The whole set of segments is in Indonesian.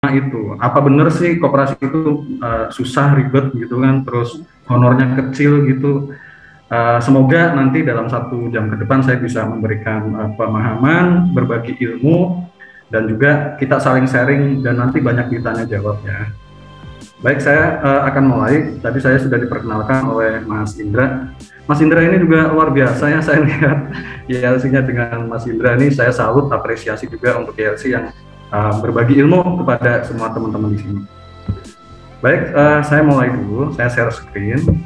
itu. Apa benar sih koperasi itu susah, ribet gitu kan, terus honornya kecil gitu. Semoga nanti dalam 1 jam ke depan saya bisa memberikan pemahaman, berbagi ilmu, dan juga kita saling sharing dan nanti banyak ditanya jawab ya. Baik, saya akan mulai. Tadi saya sudah diperkenalkan oleh Mas Indra. Mas Indra ini juga luar biasa ya, saya lihat ILC-nya dengan Mas Indra ini, saya salut, apresiasi juga untuk ILC yang berbagi ilmu kepada semua teman-teman di sini. Baik, saya mulai dulu, saya share screen.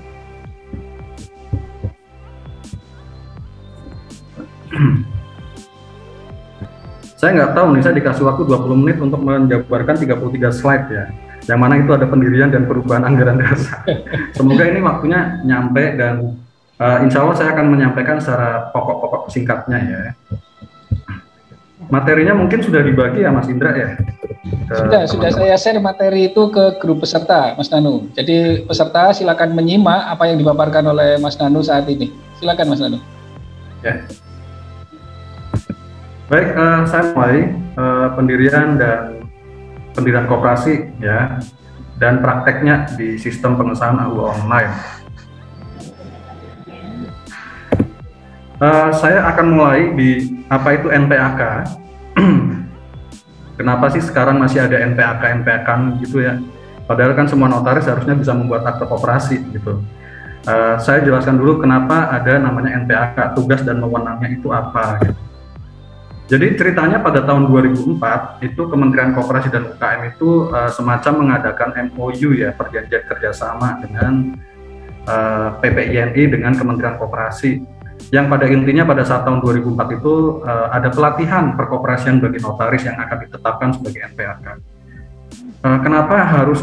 Saya nggak tahu nih, saya dikasih waktu 20 menit untuk menjabarkan 33 slide ya, yang mana itu ada pendirian dan perubahan anggaran dasar. Semoga ini waktunya nyampe dan insya Allah saya akan menyampaikan secara pokok-pokok singkatnya ya. Materinya mungkin sudah dibagi ya Mas Indra ya? Sudah saya share materi itu ke grup peserta Mas Nanu. Jadi peserta silakan menyimak apa yang dipaparkan oleh Mas Nanu saat ini. Silakan Mas Nanu. Ya. Baik, saya mulai pendirian koperasi ya, dan prakteknya di sistem pengesahan AUA online. Saya akan mulai di apa itu NPAK. Kenapa sih sekarang masih ada NPAK gitu ya? Padahal kan semua notaris harusnya bisa membuat akte koperasi gitu. Saya jelaskan dulu kenapa ada namanya NPAK, tugas dan wewenangnya itu apa gitu. Jadi ceritanya pada tahun 2004 itu Kementerian Koperasi dan UKM itu semacam mengadakan MOU ya, perjanjian kerjasama dengan PPINI dengan Kementerian Koperasi, yang pada intinya pada saat tahun 2004 itu ada pelatihan perkoperasian bagi notaris yang akan ditetapkan sebagai NPAK. Kenapa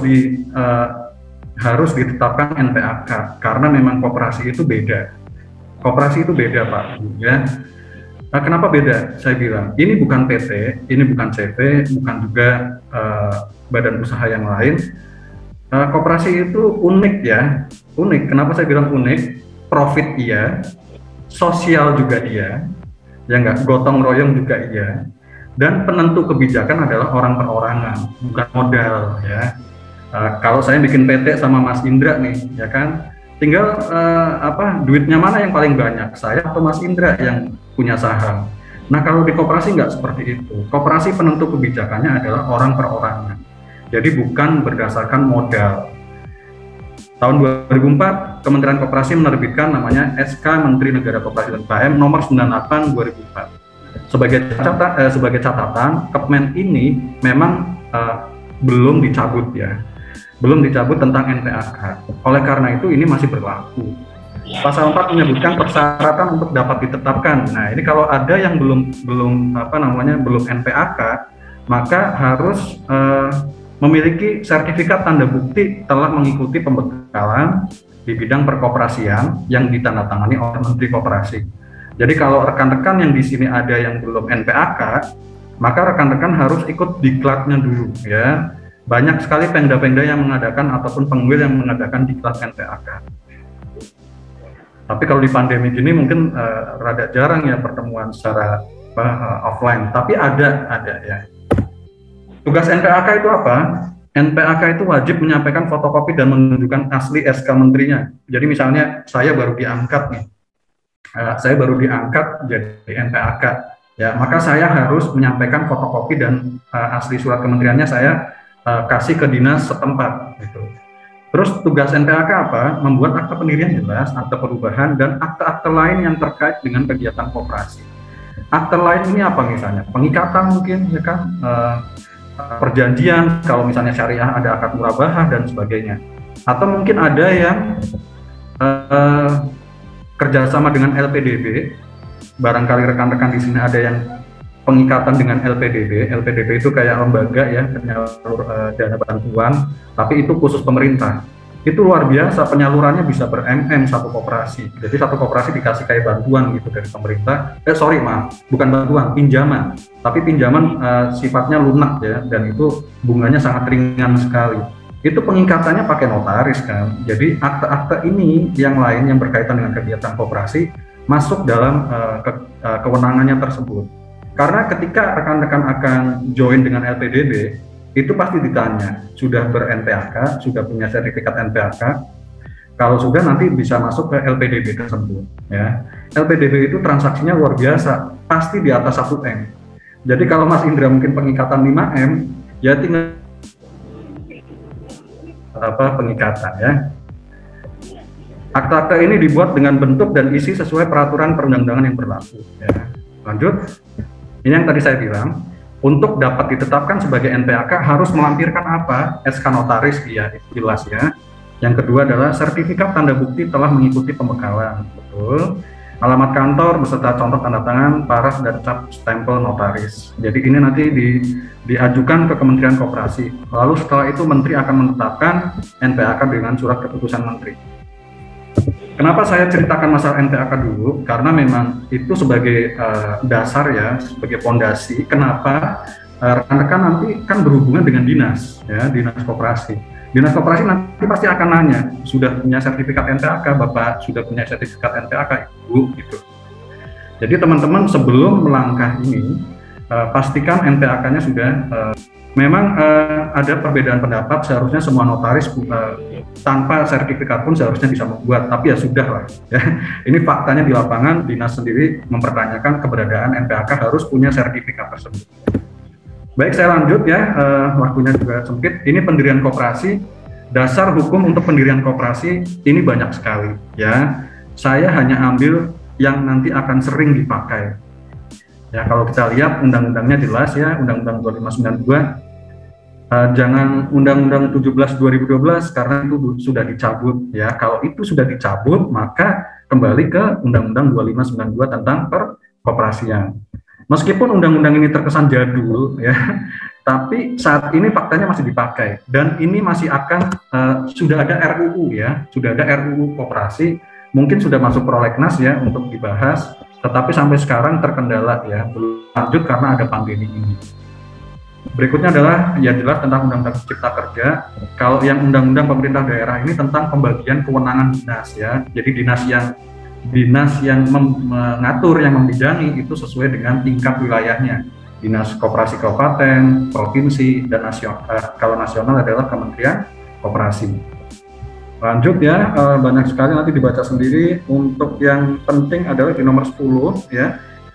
harus ditetapkan NPAK? Karena memang koperasi itu beda. Koperasi itu beda Pak, ya. Nah, kenapa beda? Saya bilang, ini bukan PT, ini bukan CV, bukan juga badan usaha yang lain. Koperasi itu unik ya, unik. Kenapa saya bilang unik? Profit iya, sosial juga iya, ya nggak, gotong royong juga iya, dan penentu kebijakan adalah orang perorangan, bukan modal ya. Kalau saya bikin PT sama Mas Indra nih, ya kan, tinggal duitnya mana yang paling banyak, saya atau Mas Indra yang punya saham. Nah, kalau di koperasi nggak seperti itu. Koperasi penentu kebijakannya adalah orang perorangan. Jadi bukan berdasarkan modal. Tahun 2004, Kementerian Koperasi menerbitkan namanya SK Menteri Negara Koperasi dan UKM nomor 98 2004. Sebagai catatan, Kepmen ini memang belum dicabut ya. Belum dicabut tentang NPAK. Oleh karena itu ini masih berlaku. Pasal 4 menyebutkan persyaratan untuk dapat ditetapkan. Nah, ini kalau ada yang belum NPAK, maka harus memiliki sertifikat tanda bukti telah mengikuti pembekalan di bidang perkoperasian yang ditandatangani oleh Menteri Koperasi. Jadi kalau rekan-rekan yang di sini ada yang belum NPAK, maka rekan-rekan harus ikut diklatnya dulu ya. Banyak sekali pemda-pemda yang mengadakan ataupun pengwil yang mengadakan diklat NPAK. Tapi kalau di pandemi gini mungkin rada jarang ya pertemuan secara offline. Tapi ada ya. Tugas NPAK itu apa? NPAK itu wajib menyampaikan fotokopi dan menunjukkan asli SK menterinya. Jadi misalnya saya baru diangkat nih, jadi NPAK. Ya, maka saya harus menyampaikan fotokopi dan asli surat kementeriannya saya kasih ke dinas setempat. Gitu. Terus tugas NPAK apa? Membuat akte pendirian jelas, akte perubahan, dan akte-akte lain yang terkait dengan kegiatan koperasi. Akte lain ini apa misalnya? Pengikatan mungkin, ya kan? Perjanjian, kalau misalnya syariah ada akad murabahah dan sebagainya. Atau mungkin ada yang kerjasama dengan LPDB. Barangkali rekan-rekan di sini ada yang pengikatan dengan LPDB. LPDB itu kayak lembaga ya, penyalur dana bantuan, tapi itu khusus pemerintah. Itu luar biasa, penyalurannya bisa ber-MM satu koperasi. Jadi satu koperasi dikasih kayak bantuan gitu dari pemerintah. Bukan bantuan, pinjaman. Tapi pinjaman sifatnya lunak ya, dan itu bunganya sangat ringan sekali. Itu pengikatannya pakai notaris kan. Jadi akte-akte ini yang lain yang berkaitan dengan kegiatan koperasi masuk dalam kewenangannya tersebut. Karena ketika rekan-rekan akan join dengan LPDB, itu pasti ditanya, sudah ber-NPAK, sudah punya sertifikat NPAK. Kalau sudah, nanti bisa masuk ke LPDB tersebut. Ya, LPDB itu transaksinya luar biasa, pasti di atas 1M. Jadi kalau Mas Indra mungkin pengikatan 5M, ya tinggal pengikatan ya. Akta-akta ini dibuat dengan bentuk dan isi sesuai peraturan perundang-undangan yang berlaku. Ya. Lanjut, ini yang tadi saya bilang, untuk dapat ditetapkan sebagai NPAK harus melampirkan apa? SK notaris, ya itu jelas ya. Yang kedua adalah sertifikat tanda bukti telah mengikuti pembekalan, betul. Alamat kantor beserta contoh tanda tangan, paras dan cap stempel notaris. Jadi ini nanti diajukan ke Kementerian Koperasi. Lalu setelah itu Menteri akan menetapkan NPAK dengan surat keputusan Menteri. Kenapa saya ceritakan masalah NPAK dulu? Karena memang itu sebagai dasar ya, sebagai fondasi. Kenapa rekan-rekan nanti kan berhubungan dengan dinas, ya, dinas koperasi. Dinas koperasi nanti pasti akan nanya, sudah punya sertifikat NPAK, Bapak sudah punya sertifikat NPAK, Ibu, gitu. Jadi teman-teman sebelum melangkah ini, pastikan NPAK-nya sudah. Memang ada perbedaan pendapat, seharusnya semua notaris tanpa sertifikat pun seharusnya bisa membuat, tapi ya sudah lah. Ya. Ini faktanya di lapangan, dinas sendiri mempertanyakan keberadaan NPAK harus punya sertifikat tersebut. Baik, saya lanjut ya, waktunya juga sempit. Ini pendirian koperasi, dasar hukum untuk pendirian koperasi ini banyak sekali. Ya, saya hanya ambil yang nanti akan sering dipakai. Ya, kalau kita lihat undang-undangnya jelas ya, Undang-Undang 2592. Jangan Undang-Undang 17 2012 karena itu sudah dicabut ya. Kalau itu sudah dicabut, maka kembali ke Undang-Undang 2592 tentang perkoperasian. Meskipun undang-undang ini terkesan jadul ya, tapi saat ini faktanya masih dipakai dan ini masih akan sudah ada RUU ya, sudah ada RUU koperasi, mungkin sudah masuk prolegnas ya untuk dibahas, tetapi sampai sekarang terkendala ya, belum lanjut karena ada pandemi ini. Berikutnya adalah ya jelas tentang Undang-Undang Cipta Kerja. Kalau yang Undang-Undang Pemerintah Daerah ini tentang pembagian kewenangan dinas ya. Jadi dinas yang mengatur, yang membidangi itu sesuai dengan tingkat wilayahnya. Dinas Koperasi Kabupaten, Provinsi, dan nasional. Kalau nasional adalah Kementerian Koperasi. Lanjut ya, banyak sekali nanti dibaca sendiri. Untuk yang penting adalah di nomor 10 ya.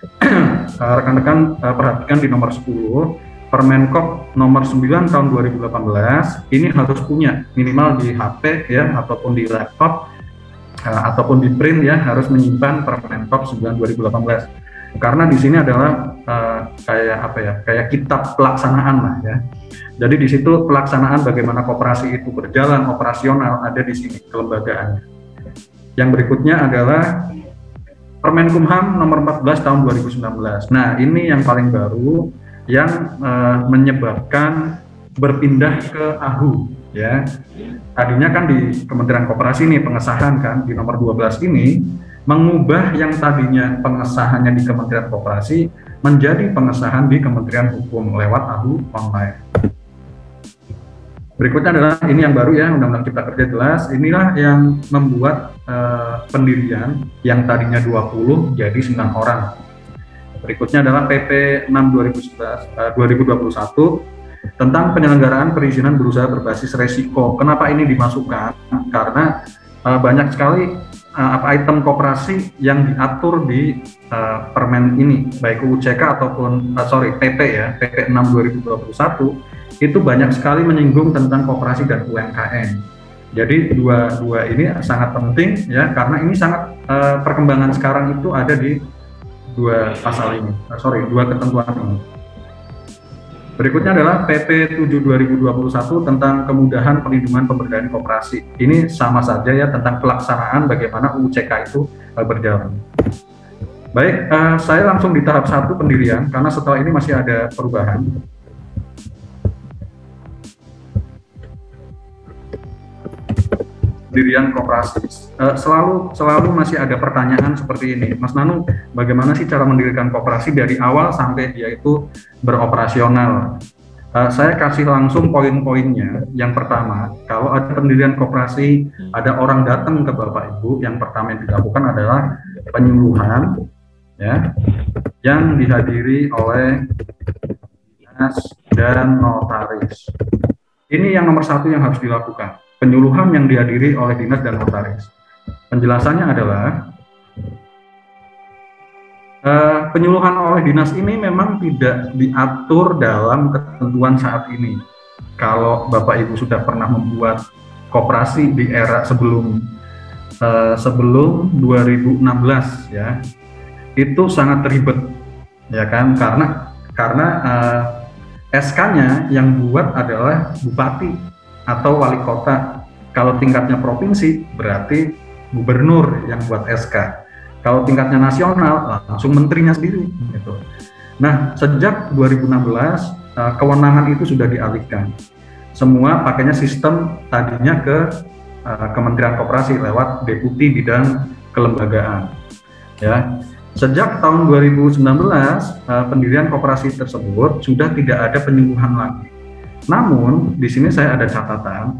Rekan-rekan perhatikan di nomor 10. Permenkop nomor 9 tahun 2018 ini harus punya minimal di HP ya ataupun di laptop ataupun di print ya, harus menyimpan Permenkop 9 2018 karena di sini adalah kayak apa ya, kayak kitab pelaksanaan lah ya. Jadi di situ pelaksanaan bagaimana koperasi itu berjalan operasional ada di sini kelembagaannya. Yang berikutnya adalah Permenkumham nomor 14 tahun 2019. Nah, ini yang paling baru yang menyebabkan berpindah ke AHU ya. Tadinya kan di Kementerian Koperasi ini pengesahan kan di nomor 12 ini mengubah yang tadinya pengesahannya di Kementerian Koperasi menjadi pengesahan di Kementerian Hukum lewat AHU online. Berikutnya adalah ini yang baru ya, Undang-Undang Cipta Kerja jelas. Inilah yang membuat pendirian yang tadinya 20 jadi 9 orang. Berikutnya adalah PP 6 2021 tentang penyelenggaraan perizinan berusaha berbasis resiko. Kenapa ini dimasukkan? Karena banyak sekali item koperasi yang diatur di permen ini, baik UU CK ataupun PP ya, PP 6 2021 itu banyak sekali menyinggung tentang koperasi dan UMKM. Jadi dua ini sangat penting ya, karena ini sangat perkembangan sekarang itu ada di dua ketentuan ini. Berikutnya adalah PP 7 2021 tentang kemudahan perlindungan pemberdayaan koperasi. Ini sama saja ya, tentang pelaksanaan bagaimana UU CK itu berjalan. Baik, saya langsung di tahap 1 pendirian karena setelah ini masih ada perubahan. Pendirian koperasi. Selalu masih ada pertanyaan seperti ini, Mas Nanu, bagaimana sih cara mendirikan koperasi dari awal sampai dia itu beroperasional? Saya kasih langsung poin-poinnya. Yang pertama, kalau ada pendirian koperasi, ada orang datang ke Bapak Ibu, yang pertama yang dilakukan adalah penyuluhan, ya, yang dihadiri oleh dinas dan notaris. Ini yang nomor satu yang harus dilakukan, penyuluhan yang dihadiri oleh dinas dan notaris. Penjelasannya adalah penyuluhan oleh dinas ini memang tidak diatur dalam ketentuan saat ini. Kalau Bapak Ibu sudah pernah membuat koperasi di era sebelum 2016 ya, itu sangat ribet ya kan, karena SK-nya yang buat adalah bupati atau wali kota. Kalau tingkatnya provinsi berarti gubernur yang buat SK. Kalau tingkatnya nasional langsung menterinya sendiri gitu. Nah, sejak 2016 kewenangan itu sudah dialihkan. Semua pakainya sistem tadinya ke Kementerian Koperasi lewat Deputi Bidang Kelembagaan. Ya. Sejak tahun 2019, pendirian koperasi tersebut sudah tidak ada penyuluhan lagi. Namun, di sini saya ada catatan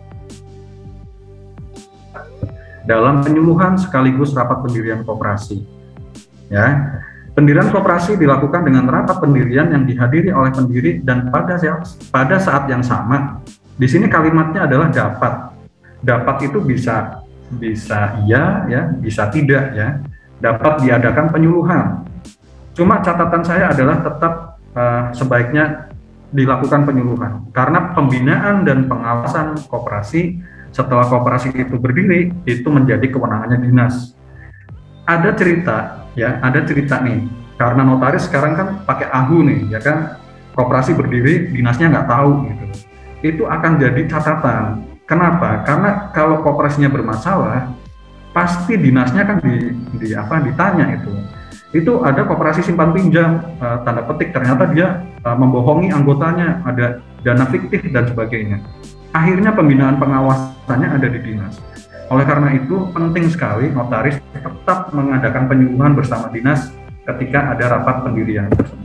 dalam penyuluhan sekaligus rapat pendirian koperasi. Ya, pendirian koperasi dilakukan dengan rapat pendirian yang dihadiri oleh pendiri dan pada saat yang sama. Di sini kalimatnya adalah dapat. Dapat itu bisa iya, ya, bisa tidak, ya. Dapat diadakan penyuluhan. Cuma catatan saya adalah tetap sebaiknya dilakukan penyuluhan, karena pembinaan dan pengawasan koperasi setelah koperasi itu berdiri itu menjadi kewenangannya dinas. Ada cerita nih, karena notaris sekarang kan pakai ahu nih, ya kan, koperasi berdiri dinasnya nggak tahu gitu. Itu akan jadi catatan. Kenapa? Karena kalau koperasinya bermasalah, pasti dinasnya kan ditanya itu. Itu ada koperasi simpan pinjam, tanda petik ternyata dia membohongi anggotanya, ada dana fiktif dan sebagainya. Akhirnya pembinaan pengawasannya ada di dinas. Oleh karena itu penting sekali notaris tetap mengadakan penyuluhan bersama dinas ketika ada rapat pendirian tersebut.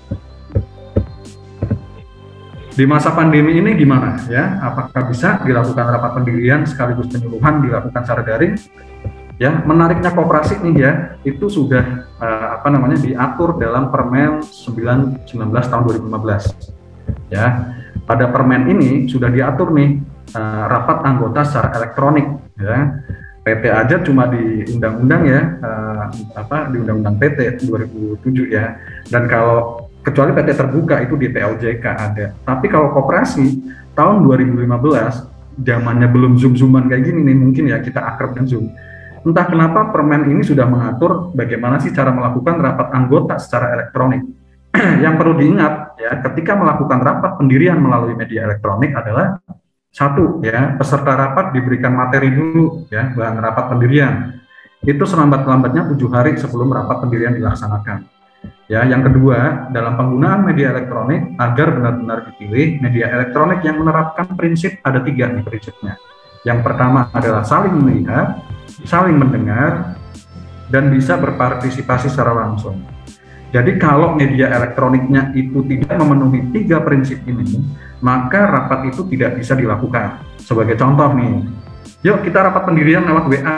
Di masa pandemi ini gimana ya? Apakah bisa dilakukan rapat pendirian sekaligus penyuluhan dilakukan secara daring? Ya, menariknya koperasi nih ya, itu sudah diatur dalam Permen 19 tahun 2015. Ya, pada Permen ini sudah diatur nih rapat anggota secara elektronik. Ya, PT aja cuma di undang-undang ya, di Undang-Undang PT 2007 ya. Dan kalau kecuali PT terbuka itu di POJK ada. Tapi kalau koperasi tahun 2015, zamannya belum zoom-zooman kayak gini nih, mungkin ya kita akrab dengan Zoom. Entah kenapa Permen ini sudah mengatur bagaimana sih cara melakukan rapat anggota secara elektronik. Yang perlu diingat ya, ketika melakukan rapat pendirian melalui media elektronik adalah satu ya, peserta rapat diberikan materi dulu ya, bahan rapat pendirian. Itu selambat-lambatnya 7 hari sebelum rapat pendirian dilaksanakan. Ya, yang kedua, dalam penggunaan media elektronik agar benar-benar dipilih media elektronik yang menerapkan prinsip, ada 3 nih prinsipnya. Yang pertama adalah saling melihat, saling mendengar, dan bisa berpartisipasi secara langsung. Jadi kalau media elektroniknya itu tidak memenuhi 3 prinsip ini, maka rapat itu tidak bisa dilakukan. Sebagai contoh nih, yuk kita rapat pendirian lewat WA.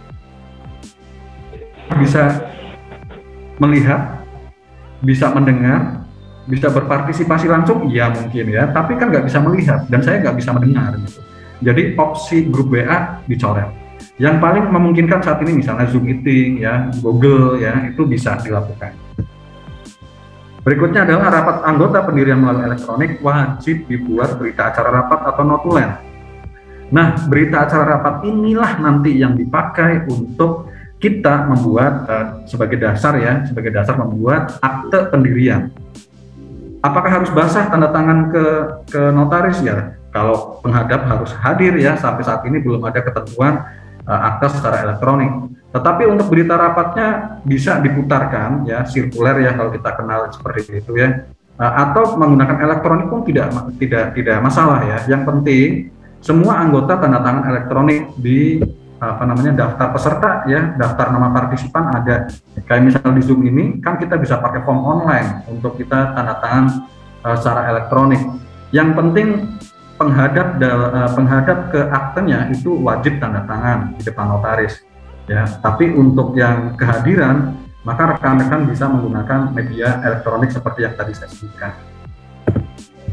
Bisa melihat, bisa mendengar, bisa berpartisipasi langsung, ya mungkin ya, tapi kan nggak bisa melihat, dan saya nggak bisa mendengar gitu. Jadi opsi grup WA dicoret. Yang paling memungkinkan saat ini misalnya Zoom Meeting ya, Google ya, itu bisa dilakukan. Berikutnya adalah rapat anggota pendirian melalui elektronik wajib dibuat berita acara rapat atau notulen. Nah, berita acara rapat inilah nanti yang dipakai untuk kita membuat sebagai dasar membuat akte pendirian. Apakah harus basah tanda tangan ke notaris ya? Kalau penghadap harus hadir ya, sampai saat ini belum ada ketentuan akte secara elektronik. Tetapi untuk berita rapatnya bisa diputarkan ya, sirkuler ya kalau kita kenal seperti itu ya. Atau menggunakan elektronik pun tidak masalah ya. Yang penting semua anggota tanda tangan elektronik di daftar peserta ya, daftar nama partisipan ada. Kayak misalnya di Zoom ini kan kita bisa pakai form online untuk kita tanda tangan secara elektronik. Yang penting penghadap ke aktenya itu wajib tanda tangan di depan notaris ya. Tapi untuk yang kehadiran, maka rekan-rekan bisa menggunakan media elektronik seperti yang tadi saya sebutkan.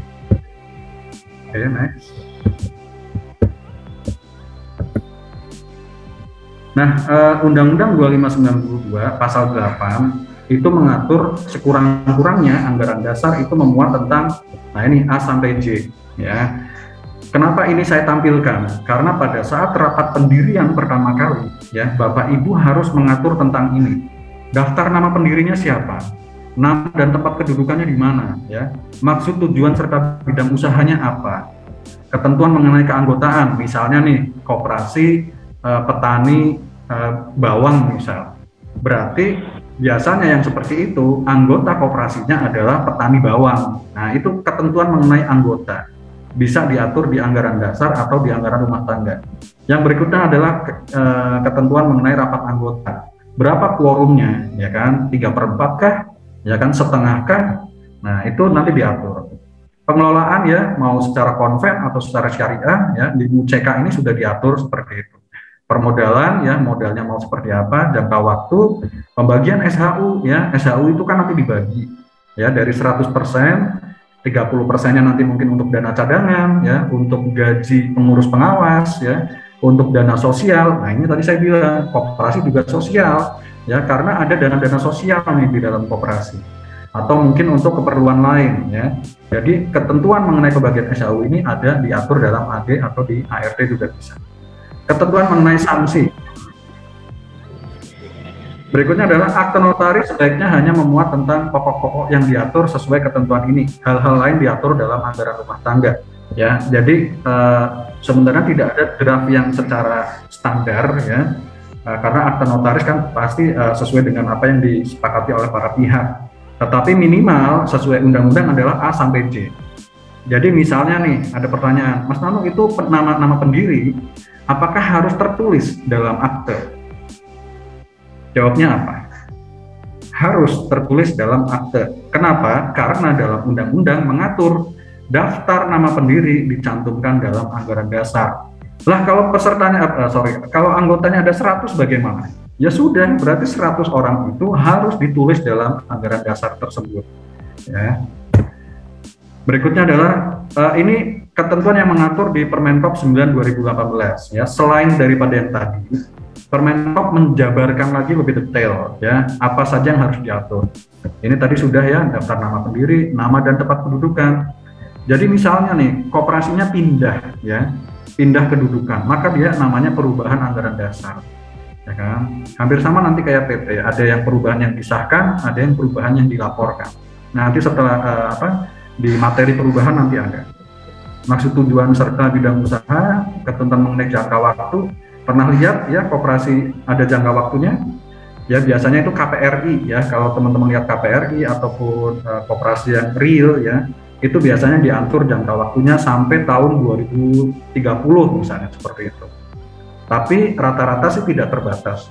Oke, next. Nah, Undang-Undang 2592 pasal 8 itu mengatur sekurang-kurangnya anggaran dasar itu memuat tentang, nah ini A sampai J, ya. Kenapa ini saya tampilkan? Karena pada saat rapat pendirian pertama kali, ya, Bapak Ibu harus mengatur tentang ini. Daftar nama pendirinya siapa? Nama dan tempat kedudukannya di mana, ya? Maksud, tujuan serta bidang usahanya apa? Ketentuan mengenai keanggotaan, misalnya nih koperasi petani bawang misal. Berarti biasanya yang seperti itu anggota koperasinya adalah petani bawang. Nah, itu ketentuan mengenai anggota. Bisa diatur di anggaran dasar atau di anggaran rumah tangga. Yang berikutnya adalah ketentuan mengenai rapat anggota. Berapa quorumnya, ya kan? 3/4 kah? Ya kan, setengah kah? Nah, itu nanti diatur. Pengelolaan ya, mau secara konven atau secara syariah, ya, di UCK ini sudah diatur seperti itu. Permodalan ya, modalnya mau seperti apa, jangka waktu, pembagian SHU ya, SHU itu kan nanti dibagi ya dari 100%, 30%-nya nanti mungkin untuk dana cadangan ya, untuk gaji pengurus pengawas ya, untuk dana sosial. Nah, ini tadi saya bilang koperasi juga sosial ya, karena ada dana-dana sosial nih di dalam koperasi, atau mungkin untuk keperluan lain ya. Jadi ketentuan mengenai pembagian SHU ini ada diatur dalam AD atau di ART juga bisa. Ketentuan mengenai sanksi. Berikutnya adalah akte notaris sebaiknya hanya memuat tentang pokok-pokok yang diatur sesuai ketentuan ini. Hal-hal lain diatur dalam anggaran rumah tangga. Ya, jadi sebenarnya tidak ada draft yang secara standar ya, karena akte notaris kan pasti sesuai dengan apa yang disepakati oleh para pihak. Tetapi minimal sesuai undang-undang adalah A sampai J. Jadi misalnya nih ada pertanyaan, Mas Nanu itu nama pendiri, apakah harus tertulis dalam akte? Jawabnya apa? Harus tertulis dalam akte. Kenapa? Karena dalam undang-undang mengatur daftar nama pendiri dicantumkan dalam anggaran dasar. Lah kalau pesertanya, kalau anggotanya ada 100 bagaimana? Ya sudah, berarti 100 orang itu harus ditulis dalam anggaran dasar tersebut. Ya. Berikutnya adalah ini ketentuan yang mengatur di Permenkop 9 2018 ya. Selain daripada yang tadi, Permenkop menjabarkan lagi lebih detail ya, apa saja yang harus diatur. Ini tadi sudah ya, daftar nama pendiri, nama dan tempat kedudukan. Jadi misalnya nih, koperasinya pindah ya, pindah kedudukan, maka dia namanya perubahan anggaran dasar. Ya kan? Hampir sama nanti kayak PT, ada yang perubahan yang disahkan, ada yang perubahan yang dilaporkan. Nanti setelah di materi perubahan nanti ada. Maksud, tujuan serta bidang usaha, ketentuan mengenai jangka waktu. Pernah lihat ya koperasi ada jangka waktunya? Ya biasanya itu KPRI ya. Kalau teman-teman lihat KPRI ataupun koperasi yang real ya, itu biasanya diatur jangka waktunya sampai tahun 2030 misalnya seperti itu. Tapi rata-rata sih tidak terbatas.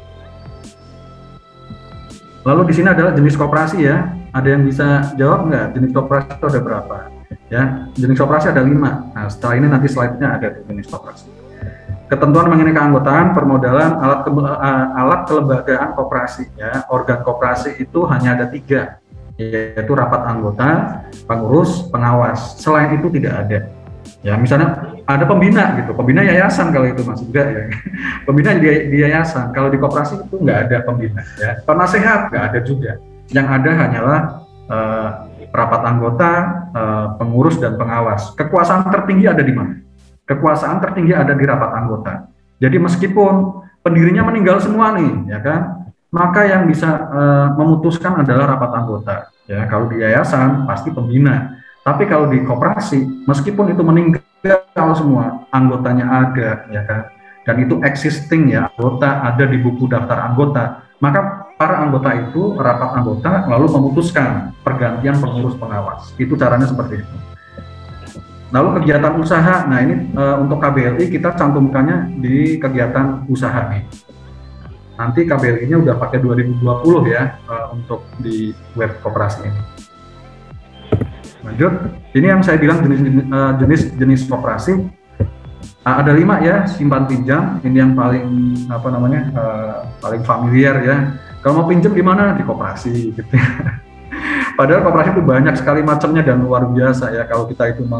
Lalu di sini adalah jenis koperasi ya. Ada yang bisa jawab nggak? Jenis koperasi itu ada berapa? Ya, jenis koperasi ada 5. Nah, setelah ini nanti slide-nya ada jenis koperasi. Ketentuan mengenai keanggotaan, permodalan, alat kelembagaan koperasi ya. Organ koperasi itu hanya ada 3, yaitu rapat anggota, pengurus, pengawas. Selain itu tidak ada. Ya, misalnya ada pembina gitu, pembina yayasan kalau itu masuk juga ya. Pembina di yayasan, kalau di koperasi itu nggak ada pembina ya. Penasehat nggak ada juga. Yang ada hanyalah rapat anggota, pengurus dan pengawas. Kekuasaan tertinggi ada di mana? Kekuasaan tertinggi ada di rapat anggota. Jadi meskipun pendirinya meninggal semua nih, ya kan, maka yang bisa memutuskan adalah rapat anggota. Ya, kalau di yayasan pasti pembina. Tapi kalau di koperasi, meskipun itu meninggal semua, anggotanya ada, ya kan, dan itu existing ya, anggota ada di buku daftar anggota, maka para anggota itu rapat anggota lalu memutuskan pergantian pengurus pengawas. Itu caranya seperti itu. Lalu kegiatan usaha, nah ini untuk KBLI kita cantumkannya di kegiatan usaha nih. Nanti KBLI-nya udah pakai 2020 ya untuk di web koperasi ini. Lanjut, ini yang saya bilang jenis koperasi ada 5 ya, simpan pinjam. Ini yang paling paling familiar ya. Kalau mau pinjam di mana? Di koperasi gitu. Padahal koperasi itu banyak sekali macamnya dan luar biasa ya. Kalau kita itu mau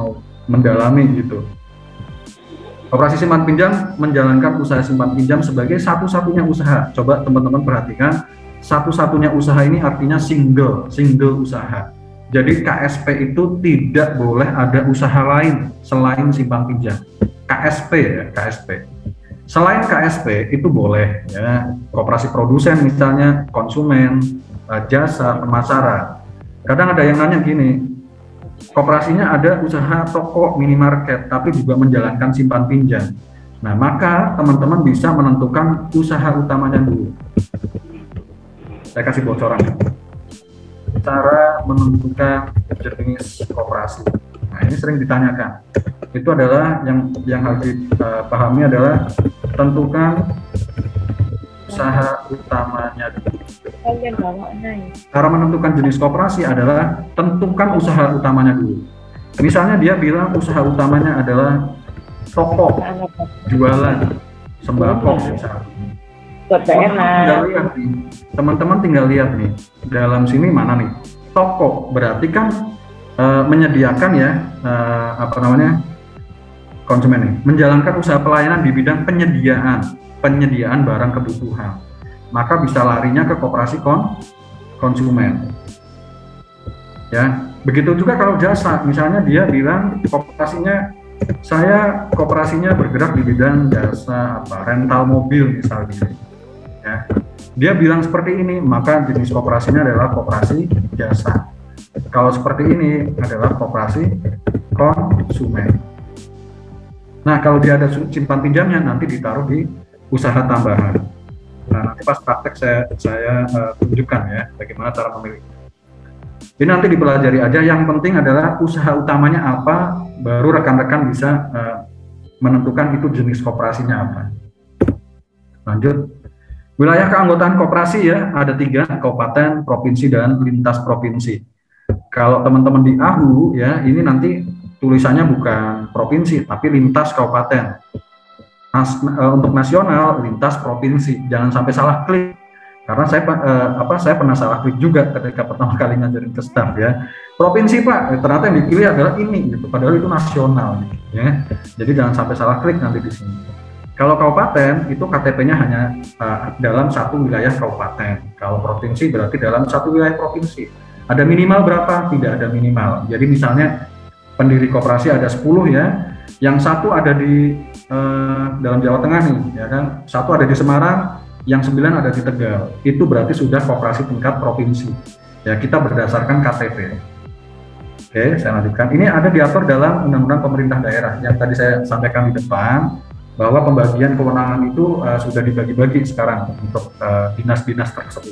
mendalami gitu. Koperasi simpan pinjam menjalankan usaha simpan pinjam sebagai satu-satunya usaha. Coba teman-teman perhatikan, satu-satunya usaha ini artinya single usaha. Jadi KSP itu tidak boleh ada usaha lain selain simpan pinjam. KSP ya, KSP. Selain KSP itu boleh ya, koperasi produsen misalnya, konsumen, jasa, pemasaran. Kadang ada yang nanya gini, koperasinya ada usaha toko, minimarket, tapi juga menjalankan simpan pinjam. Nah, maka teman-teman bisa menentukan usaha utamanya dulu. Saya kasih bocoran. Cara menentukan jenis koperasi. Nah, ini sering ditanyakan. Itu adalah yang harus dipahami adalah tentukan usaha utamanya dulu. Cara menentukan jenis koperasi adalah tentukan usaha utamanya dulu. Misalnya dia bilang usaha utamanya adalah toko, jualan sembako misalnya. Teman-teman tinggal lihat nih, dalam sini mana nih? Toko, berarti kan menyediakan ya, konsumen nih, menjalankan usaha pelayanan di bidang penyediaan barang kebutuhan. Maka bisa larinya ke koperasi konsumen. Ya, begitu juga kalau jasa, misalnya dia bilang saya koperasinya bergerak di bidang jasa rental mobil misalnya. Ya. Dia bilang seperti ini, maka jenis koperasinya adalah koperasi jasa. Kalau seperti ini adalah koperasi konsumen. Nah, kalau dia ada simpan pinjamnya nanti ditaruh di usaha tambahan. Nah, nanti pas praktek saya tunjukkan ya bagaimana cara memilih. Ini nanti dipelajari aja. Yang penting adalah usaha utamanya apa, baru rekan-rekan bisa menentukan itu jenis koperasinya apa. Lanjut. Wilayah keanggotaan koperasi ya ada 3, kabupaten, provinsi, dan lintas provinsi. Kalau teman-teman di AHU ya ini nanti tulisannya bukan provinsi tapi lintas kabupaten. Untuk nasional lintas provinsi, jangan sampai salah klik karena saya pernah salah klik juga ketika pertama kali ngajarin ke staff ya. Provinsi Pak, ternyata yang dipilih adalah ini gitu, padahal itu nasional gitu, ya. Jadi jangan sampai salah klik nanti di sini. Kalau kabupaten itu KTP-nya hanya dalam satu wilayah kabupaten. Kalau provinsi berarti dalam satu wilayah provinsi. Ada minimal berapa? Tidak ada minimal. Jadi misalnya pendiri koperasi ada 10 ya, yang satu ada di dalam Jawa Tengah nih, ya kan? Satu ada di Semarang, yang 9 ada di Tegal. Itu berarti sudah koperasi tingkat provinsi. Ya, kita berdasarkan KTP. Oke, saya lanjutkan. Ini ada diatur dalam Undang-Undang Pemerintah Daerah yang tadi saya sampaikan di depan, bahwa pembagian kewenangan itu sudah dibagi-bagi sekarang untuk dinas-dinas tersebut.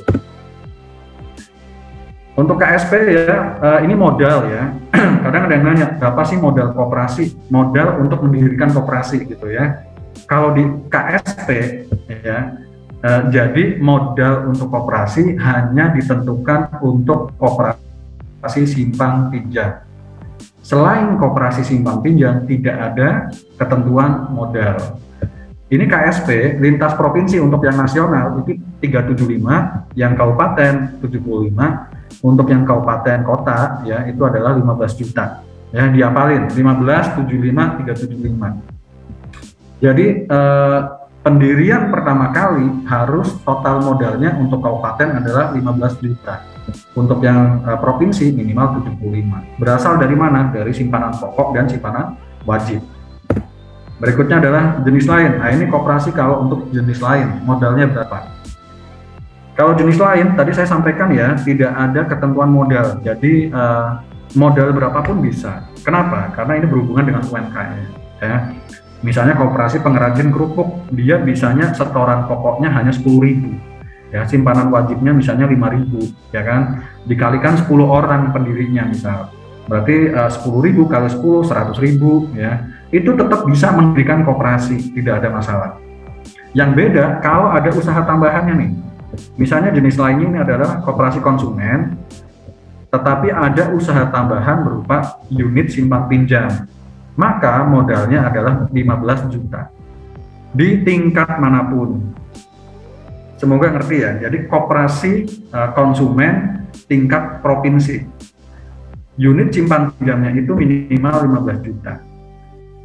Untuk KSP ya, ini modal ya. Kadang ada yang nanya, berapa sih modal koperasi? Modal untuk mendirikan koperasi gitu ya. Kalau di KSP ya, jadi modal untuk koperasi hanya ditentukan untuk koperasi simpan pinjam. Selain koperasi simpan pinjam, tidak ada ketentuan modal. Ini KSP lintas provinsi untuk yang nasional itu 375, yang kabupaten 75, untuk yang kabupaten kota ya itu adalah 15 juta. Ya, diapalin 15, 75, 375. Jadi pendirian pertama kali harus total modalnya untuk kabupaten adalah 15 juta. Untuk yang provinsi minimal 75. Berasal dari mana? Dari simpanan pokok dan simpanan wajib. Berikutnya adalah jenis lain. Nah, ini koperasi kalau untuk jenis lain modalnya berapa? Kalau jenis lain tadi saya sampaikan ya tidak ada ketentuan modal. Jadi modal berapapun bisa. Kenapa? Karena ini berhubungan dengan UMKM. Ya. Misalnya koperasi pengrajin kerupuk, dia bisanya setoran pokoknya hanya 10.000. Ya, simpanan wajibnya misalnya 5.000, ya kan? Dikalikan 10 orang pendirinya misal. Berarti 10.000 kali 10, 100.000 ya. Itu tetap bisa mendirikan koperasi, tidak ada masalah. Yang beda kalau ada usaha tambahannya nih. Misalnya jenis lainnya ini adalah koperasi konsumen, tetapi ada usaha tambahan berupa unit simpan pinjam. Maka modalnya adalah 15 juta. Di tingkat manapun. Semoga ngerti ya. Jadi koperasi konsumen tingkat provinsi. Unit simpan pinjamnya itu minimal 15 juta.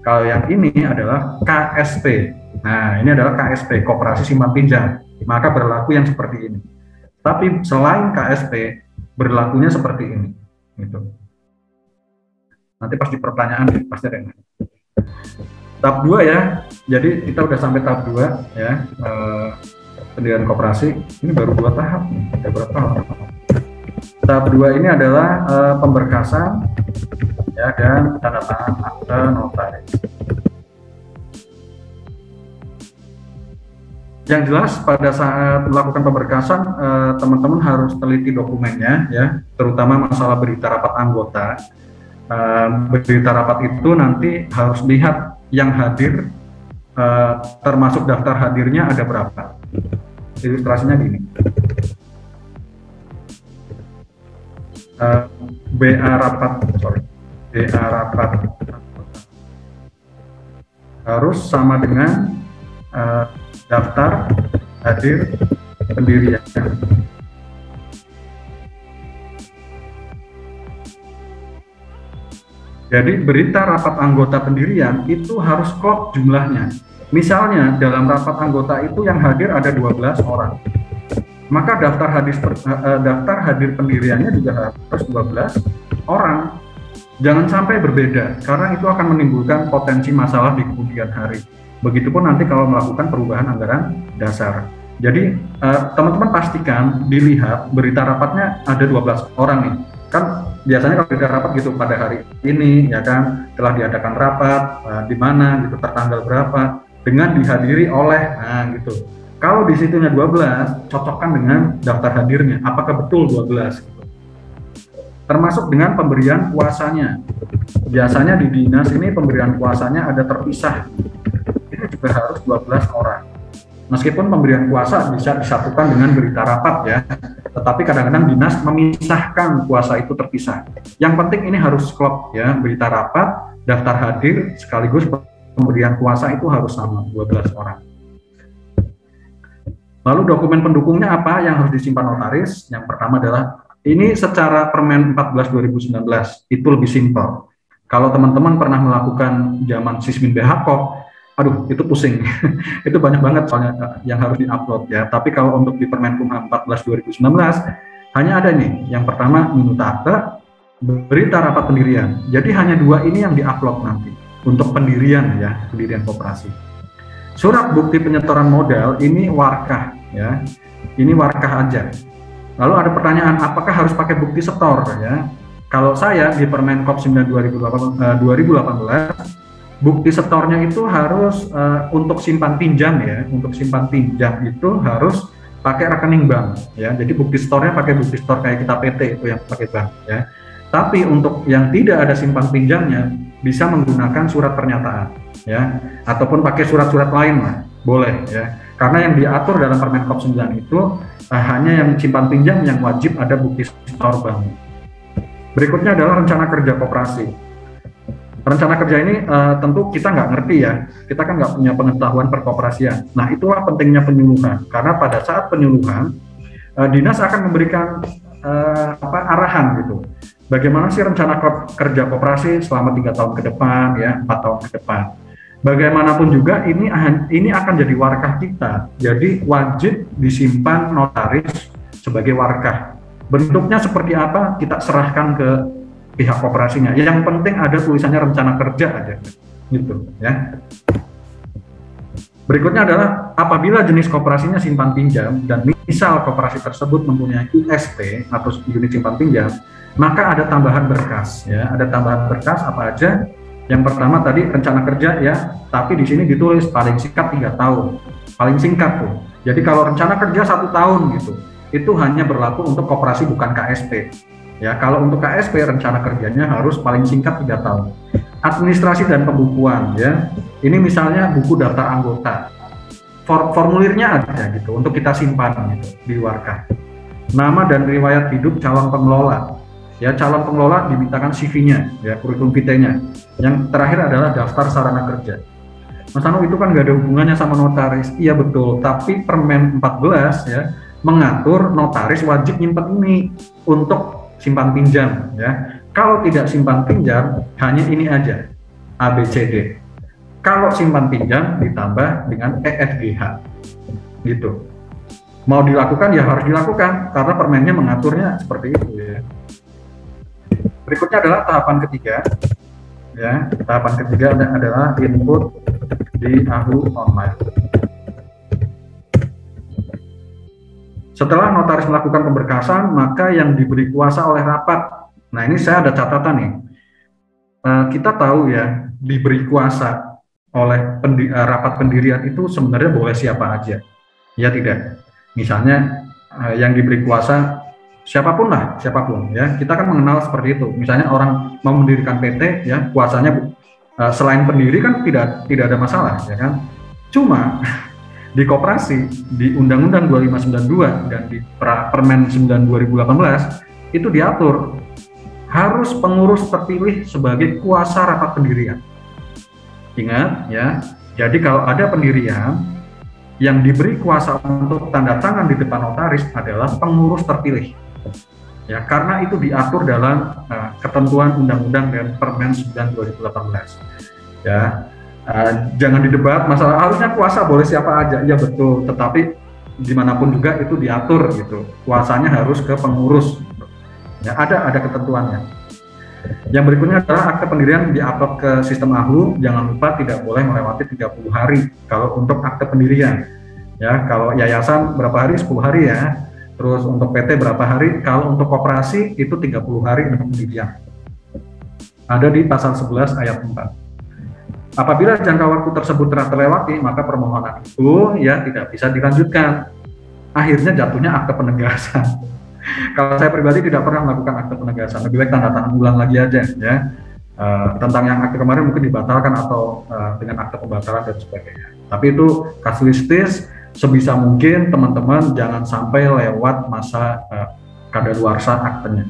Kalau yang ini adalah KSP. Nah, ini adalah KSP, Koperasi Simpan Pinjam. Maka berlaku yang seperti ini. Tapi selain KSP, berlakunya seperti ini. Gitu. Nanti pas di pertanyaan pasti ada yang tahap 2 ya. Jadi kita udah sampai tahap 2 ya. Pendirian koperasi. Ini baru 2 tahap nih. Ada berapa tahap? Tahap 2 ini adalah pemberkasan ya, dan tanda tangan akte notaris. Yang jelas pada saat melakukan pemberkasan, teman-teman harus teliti dokumennya ya, terutama masalah berita rapat anggota. Berita rapat itu nanti harus lihat yang hadir, termasuk daftar hadirnya ada berapa. Ilustrasinya gini. BA rapat harus sama dengan daftar hadir pendirian. Jadi berita rapat anggota pendirian itu harus klop jumlahnya. Misalnya dalam rapat anggota itu yang hadir ada 12 orang. Maka daftar hadir pendiriannya juga harus 12 orang. Jangan sampai berbeda, karena itu akan menimbulkan potensi masalah di kemudian hari. Begitupun nanti kalau melakukan perubahan anggaran dasar. Jadi teman-teman pastikan dilihat berita rapatnya ada 12 orang nih. Kan biasanya kalau berita rapat gitu pada hari ini ya kan telah diadakan rapat di mana gitu, tertanggal berapa, dengan dihadiri oleh gitu. Kalau di situnya 12, cocokkan dengan daftar hadirnya apakah betul 12 gitu. Termasuk dengan pemberian kuasanya. Biasanya di dinas ini pemberian kuasanya ada terpisah. Itu juga harus 12 orang. Meskipun pemberian kuasa bisa disatukan dengan berita rapat ya, tetapi kadang-kadang dinas memisahkan kuasa itu terpisah. Yang penting ini harus klop ya, berita rapat, daftar hadir, sekaligus pemberian kuasa itu harus sama, 12 orang. Lalu dokumen pendukungnya apa yang harus disimpan notaris? Yang pertama adalah, ini secara Permen 14 2019, itu lebih simpel. Kalau teman-teman pernah melakukan zaman Sismin BHKOK, aduh itu pusing, itu banyak banget soalnya yang harus diupload ya. Tapi kalau untuk di Permenkumham 14 2019 hanya ada nih, yang pertama minuta akte, berita rapat pendirian. Jadi hanya 2 ini yang diupload nanti untuk pendirian ya, pendirian koperasi. Surat bukti penyetoran modal ini warkah ya, ini warkah aja. Lalu ada pertanyaan, apakah harus pakai bukti setor ya? Kalau saya di Permenkop 9 2018 bukti setornya itu harus untuk simpan pinjam ya, untuk simpan pinjam itu harus pakai rekening bank ya. Jadi bukti setornya pakai bukti setor kayak kita PT itu yang pakai bank ya. Tapi untuk yang tidak ada simpan pinjamnya bisa menggunakan surat pernyataan ya, ataupun pakai surat-surat lain lah, boleh ya. Karena yang diatur dalam Permenkop 9 itu hanya yang simpan pinjam yang wajib ada bukti setor bank. Berikutnya adalah rencana kerja koperasi. Rencana kerja ini tentu kita nggak ngerti ya, kita kan nggak punya pengetahuan perkoperasian. Nah itulah pentingnya penyuluhan, karena pada saat penyuluhan dinas akan memberikan arahan gitu. Bagaimana sih rencana kerja koperasi selama 3 tahun ke depan ya, 4 tahun ke depan. Bagaimanapun juga ini akan jadi warkah kita, jadi wajib disimpan notaris sebagai warkah. Bentuknya seperti apa kita serahkan ke pihak koperasinya. Yang penting ada tulisannya rencana kerja aja, gitu ya. Berikutnya adalah apabila jenis koperasinya simpan pinjam dan misal koperasi tersebut mempunyai USP atau unit simpan pinjam, maka ada tambahan berkas ya. Ada tambahan berkas apa aja? Yang pertama tadi rencana kerja ya, tapi di sini ditulis paling singkat 3 tahun, paling singkat tuh. Jadi kalau rencana kerja 1 tahun gitu, itu hanya berlaku untuk koperasi bukan KSP. Ya, kalau untuk KSP rencana kerjanya harus paling singkat 3 tahun. Administrasi dan pembukuan ya. Ini misalnya buku daftar anggota. Formulirnya ada gitu untuk kita simpan gitu di warkah. Nama dan riwayat hidup calon pengelola. Ya, calon pengelola dimintakan CV-nya, ya, kurikulum vitae-nya. Yang terakhir adalah daftar sarana kerja. Mas Anu, itu kan nggak ada hubungannya sama notaris. Iya betul, tapi Permen 14 ya mengatur notaris wajib nyimpan ini untuk simpan pinjam ya. Kalau tidak simpan pinjam hanya ini aja, ABCD Kalau simpan pinjam ditambah dengan EFGH, gitu. Mau dilakukan ya harus dilakukan karena permennya mengaturnya seperti itu ya. Berikutnya adalah tahapan ketiga. Ya, tahapan ketiga adalah input di AHU online. Setelah notaris melakukan pemberkasan, maka yang diberi kuasa oleh rapat. Nah, ini saya ada catatan nih. Kita tahu ya, diberi kuasa oleh rapat pendirian itu sebenarnya boleh siapa aja. Ya tidak. Misalnya yang diberi kuasa siapapun lah, siapapun ya. Kita kan mengenal seperti itu. Misalnya orang mau mendirikan PT ya, kuasanya selain pendiri kan tidak ada masalah ya kan. Cuma di koperasi, di Undang-Undang 2592 dan di Permen 9 2018 itu diatur harus pengurus terpilih sebagai kuasa rapat pendirian. Ingat ya, jadi kalau ada pendirian yang diberi kuasa untuk tanda tangan di depan notaris adalah pengurus terpilih. Ya, karena itu diatur dalam ketentuan Undang-Undang dan Permen 9 2018. Ya. Jangan didebat masalah harusnya kuasa boleh siapa aja, ya betul, tetapi dimanapun juga itu diatur gitu, kuasanya harus ke pengurus ya, ada ketentuannya. Yang berikutnya adalah akte pendirian diupload ke sistem AHU, jangan lupa tidak boleh melewati 30 hari kalau untuk akte pendirian ya. Kalau yayasan berapa hari? 10 hari ya. Terus untuk PT berapa hari? Kalau untuk koperasi itu 30 hari untuk pendirian, ada di pasal 11 ayat 4. Apabila jangka waktu tersebut telah terlewati, maka permohonan itu ya tidak bisa dilanjutkan. Akhirnya jatuhnya akte penegasan. Kalau saya pribadi tidak pernah melakukan akte penegasan, lebih baik tanda tangan ulang lagi aja ya. Tentang yang akte kemarin mungkin dibatalkan atau dengan akte pembatalan dan sebagainya. Tapi itu kasuistis, sebisa mungkin teman-teman jangan sampai lewat masa kadaluarsa aktenya.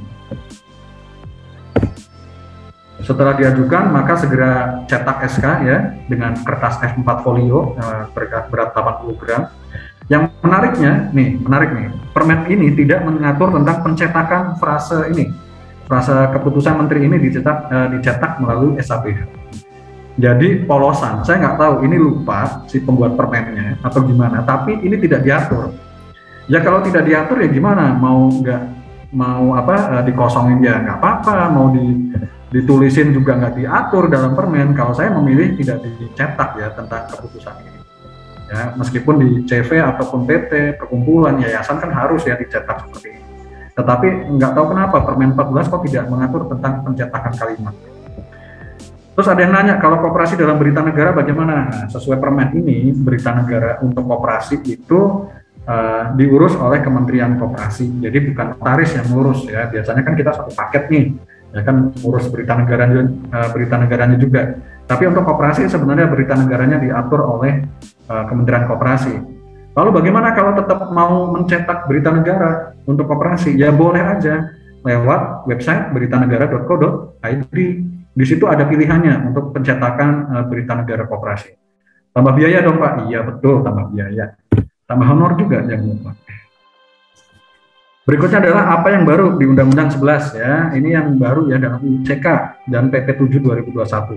Setelah diajukan, maka segera cetak SK ya dengan kertas F4 folio berat 80 gram. Yang menariknya nih, permen ini tidak mengatur tentang pencetakan frase ini. Frase keputusan menteri ini dicetak melalui SAPH. Jadi polosan, saya nggak tahu ini lupa si pembuat permennya atau gimana, tapi ini tidak diatur. Ya kalau tidak diatur ya gimana? Mau dikosongin ya nggak apa-apa, mau ditulisin juga nggak diatur dalam permen. Kalau saya memilih tidak dicetak ya tentang keputusan ini ya, meskipun di CV ataupun PT, perkumpulan, yayasan kan harus ya dicetak seperti ini. Tetapi nggak tahu kenapa Permen 14 kok tidak mengatur tentang pencetakan kalimat. Terus ada yang nanya, kalau koperasi dalam berita negara bagaimana? Nah, sesuai permen ini, berita negara untuk koperasi itu diurus oleh Kementerian Koperasi, jadi bukan notaris yang ngurus ya. Biasanya kan kita satu paket nih ya kan, urus berita negaranya juga. Tapi untuk koperasi sebenarnya berita negaranya diatur oleh Kementerian Koperasi. Lalu bagaimana kalau tetap mau mencetak berita negara untuk koperasi? Ya boleh aja lewat website beritanegara.co.id. Di situ ada pilihannya untuk pencetakan berita negara koperasi. Tambah biaya dong Pak? Iya betul, tambah biaya. Tambah honor juga jangan lupa. Berikutnya adalah apa yang baru di Undang-Undang 11 ya. Ini yang baru ya dalam UCK dan PP 7 2021.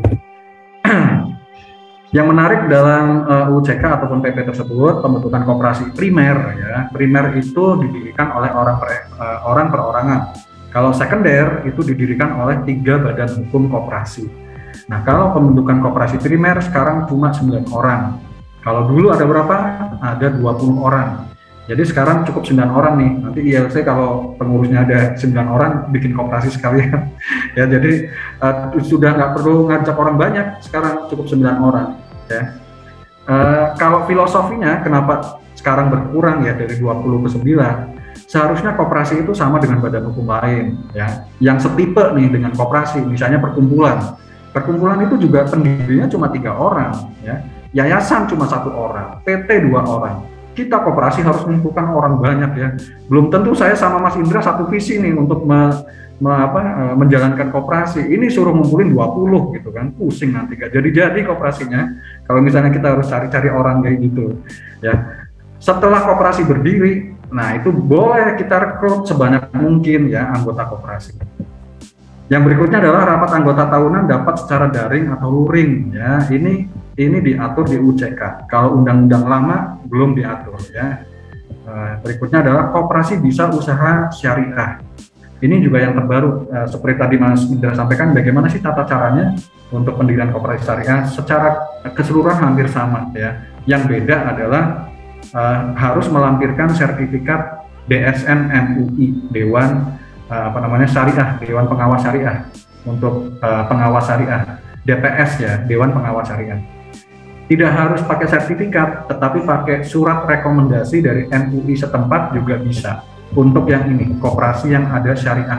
Yang menarik dalam UCK ataupun PP tersebut, pembentukan koperasi primer ya. Primer itu didirikan oleh orang perorangan. Kalau sekunder itu didirikan oleh 3 badan hukum koperasi. Nah, kalau pembentukan koperasi primer sekarang cuma 9 orang. Kalau dulu ada berapa? Ada 20 orang. Jadi sekarang cukup 9 orang nih. Nanti ILC kalau pengurusnya ada 9 orang bikin koperasi sekalian. Ya, jadi sudah nggak perlu ngajak orang banyak. Sekarang cukup 9 orang. Ya. Kalau filosofinya kenapa sekarang berkurang ya dari 20 ke 9? Seharusnya koperasi itu sama dengan badan hukum lain ya. Yang setipe nih dengan koperasi, misalnya perkumpulan. Perkumpulan itu juga pendirinya cuma 3 orang ya. Yayasan cuma 1 orang, PT 2 orang. Kita koperasi harus mengumpulkan orang banyak ya. Belum tentu saya sama Mas Indra satu visi nih untuk menjalankan koperasi. Ini suruh ngumpulin 20 gitu kan. Pusing nanti gak jadi koperasinya. Kalau misalnya kita harus cari-cari orang kayak gitu ya. Setelah koperasi berdiri, nah itu boleh kita rekrut sebanyak mungkin ya anggota koperasi. Yang berikutnya adalah rapat anggota tahunan dapat secara daring atau luring ya. Ini ini diatur di UCK. Kalau undang-undang lama belum diatur ya. Berikutnya adalah koperasi bisa usaha syariah. Ini juga yang terbaru, seperti tadi Mas Indra sampaikan, bagaimana sih tata caranya untuk pendirian koperasi syariah secara keseluruhan hampir sama ya. Yang beda adalah harus melampirkan sertifikat DSN MUI, Dewan Syariah, Dewan Pengawas Syariah untuk pengawas syariah, DPS ya, Dewan Pengawas Syariah. Tidak harus pakai sertifikat, tetapi pakai surat rekomendasi dari MUI setempat juga bisa. Untuk yang ini, koperasi yang ada syariah.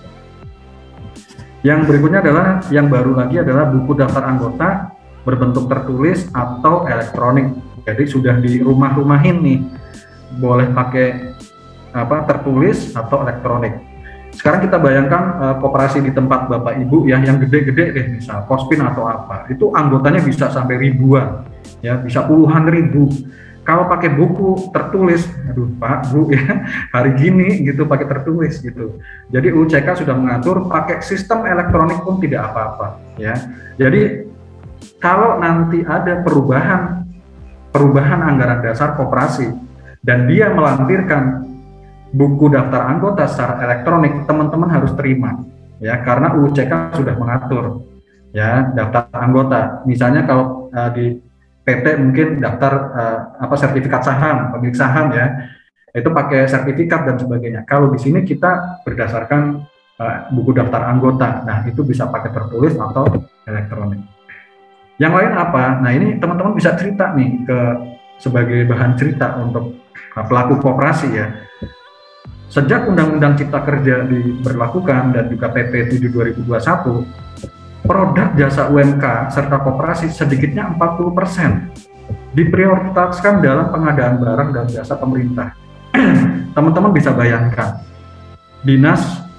Yang berikutnya adalah, yang baru lagi adalah buku daftar anggota berbentuk tertulis atau elektronik. Jadi sudah di rumah-rumahin nih, boleh pakai tertulis atau elektronik. Sekarang kita bayangkan koperasi di tempat Bapak Ibu ya, yang gede-gede deh, misal Pospin atau apa, itu anggotanya bisa sampai ribuan, ya bisa puluhan ribu. Kalau pakai buku tertulis, aduh Pak, Bu ya, hari gini gitu pakai tertulis gitu. Jadi UCK sudah mengatur pakai sistem elektronik pun tidak apa-apa ya. Jadi kalau nanti ada perubahan anggaran dasar koperasi dan dia melampirkan buku daftar anggota secara elektronik, teman-teman harus terima ya, karena UCK sudah mengatur ya daftar anggota. Misalnya kalau di PT mungkin daftar sertifikat saham, pemilik saham ya, itu pakai sertifikat dan sebagainya. Kalau di sini kita berdasarkan buku daftar anggota, nah itu bisa pakai tertulis atau elektronik. Yang lain apa? Nah ini teman-teman bisa cerita nih sebagai bahan cerita untuk pelaku koperasi ya. Sejak Undang-Undang Cipta Kerja diberlakukan dan juga PP 7 2021, produk jasa UMK serta koperasi sedikitnya 40% diprioritaskan dalam pengadaan barang dan jasa pemerintah. Teman-teman bisa bayangkan, Dinas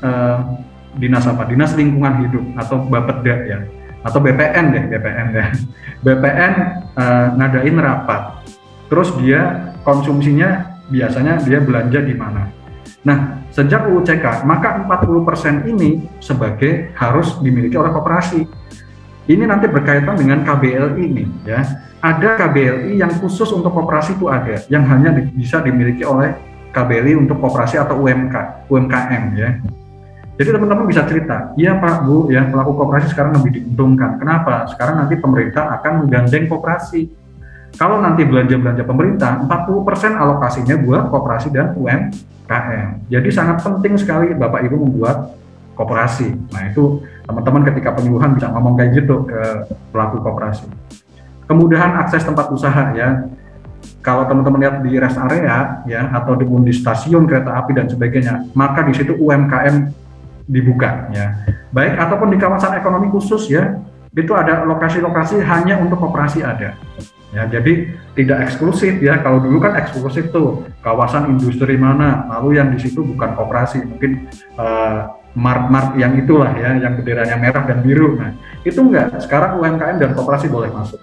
Lingkungan Hidup atau Bapeda ya, atau BPN ya. BPN ngadain rapat, terus dia konsumsinya biasanya dia belanja di mana. Nah, sejak UCK, maka 40% ini sebagai harus dimiliki oleh koperasi. Ini nanti berkaitan dengan KBLI nih ya. Ada KBLI yang khusus untuk koperasi itu ada, yang hanya bisa dimiliki oleh KBLI untuk koperasi atau UMKM ya. Jadi teman-teman bisa cerita, iya Pak, Bu ya, pelaku koperasi sekarang lebih diuntungkan. Kenapa? Sekarang nanti pemerintah akan menggandeng koperasi. Kalau nanti belanja pemerintah, 40% alokasinya buat koperasi dan UMKM. Jadi sangat penting sekali Bapak Ibu membuat koperasi. Nah itu teman-teman ketika penyuluhan bisa ngomong kayak gitu ke pelaku koperasi. Kemudahan akses tempat usaha ya. Kalau teman-teman lihat di rest area ya, atau di stasiun kereta api dan sebagainya, maka di situ UMKM dibuka ya. Baik ataupun di kawasan ekonomi khusus ya, itu ada lokasi-lokasi hanya untuk koperasi ada. Ya, jadi tidak eksklusif ya. Kalau dulu kan eksklusif tuh kawasan industri mana, lalu yang di situ bukan koperasi, mungkin mart yang itulah ya, yang benderanya merah dan biru. Nah, itu enggak. Sekarang UMKM dan koperasi boleh masuk.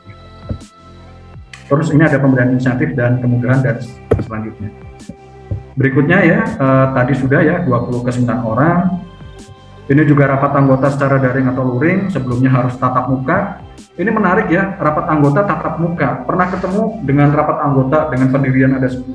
Terus ini ada pemberian insentif dan kemudahan dan selanjutnya. Berikutnya ya, tadi sudah ya 20 ke 9 orang. Ini juga rapat anggota secara daring atau luring, sebelumnya harus tatap muka. Ini menarik ya, rapat anggota tatap muka. Pernah ketemu dengan rapat anggota dengan pendirian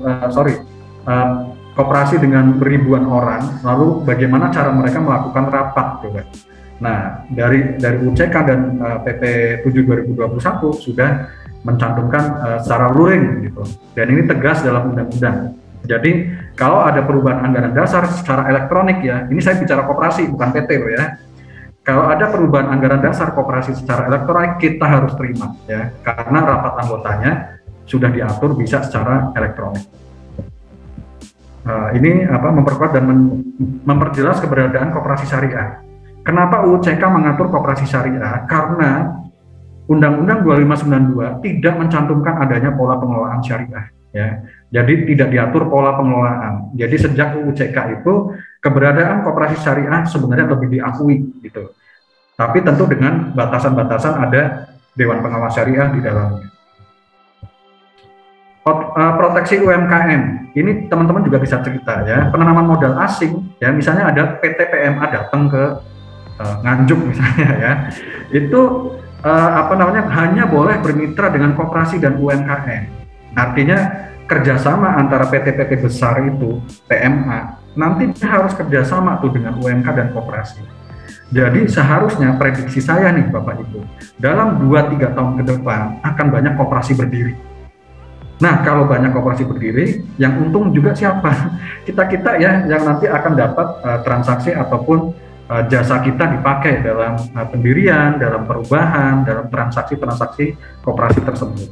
koperasi dengan ribuan orang, lalu bagaimana cara mereka melakukan rapat coba. Nah, dari UCK dan PP 7 2021 sudah mencantumkan secara luring gitu. Dan ini tegas dalam undang-undang. Jadi kalau ada perubahan anggaran dasar secara elektronik ya, ini saya bicara koperasi bukan PT loh ya. Kalau ada perubahan anggaran dasar koperasi secara elektronik, kita harus terima ya, karena rapat anggotanya sudah diatur bisa secara elektronik. Ini memperkuat dan memperjelas keberadaan koperasi syariah. Kenapa UCK mengatur koperasi syariah? Karena Undang-Undang 2592 tidak mencantumkan adanya pola pengelolaan syariah ya. Jadi tidak diatur pola pengelolaan. Jadi sejak UCK itu keberadaan koperasi syariah sebenarnya lebih diakui gitu. Tapi tentu dengan batasan-batasan, ada Dewan Pengawas Syariah di dalamnya. Proteksi UMKM. Ini teman-teman juga bisa cerita ya. Penanaman modal asing ya, misalnya ada PT PMA datang ke Nganjuk misalnya ya. Itu hanya boleh bermitra dengan koperasi dan UMKM. Artinya kerjasama antara PT-PT besar itu, PMA, nanti harus kerjasama tuh dengan UMK dan koperasi. Jadi seharusnya prediksi saya nih Bapak Ibu, dalam 2-3 tahun ke depan akan banyak koperasi berdiri. Nah, kalau banyak koperasi berdiri, yang untung juga siapa? Kita-kita ya, yang nanti akan dapat transaksi ataupun jasa kita dipakai dalam pendirian, dalam perubahan, dalam transaksi-transaksi koperasi tersebut.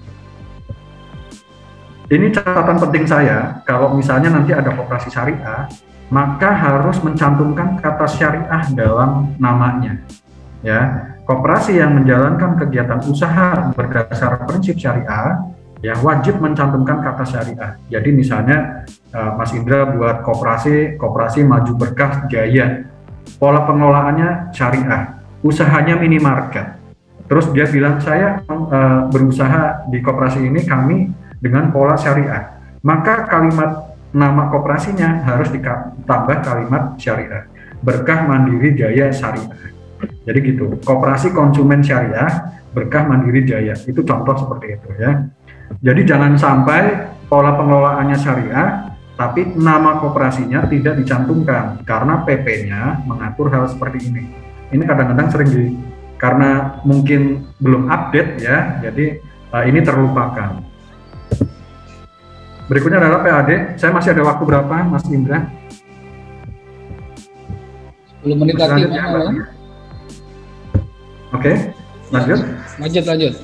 Ini catatan penting saya, kalau misalnya nanti ada koperasi syariah, maka harus mencantumkan kata syariah dalam namanya. Ya, koperasi yang menjalankan kegiatan usaha berdasar prinsip syariah, ya wajib mencantumkan kata syariah. Jadi misalnya Mas Indra buat koperasi Maju Berkah Jaya, pola pengelolaannya syariah, usahanya minimarket. Terus dia bilang saya berusaha di koperasi ini kami dengan pola syariah. Maka kalimat nama koperasinya harus ditambah kalimat syariah. Berkah Mandiri Jaya Syariah. Jadi gitu. Koperasi konsumen syariah, Berkah Mandiri Jaya. Itu contoh seperti itu ya. Jadi jangan sampai pola pengelolaannya syariah, tapi nama koperasinya tidak dicantumkan karena PP-nya mengatur hal seperti ini. Ini kadang-kadang sering karena mungkin belum update ya, jadi ini terlupakan. Berikutnya adalah PAD. Saya masih ada waktu berapa, Mas Indra? 10 menit lagi. Oke, lanjut. Lanjut.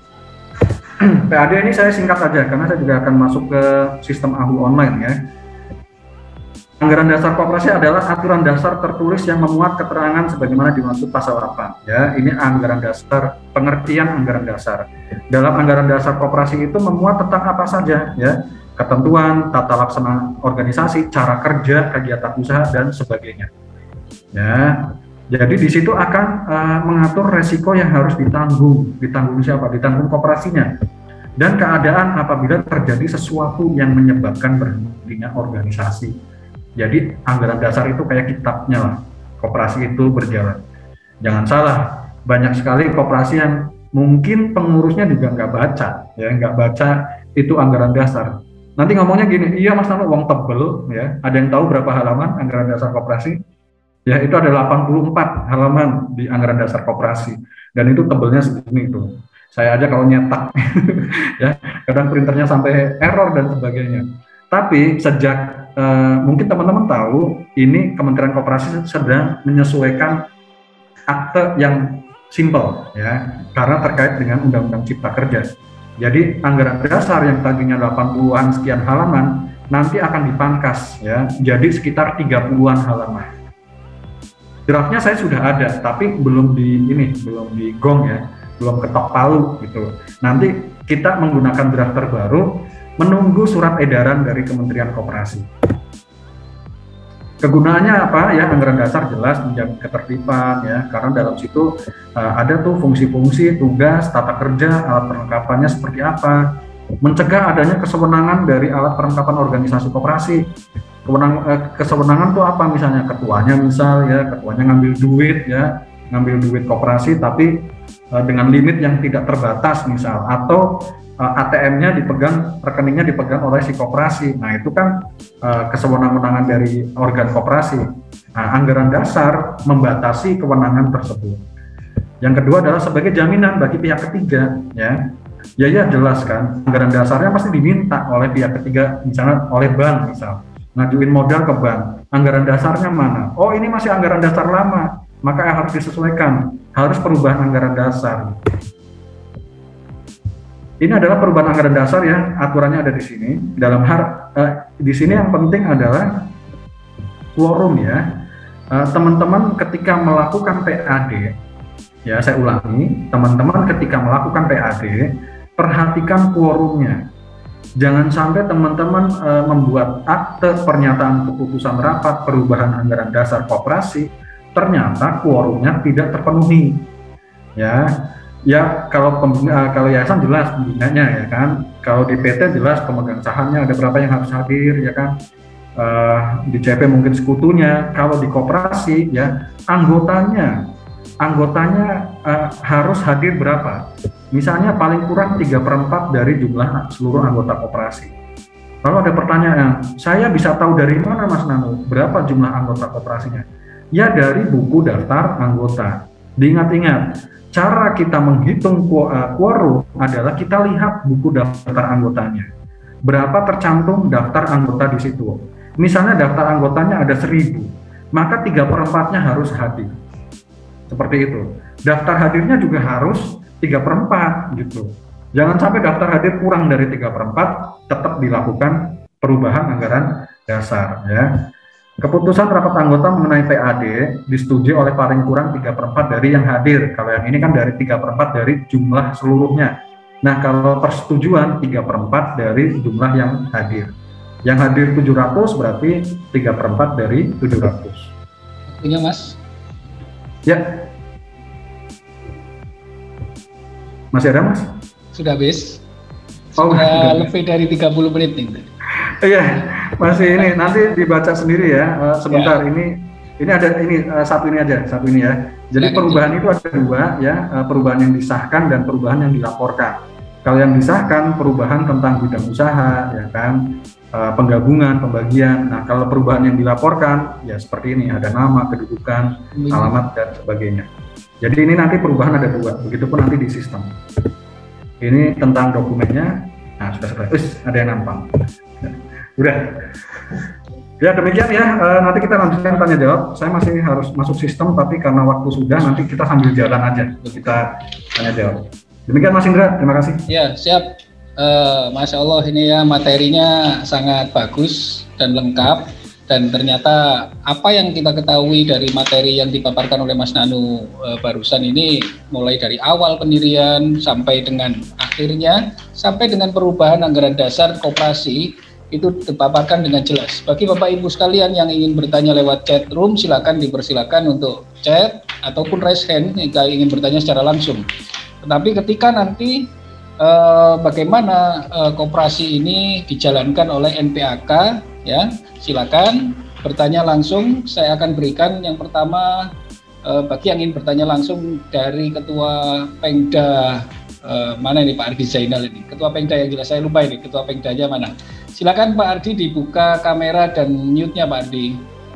PAD ini saya singkat saja karena saya juga akan masuk ke sistem AHU online ya. Anggaran dasar koperasi adalah aturan dasar tertulis yang memuat keterangan sebagaimana dimaksud pasal 8 ya. Ini anggaran dasar, pengertian anggaran dasar. Dalam anggaran dasar koperasi itu memuat tentang apa saja ya, ketentuan, tata laksana organisasi, cara kerja, kegiatan usaha dan sebagainya. Ya. Jadi di situ akan mengatur resiko yang harus ditanggung. Ditanggung siapa? Ditanggung koperasinya. Dan keadaan apabila terjadi sesuatu yang menyebabkan berhentinya organisasi. Jadi anggaran dasar itu kayak kitabnya lah, koperasi itu berjalan. Jangan salah, banyak sekali koperasi yang mungkin pengurusnya juga nggak baca, ya nggak baca itu anggaran dasar. Nanti ngomongnya gini, iya Mas Nano, uang tebel, ya. Ada yang tahu berapa halaman anggaran dasar koperasi? Ya itu ada 84 halaman di anggaran dasar koperasi, dan itu tebelnya segini itu. Saya aja kalau nyetak, ya kadang printernya sampai error dan sebagainya. Tapi sejak mungkin teman-teman tahu, ini Kementerian Koperasi sedang menyesuaikan akte yang simple ya, karena terkait dengan Undang-Undang Cipta Kerja. Jadi anggaran dasar yang tadinya 80-an sekian halaman nanti akan dipangkas ya, jadi sekitar 30-an halaman. Draftnya saya sudah ada, tapi belum digong ya, belum ketok palu gitu. Nanti kita menggunakan draft terbaru, menunggu surat edaran dari Kementerian Koperasi. Kegunaannya apa ya? Anggaran dasar jelas menjamin ketertiban ya, karena dalam situ ada tuh fungsi-fungsi, tugas, tata kerja, alat perlengkapannya seperti apa, mencegah adanya kesewenangan dari alat perlengkapan organisasi koperasi. Kesewenangan tuh apa? Misalnya ketuanya ketuanya ngambil duit koperasi tapi dengan limit yang tidak terbatas misal, atau ATM-nya dipegang, rekeningnya dipegang oleh si koperasi. Nah itu kan kesewenang-wenangan dari organ koperasi. Nah, anggaran dasar membatasi kewenangan tersebut. Yang kedua adalah sebagai jaminan bagi pihak ketiga ya. Ya jelas kan, anggaran dasarnya pasti diminta oleh pihak ketiga, misalnya oleh bank misal, ngajuin modal ke bank. Anggaran dasarnya mana? Oh ini masih anggaran dasar lama, maka harus disesuaikan, harus perubahan anggaran dasar. Ini adalah perubahan anggaran dasar ya, aturannya ada di sini. Dalam di sini yang penting adalah quorum ya. Teman-teman ketika melakukan PAD, ya saya ulangi, teman-teman ketika melakukan PAD, perhatikan quorumnya. Jangan sampai teman-teman membuat akte pernyataan keputusan rapat perubahan anggaran dasar koperasi, ternyata quorumnya tidak terpenuhi. Ya kalau yayasan jelas pembinanya ya kan, kalau di PT jelas pemegang sahamnya ada berapa yang harus hadir ya kan, di CP mungkin sekutunya, kalau di koperasi ya anggotanya anggotanya harus hadir berapa. Misalnya paling kurang 3/4 dari jumlah seluruh anggota koperasi. Lalu ada pertanyaan, saya bisa tahu dari mana Mas Nano berapa jumlah anggota koperasinya? Ya dari buku daftar anggota. Diingat-ingat, cara kita menghitung quorum adalah kita lihat buku daftar anggotanya. Berapa tercantum daftar anggota di situ. Misalnya daftar anggotanya ada 1000, maka 3/4-nya harus hadir. Seperti itu. Daftar hadirnya juga harus 3/4 gitu. Jangan sampai daftar hadir kurang dari 3/4, tetap dilakukan perubahan anggaran dasar ya. Keputusan rapat anggota mengenai PAD disetujui oleh paling kurang 3/4 dari yang hadir. Kalau yang ini kan dari 3/4 dari jumlah seluruhnya. Nah, kalau persetujuan 3/4 dari jumlah yang hadir. Yang hadir 700 berarti 3/4 dari 700. Waktunya Mas. Ya. Masih ada Mas? Sudah habis. Oh, sudah lebih dari 30 menit nih. Iya, masih ini nanti dibaca sendiri ya. Sebentar ya. Ini ada satu ini aja, satu ini ya. Jadi perubahan itu ada dua ya, perubahan yang disahkan dan perubahan yang dilaporkan. Kalau yang disahkan perubahan tentang bidang usaha ya kan, penggabungan, pembagian. Nah, kalau perubahan yang dilaporkan ya seperti ini, ada nama, kedudukan, alamat dan sebagainya. Jadi ini nanti perubahan ada dua, begitupun nanti di sistem. Ini tentang dokumennya. Nah, sudah selesai. Ada yang nampang. Udah. Ya demikian ya. Nanti kita lanjutkan tanya jawab. Saya masih harus masuk sistem, tapi karena waktu sudah, nanti kita sambil jalan aja. Kita tanya jawab. Demikian Mas Indra. Terima kasih. Ya siap. Masya Allah ini ya materinya sangat bagus dan lengkap. Dan ternyata apa yang kita ketahui dari materi yang dipaparkan oleh Mas Nanu barusan ini, mulai dari awal pendirian sampai dengan akhirnya, sampai dengan perubahan anggaran dasar koperasi, itu dipaparkan dengan jelas. Bagi Bapak Ibu sekalian yang ingin bertanya lewat chat room, silakan dipersilakan untuk chat ataupun raise hand jika ingin bertanya secara langsung. Tetapi ketika nanti bagaimana koperasi ini dijalankan oleh NPAK, ya silakan bertanya langsung. Saya akan berikan yang pertama bagi yang ingin bertanya langsung dari Ketua Pengda mana ini Pak Ardi Zainal ini, Ketua Pengda yang jelas saya lupa ini, Ketua Pengdanya mana. Silakan Pak Ardi dibuka kamera dan mute-nya Pak Ardi.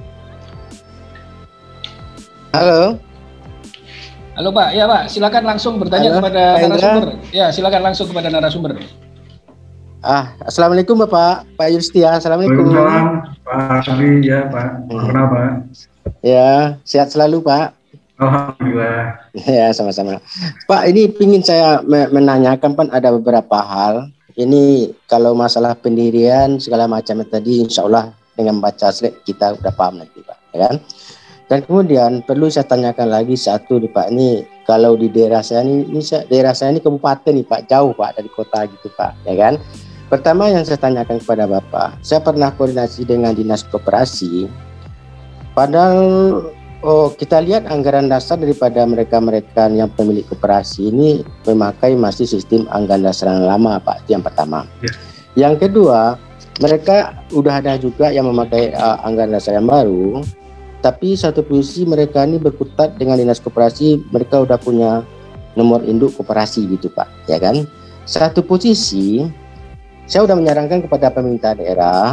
Halo. Halo Pak, ya Pak, silakan langsung bertanya kepada narasumber. Ya, silakan langsung kepada narasumber. Assalamualaikum Bapak, Pak Yustia. Assalamualaikum. Waalaikumsalam, Pak Ali, ya Pak. Kenapa? Ya, sehat selalu Pak. Alhamdulillah. Ya, sama-sama. Pak, ini ingin saya menanyakan, kan ada beberapa hal. Ini kalau masalah pendirian segala macam tadi, insya Allah dengan baca slide kita udah paham nanti Pak, ya kan? Dan kemudian perlu saya tanyakan lagi satu nih Pak, ini kalau di daerah saya ini daerah saya ini kabupaten nih Pak, jauh Pak dari kota gitu Pak, ya kan? Pertama yang saya tanyakan kepada Bapak, saya pernah koordinasi dengan dinas koperasi, padahal kita lihat anggaran dasar daripada mereka-mereka yang pemilik koperasi ini memakai masih sistem anggaran dasar yang lama Pak, itu yang pertama. Ya. Yang kedua, mereka udah ada juga yang memakai anggaran dasar yang baru, tapi satu posisi mereka ini berkutat dengan dinas koperasi, mereka udah punya nomor induk koperasi gitu Pak, ya kan? Satu posisi, saya udah menyarankan kepada pemerintah daerah,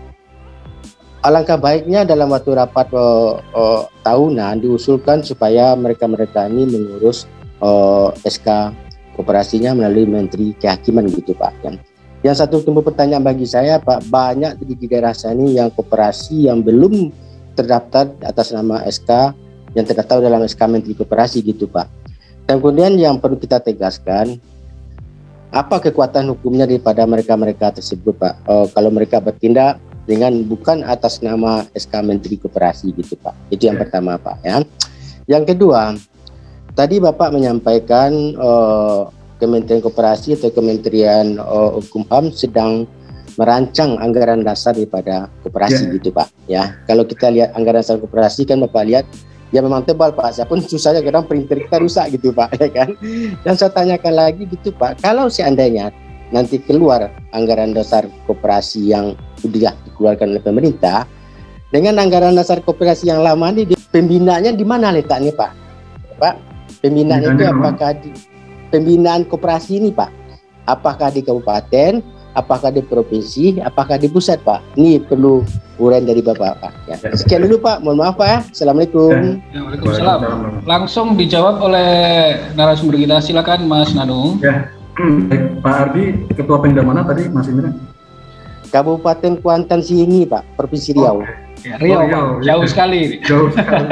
alangkah baiknya dalam waktu rapat tahunan diusulkan supaya mereka-mereka ini mengurus SK koperasinya melalui Menteri Kehakiman gitu Pak. Yang satu timbul pertanyaan bagi saya Pak, banyak di daerah saya ini yang koperasi yang belum terdaftar atas nama SK yang terdaftar dalam SK Menteri Koperasi gitu Pak. Dan kemudian yang perlu kita tegaskan, apa kekuatan hukumnya daripada mereka-mereka tersebut Pak, kalau mereka bertindak dengan bukan atas nama SK Menteri Koperasi gitu Pak. Itu yang pertama Pak ya. Yang kedua, tadi Bapak menyampaikan Kementerian Koperasi atau Kementerian Hukum-HAM sedang merancang anggaran dasar daripada koperasi gitu Pak ya. Kalau kita lihat anggaran dasar koperasi kan Bapak lihat ya memang tebal Pak, saya pun susahnya kadang printer kita rusak gitu Pak ya kan. Dan saya tanyakan lagi gitu Pak, kalau seandainya nanti keluar anggaran dasar koperasi yang sudah dikeluarkan oleh pemerintah dengan anggaran dasar koperasi yang lama ini, pembinaannya di mana letaknya Pak? Pak, pembinaan itu Pembinaannya apa? apakah pembinaan koperasi ini Pak, apakah di kabupaten, apakah di provinsi, apakah di pusat Pak? Ini perlu uraian dari Bapak Pak. Ya. Sekian dulu Pak, mohon maaf Pak ya. Assalamualaikum. Ya, Waalaikumsalam. Langsung dijawab oleh narasumber kita, silakan Mas Nanu. Ya, baik, Pak Ardi, Ketua Pemda mana tadi Mas Indra? Kabupaten Kuantan Sihingi Pak, Provinsi Riau. Ya, Riau, Pak. Jauh sekali. Jauh sekali.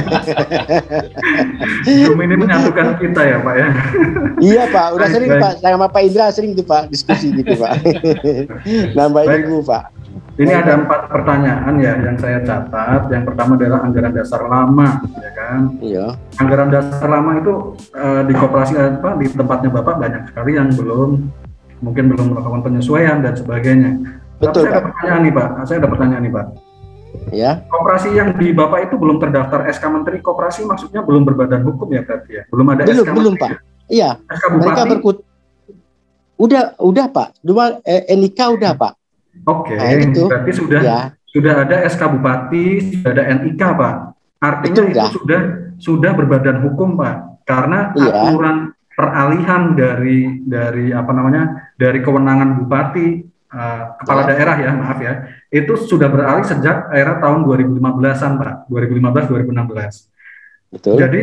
Zoom ini menyatukan kita ya Pak ya. Iya Pak, udah sering Baik. Pak, sama Pak Indra sering tuh Pak diskusi gitu Pak. Nambah ilmu Pak. Ini ada 4 pertanyaan ya yang saya catat. Yang pertama adalah anggaran dasar lama, ya kan? Iya. Anggaran dasar lama itu di koperasi apa di tempatnya Bapak banyak sekali yang mungkin belum melakukan penyesuaian dan sebagainya. Betul, Tapi saya ada pertanyaan nih Pak. Saya ada pertanyaan nih Pak. Ya. Koperasi yang di Bapak itu belum terdaftar SK Menteri Koperasi, maksudnya belum berbadan hukum ya berarti ya? Belum ada SK Belum Menteri, Pak. Iya. SK Mereka Bupati? udah Pak. Cuma NIK udah Pak. Oke, Nah, itu. berarti Ya. sudah ada SK Bupati, sudah ada NIK Pak. Artinya Betul, itu dah. sudah berbadan hukum Pak. Karena Iya. aturan peralihan dari apa namanya dari kewenangan bupati kepala Ya. daerah ya maaf ya itu sudah beralih sejak era tahun 2015-an Pak, 2015-2016. Betul. Jadi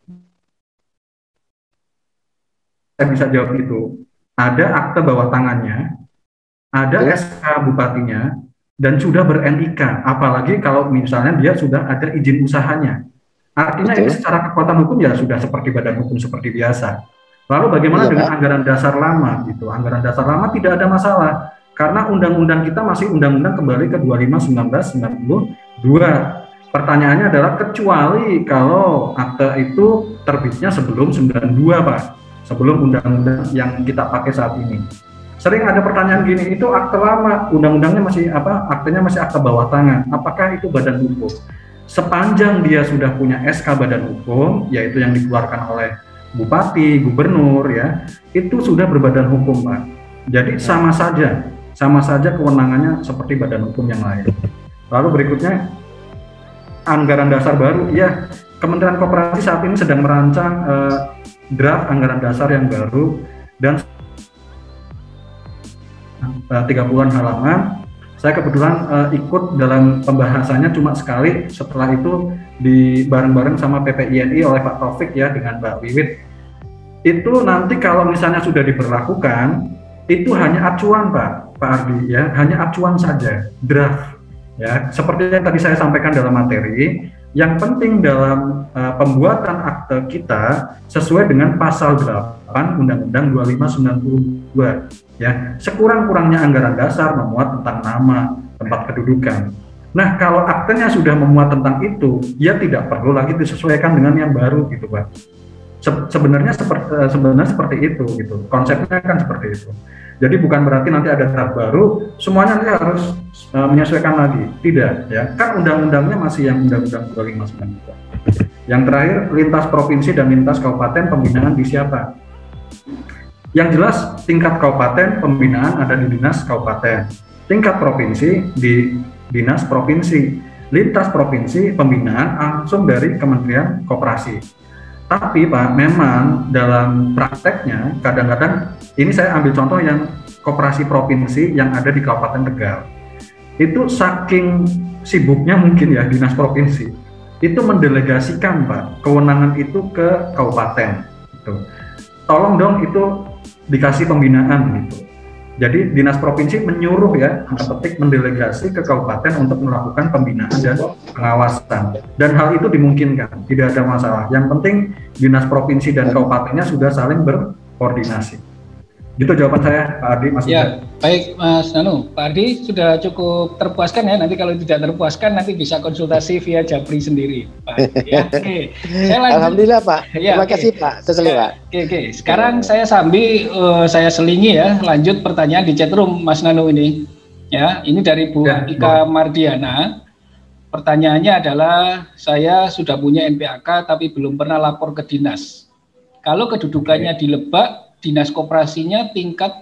saya bisa jawab itu. Ada akte bawah tangannya, ada Betul. SK bupatinya, dan sudah ber-NIK. Apalagi kalau misalnya dia sudah ada izin usahanya. Artinya ini Betul. secara kekuatan hukum ya sudah seperti badan hukum seperti biasa. Lalu bagaimana Iya, dengan Pak. anggaran dasar lama gitu? Anggaran dasar lama tidak ada masalah karena undang-undang kita masih undang-undang kembali ke 25/1992. Pertanyaannya adalah kecuali kalau akte itu terbitnya sebelum 92 Pak, sebelum undang-undang yang kita pakai saat ini. Sering ada pertanyaan gini, itu akte lama, undang-undangnya masih apa? Aktenya masih akte bawah tangan. Apakah itu badan hukum? Sepanjang dia sudah punya SK badan hukum, yaitu yang dikeluarkan oleh bupati, gubernur ya, itu sudah berbadan hukum Pak. Jadi sama saja kewenangannya seperti badan hukum yang lain. Lalu berikutnya anggaran dasar baru, ya Kementerian Koperasi saat ini sedang merancang draft anggaran dasar yang baru dan 30-an halaman. Saya kebetulan ikut dalam pembahasannya cuma sekali, setelah itu bareng-bareng sama PPINI oleh Pak Taufik ya dengan Mbak Wiwit. Itu nanti kalau misalnya sudah diberlakukan, itu hanya acuan Pak Ardi ya, hanya acuan saja, draft ya. Seperti yang tadi saya sampaikan dalam materi, yang penting dalam pembuatan akte kita sesuai dengan pasal 8 Undang-Undang 25/92 ya, sekurang-kurangnya anggaran dasar memuat tentang nama, tempat kedudukan. Nah, kalau aktenya sudah memuat tentang itu, ya tidak perlu lagi disesuaikan dengan yang baru gitu Pak. Sebenarnya seperti itu gitu. Konsepnya kan seperti itu. Jadi bukan berarti nanti ada draft baru semuanya nanti harus menyesuaikan lagi. Tidak ya. Kan undang-undangnya masih yang Undang-Undang 25/92. Yang terakhir, lintas provinsi dan lintas kabupaten pembinaan di siapa? Yang jelas tingkat kabupaten pembinaan ada di dinas kabupaten. Tingkat provinsi di dinas provinsi. Lintas provinsi pembinaan langsung dari Kementerian Koperasi. Tapi Pak, memang dalam prakteknya kadang-kadang ini saya ambil contoh yang koperasi provinsi yang ada di Kabupaten Tegal. Itu saking sibuknya mungkin ya dinas provinsi, itu mendelegasikan Pak kewenangan itu ke kabupaten. Gitu. Tolong dong itu dikasih pembinaan gitu. Jadi dinas provinsi menyuruh ya, mendelegasi ke kabupaten untuk melakukan pembinaan dan pengawasan. Dan hal itu dimungkinkan, tidak ada masalah. Yang penting dinas provinsi dan kabupatennya sudah saling berkoordinasi. Gitu jawaban saya, Pak Ardi. Mas ya, baik Mas Nanu. Pak Ardi sudah cukup terpuaskan ya. Nanti kalau tidak terpuaskan nanti bisa konsultasi via Japri sendiri, Pak. Ya, oke. Saya lanjut. Alhamdulillah Pak. Ya, terima kasih Pak. Seselip Pak. Oke. Sekarang saya sambil saya selingi ya. Lanjut pertanyaan di chatroom Mas Nanu ini. Ya, ini dari Bu Ika Mardiana. Pertanyaannya adalah, saya sudah punya NPAK tapi belum pernah lapor ke dinas. Kalau kedudukannya di Lebak, dinas koperasinya tingkat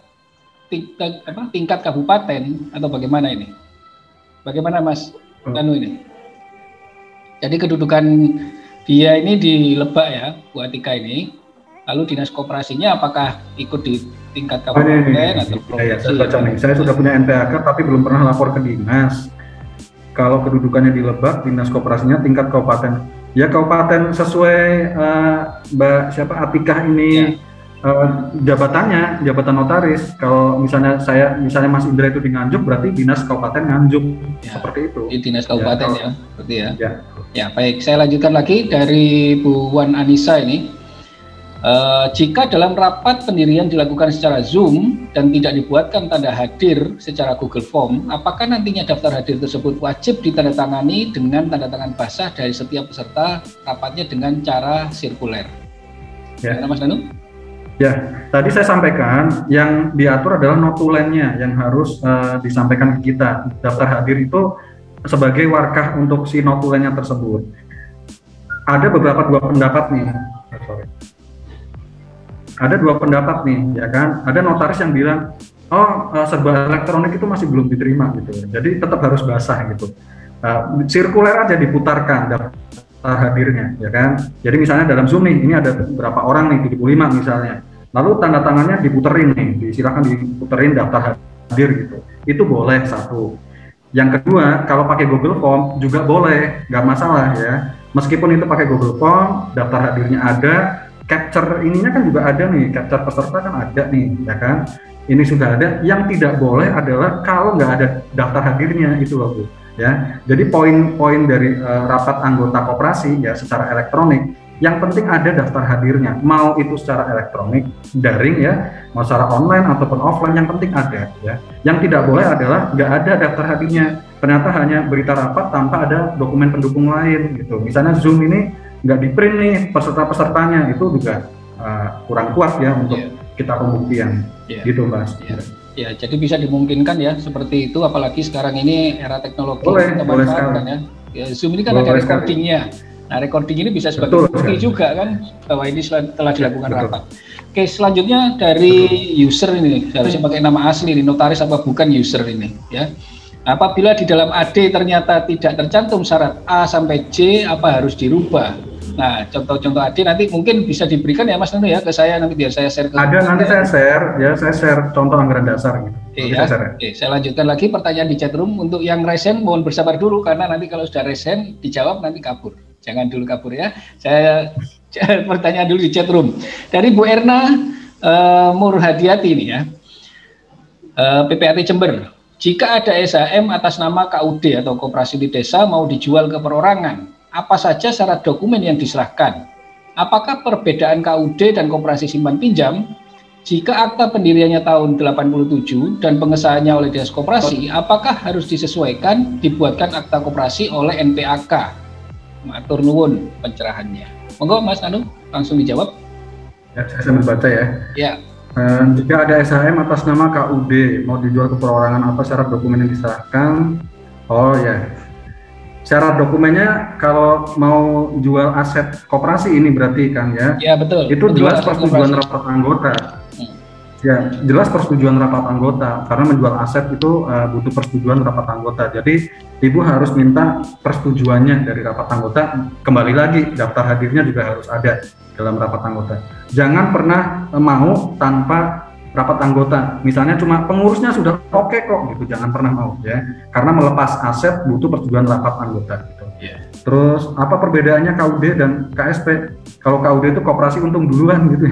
kabupaten atau bagaimana ini? Bagaimana Mas Nanu ini? Jadi kedudukan dia ini di Lebak ya, Bu Atika ini. Lalu dinas koperasinya apakah ikut di tingkat kabupaten atau provinsi? Saya sudah punya NPAK tapi belum pernah lapor ke dinas. Kalau kedudukannya di Lebak, dinas koperasinya tingkat kabupaten. Ya kabupaten sesuai Mbak siapa Atikah ini jabatannya, jabatan notaris. Kalau misalnya Mas Indra itu di Nganjuk, berarti dinas kabupaten Nganjuk, seperti itu. Di dinas kabupaten berarti ya. Ya baik, saya lanjutkan lagi dari Bu Wan Anissa ini. Jika dalam rapat pendirian dilakukan secara Zoom dan tidak dibuatkan tanda hadir secara Google Form, apakah nantinya daftar hadir tersebut wajib ditandatangani dengan tanda tangan basah dari setiap peserta rapatnya dengan cara sirkuler? Ya, Mas Nanu? Ya, tadi saya sampaikan yang diatur adalah notulennya yang harus disampaikan ke kita. Daftar hadir itu sebagai warkah untuk si notulennya tersebut. Ada dua pendapat nih. Ada dua pendapat nih, ya kan? Ada notaris yang bilang, serba elektronik itu masih belum diterima gitu. Jadi tetap harus basah gitu. Sirkuler aja diputarkan daftar hadirnya, ya kan? Jadi misalnya dalam Zoom nih, ini ada berapa orang nih, 75 misalnya. Lalu tanda tangannya diputerin nih, silakan diputerin daftar hadir gitu. Itu boleh satu. Yang kedua, kalau pakai Google Form juga boleh, nggak masalah ya. Meskipun itu pakai Google Form, daftar hadirnya ada. Capture ininya kan juga ada nih, capture peserta kan ada nih, ya kan? Ini sudah ada. Yang tidak boleh adalah kalau nggak ada daftar hadirnya itu loh Bu, ya. Jadi poin-poin dari rapat anggota koperasi ya secara elektronik, yang penting ada daftar hadirnya. Mau itu secara elektronik, daring ya, mau secara online ataupun offline, yang penting ada ya. Yang tidak boleh adalah nggak ada daftar hadirnya. Ternyata hanya berita rapat tanpa ada dokumen pendukung lain gitu. Misalnya Zoom ini nggak di print nih peserta-pesertanya, itu juga kurang kuat ya untuk kita pembuktian gitu Mas. Ya, jadi bisa dimungkinkan ya seperti itu, apalagi sekarang ini era teknologi boleh kan ya. Zoom ini kan ada recordingnya. Nah, recording ini bisa sebagai bukti juga kan bahwa ini telah dilakukan rapat. Oke, selanjutnya dari user ini harusnya pakai nama asli ini, notaris apa bukan user ini ya. Apabila di dalam AD ternyata tidak tercantum syarat A sampai J, apa harus dirubah? Nah, contoh-contoh AD nanti mungkin bisa diberikan ya Mas Nanu ya ke saya, nanti biar saya share ke nanti saya share contoh anggaran dasar gitu. Saya lanjutkan lagi pertanyaan di chatroom. Untuk yang resen mohon bersabar dulu karena nanti kalau sudah resen dijawab nanti kabur. Jangan dulu kabur ya. Saya pertanyaan dulu di chatroom. Dari Bu Erna Murhadiati ini ya. PPAT Jember. Jika ada SHM atas nama KUD atau Koperasi di Desa mau dijual ke perorangan, apa saja syarat dokumen yang diserahkan? Apakah perbedaan KUD dan Koperasi Simpan Pinjam? Jika akta pendiriannya tahun 87 dan pengesahannya oleh Dinas Koperasi, apakah harus disesuaikan dibuatkan akta koperasi oleh NPAK? Matur nuwun pencerahannya. Monggo Mas Anu langsung dijawab. Ya, saya sambil baca ya. Ya. Jika ada SHM atas nama KUD mau dijual ke perorangan, apa syarat dokumen yang diserahkan? Oh ya, syarat dokumennya kalau mau jual aset koperasi ini berarti kan ya? Ya betul. Itu jelas persetujuan rapat anggota. Ya jelas persetujuan rapat anggota karena menjual aset itu butuh persetujuan rapat anggota. Jadi Ibu harus minta persetujuannya dari rapat anggota. Kembali lagi daftar hadirnya juga harus ada dalam rapat anggota. Jangan pernah mau tanpa rapat anggota. Misalnya cuma pengurusnya sudah oke kok gitu, jangan pernah mau ya. Karena melepas aset butuh persetujuan rapat anggota gitu. Terus apa perbedaannya KUD dan KSP? Kalau KUD itu koperasi untung duluan gitu.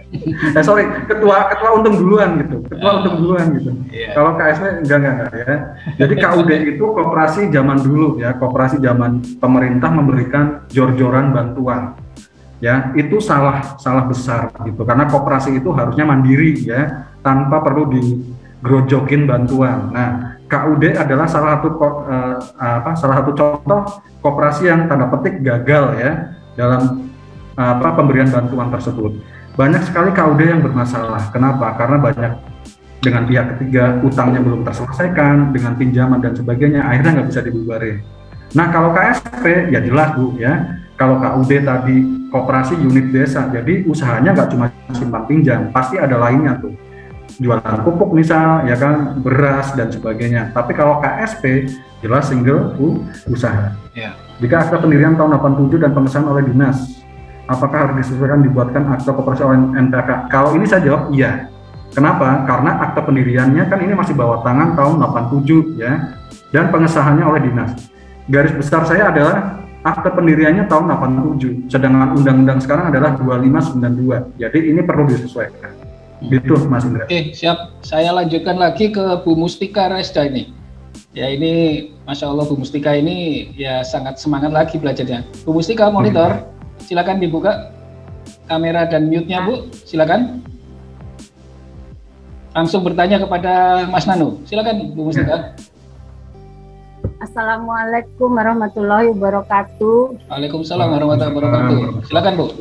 ketua untung duluan gitu. Untung duluan gitu. Kalau KSP enggak ya. Jadi KUD itu koperasi zaman dulu ya, koperasi zaman pemerintah memberikan jor-joran bantuan. Ya, itu salah besar gitu. Karena koperasi itu harusnya mandiri ya, tanpa perlu digrojokin bantuan. Nah, KUD adalah salah satu contoh koperasi yang tanda petik gagal ya dalam pemberian bantuan tersebut. Banyak sekali KUD yang bermasalah. Kenapa? Karena banyak dengan pihak ketiga utangnya belum terselesaikan, dengan pinjaman dan sebagainya, akhirnya nggak bisa dibubarin. Nah, kalau KSP ya jelas Bu ya. Kalau KUD tadi koperasi unit desa, jadi usahanya nggak cuma simpan pinjam, pasti ada lainnya tuh. jualan pupuk misal, ya kan, beras dan sebagainya. Tapi kalau KSP jelas single usaha. Ya. Jika akta pendirian tahun 87 dan pengesahan oleh dinas, apakah harus disesuaikan dibuatkan akta koperasi oleh NPK? Kalau ini saya jawab iya. Kenapa? Karena akta pendiriannya kan ini masih bawah tangan tahun 87 ya, dan pengesahannya oleh dinas. Garis besar saya adalah akta pendiriannya tahun 87, sedangkan undang-undang sekarang adalah 2592. Jadi ini perlu disesuaikan. Gitu Mas Indra. Oke, siap. Saya lanjutkan lagi ke Bu Mustika Resda ini. Ya ini, Masya Allah Bu Mustika ini ya sangat semangat lagi belajarnya. Bu Mustika monitor, silakan dibuka kamera dan mute-nya Bu, silakan. Langsung bertanya kepada Mas Nanu, silakan Bu Mustika. Assalamualaikum warahmatullahi wabarakatuh. Waalaikumsalam warahmatullahi wabarakatuh. Silakan Bu.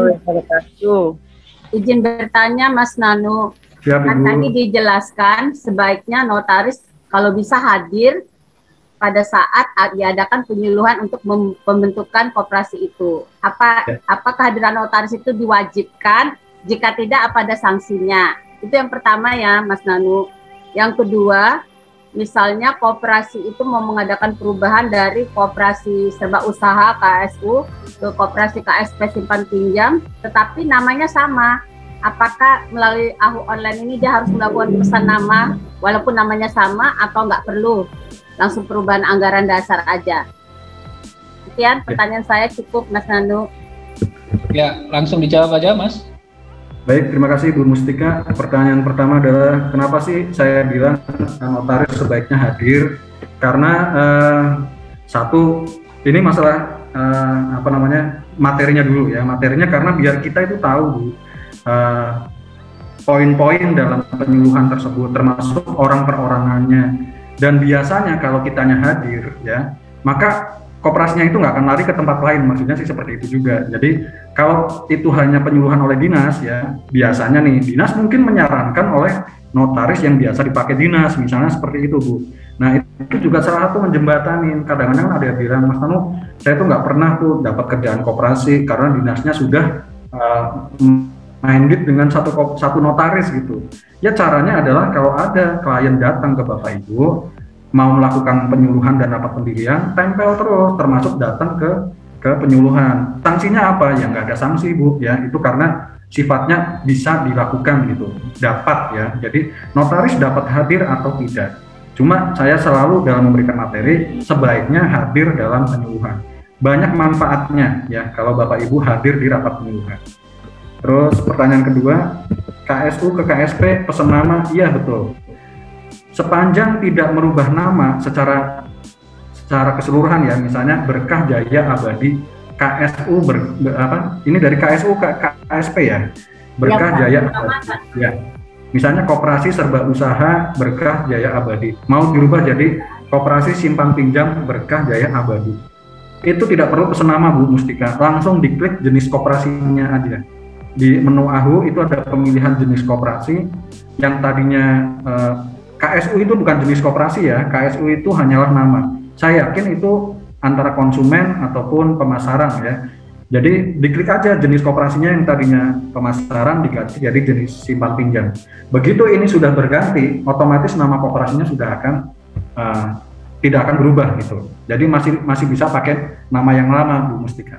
Izin bertanya Mas Nanu. Siap, Kan Ibu. tadi dijelaskan sebaiknya notaris kalau bisa hadir pada saat diadakan penyuluhan untuk pembentukan koperasi itu. Apa kehadiran notaris itu diwajibkan? Jika tidak, apa ada sanksinya? Itu yang pertama ya Mas Nanu. Yang kedua, misalnya koperasi itu mau mengadakan perubahan dari koperasi serba usaha KSU ke koperasi KSP simpan pinjam, tetapi namanya sama. Apakah melalui AHU online ini dia harus melakukan pesan nama walaupun namanya sama, atau nggak perlu langsung perubahan anggaran dasar aja? Sekian pertanyaan saya, cukup Mas Nanu. Ya, langsung dijawab aja Mas. Baik, terima kasih Bu Mustika. Pertanyaan pertama adalah kenapa sih saya bilang notaris sebaiknya hadir? Karena satu, ini masalah materinya dulu ya. Materinya karena biar kita itu tahu Bu, poin-poin dalam penyuluhan tersebut, termasuk orang perorangannya. Dan biasanya kalau kitanya hadir ya, maka koperasinya itu nggak akan lari ke tempat lain, maksudnya sih seperti itu juga. Jadi kalau itu hanya penyuluhan oleh dinas ya, biasanya nih dinas mungkin menyarankan oleh notaris yang biasa dipakai dinas, misalnya seperti itu Bu. Nah itu juga salah satu menjembatanin. Kadang-kadang ada yang bilang, Mas Tanu, saya tuh nggak pernah tuh dapat kerjaan koperasi karena dinasnya sudah minded dengan satu notaris gitu. Ya caranya adalah kalau ada klien datang ke Bapak Ibu mau melakukan penyuluhan dan dapat pendirian, tempel terus, termasuk datang ke penyuluhan. Sanksinya apa? Ya nggak ada sanksi Bu, ya itu karena sifatnya bisa dilakukan gitu, dapat ya. Jadi notaris dapat hadir atau tidak. Cuma saya selalu dalam memberikan materi sebaiknya hadir dalam penyuluhan. Banyak manfaatnya ya kalau Bapak Ibu hadir di rapat penyuluhan. Terus pertanyaan kedua, KSU ke KSP pesan nama, iya betul. Sepanjang tidak merubah nama secara keseluruhan ya, misalnya Berkah Jaya Abadi KSU ini dari KSU ke KSP ya, Berkah Jaya Abadi ya. Misalnya koperasi serba usaha Berkah Jaya Abadi mau dirubah jadi koperasi simpan pinjam Berkah Jaya Abadi, itu tidak perlu pesan nama Bu Mustika, langsung diklik jenis koperasinya aja. Di menu AHU itu ada pemilihan jenis koperasi yang tadinya KSU itu bukan jenis koperasi ya, KSU itu hanyalah nama. Saya yakin itu antara konsumen ataupun pemasaran ya. Jadi diklik aja jenis koperasinya yang tadinya pemasaran diganti jadi jenis simpan pinjam. Begitu ini sudah berganti, otomatis nama koperasinya sudah akan tidak akan berubah gitu. Jadi masih bisa pakai nama yang lama Bu Mustika.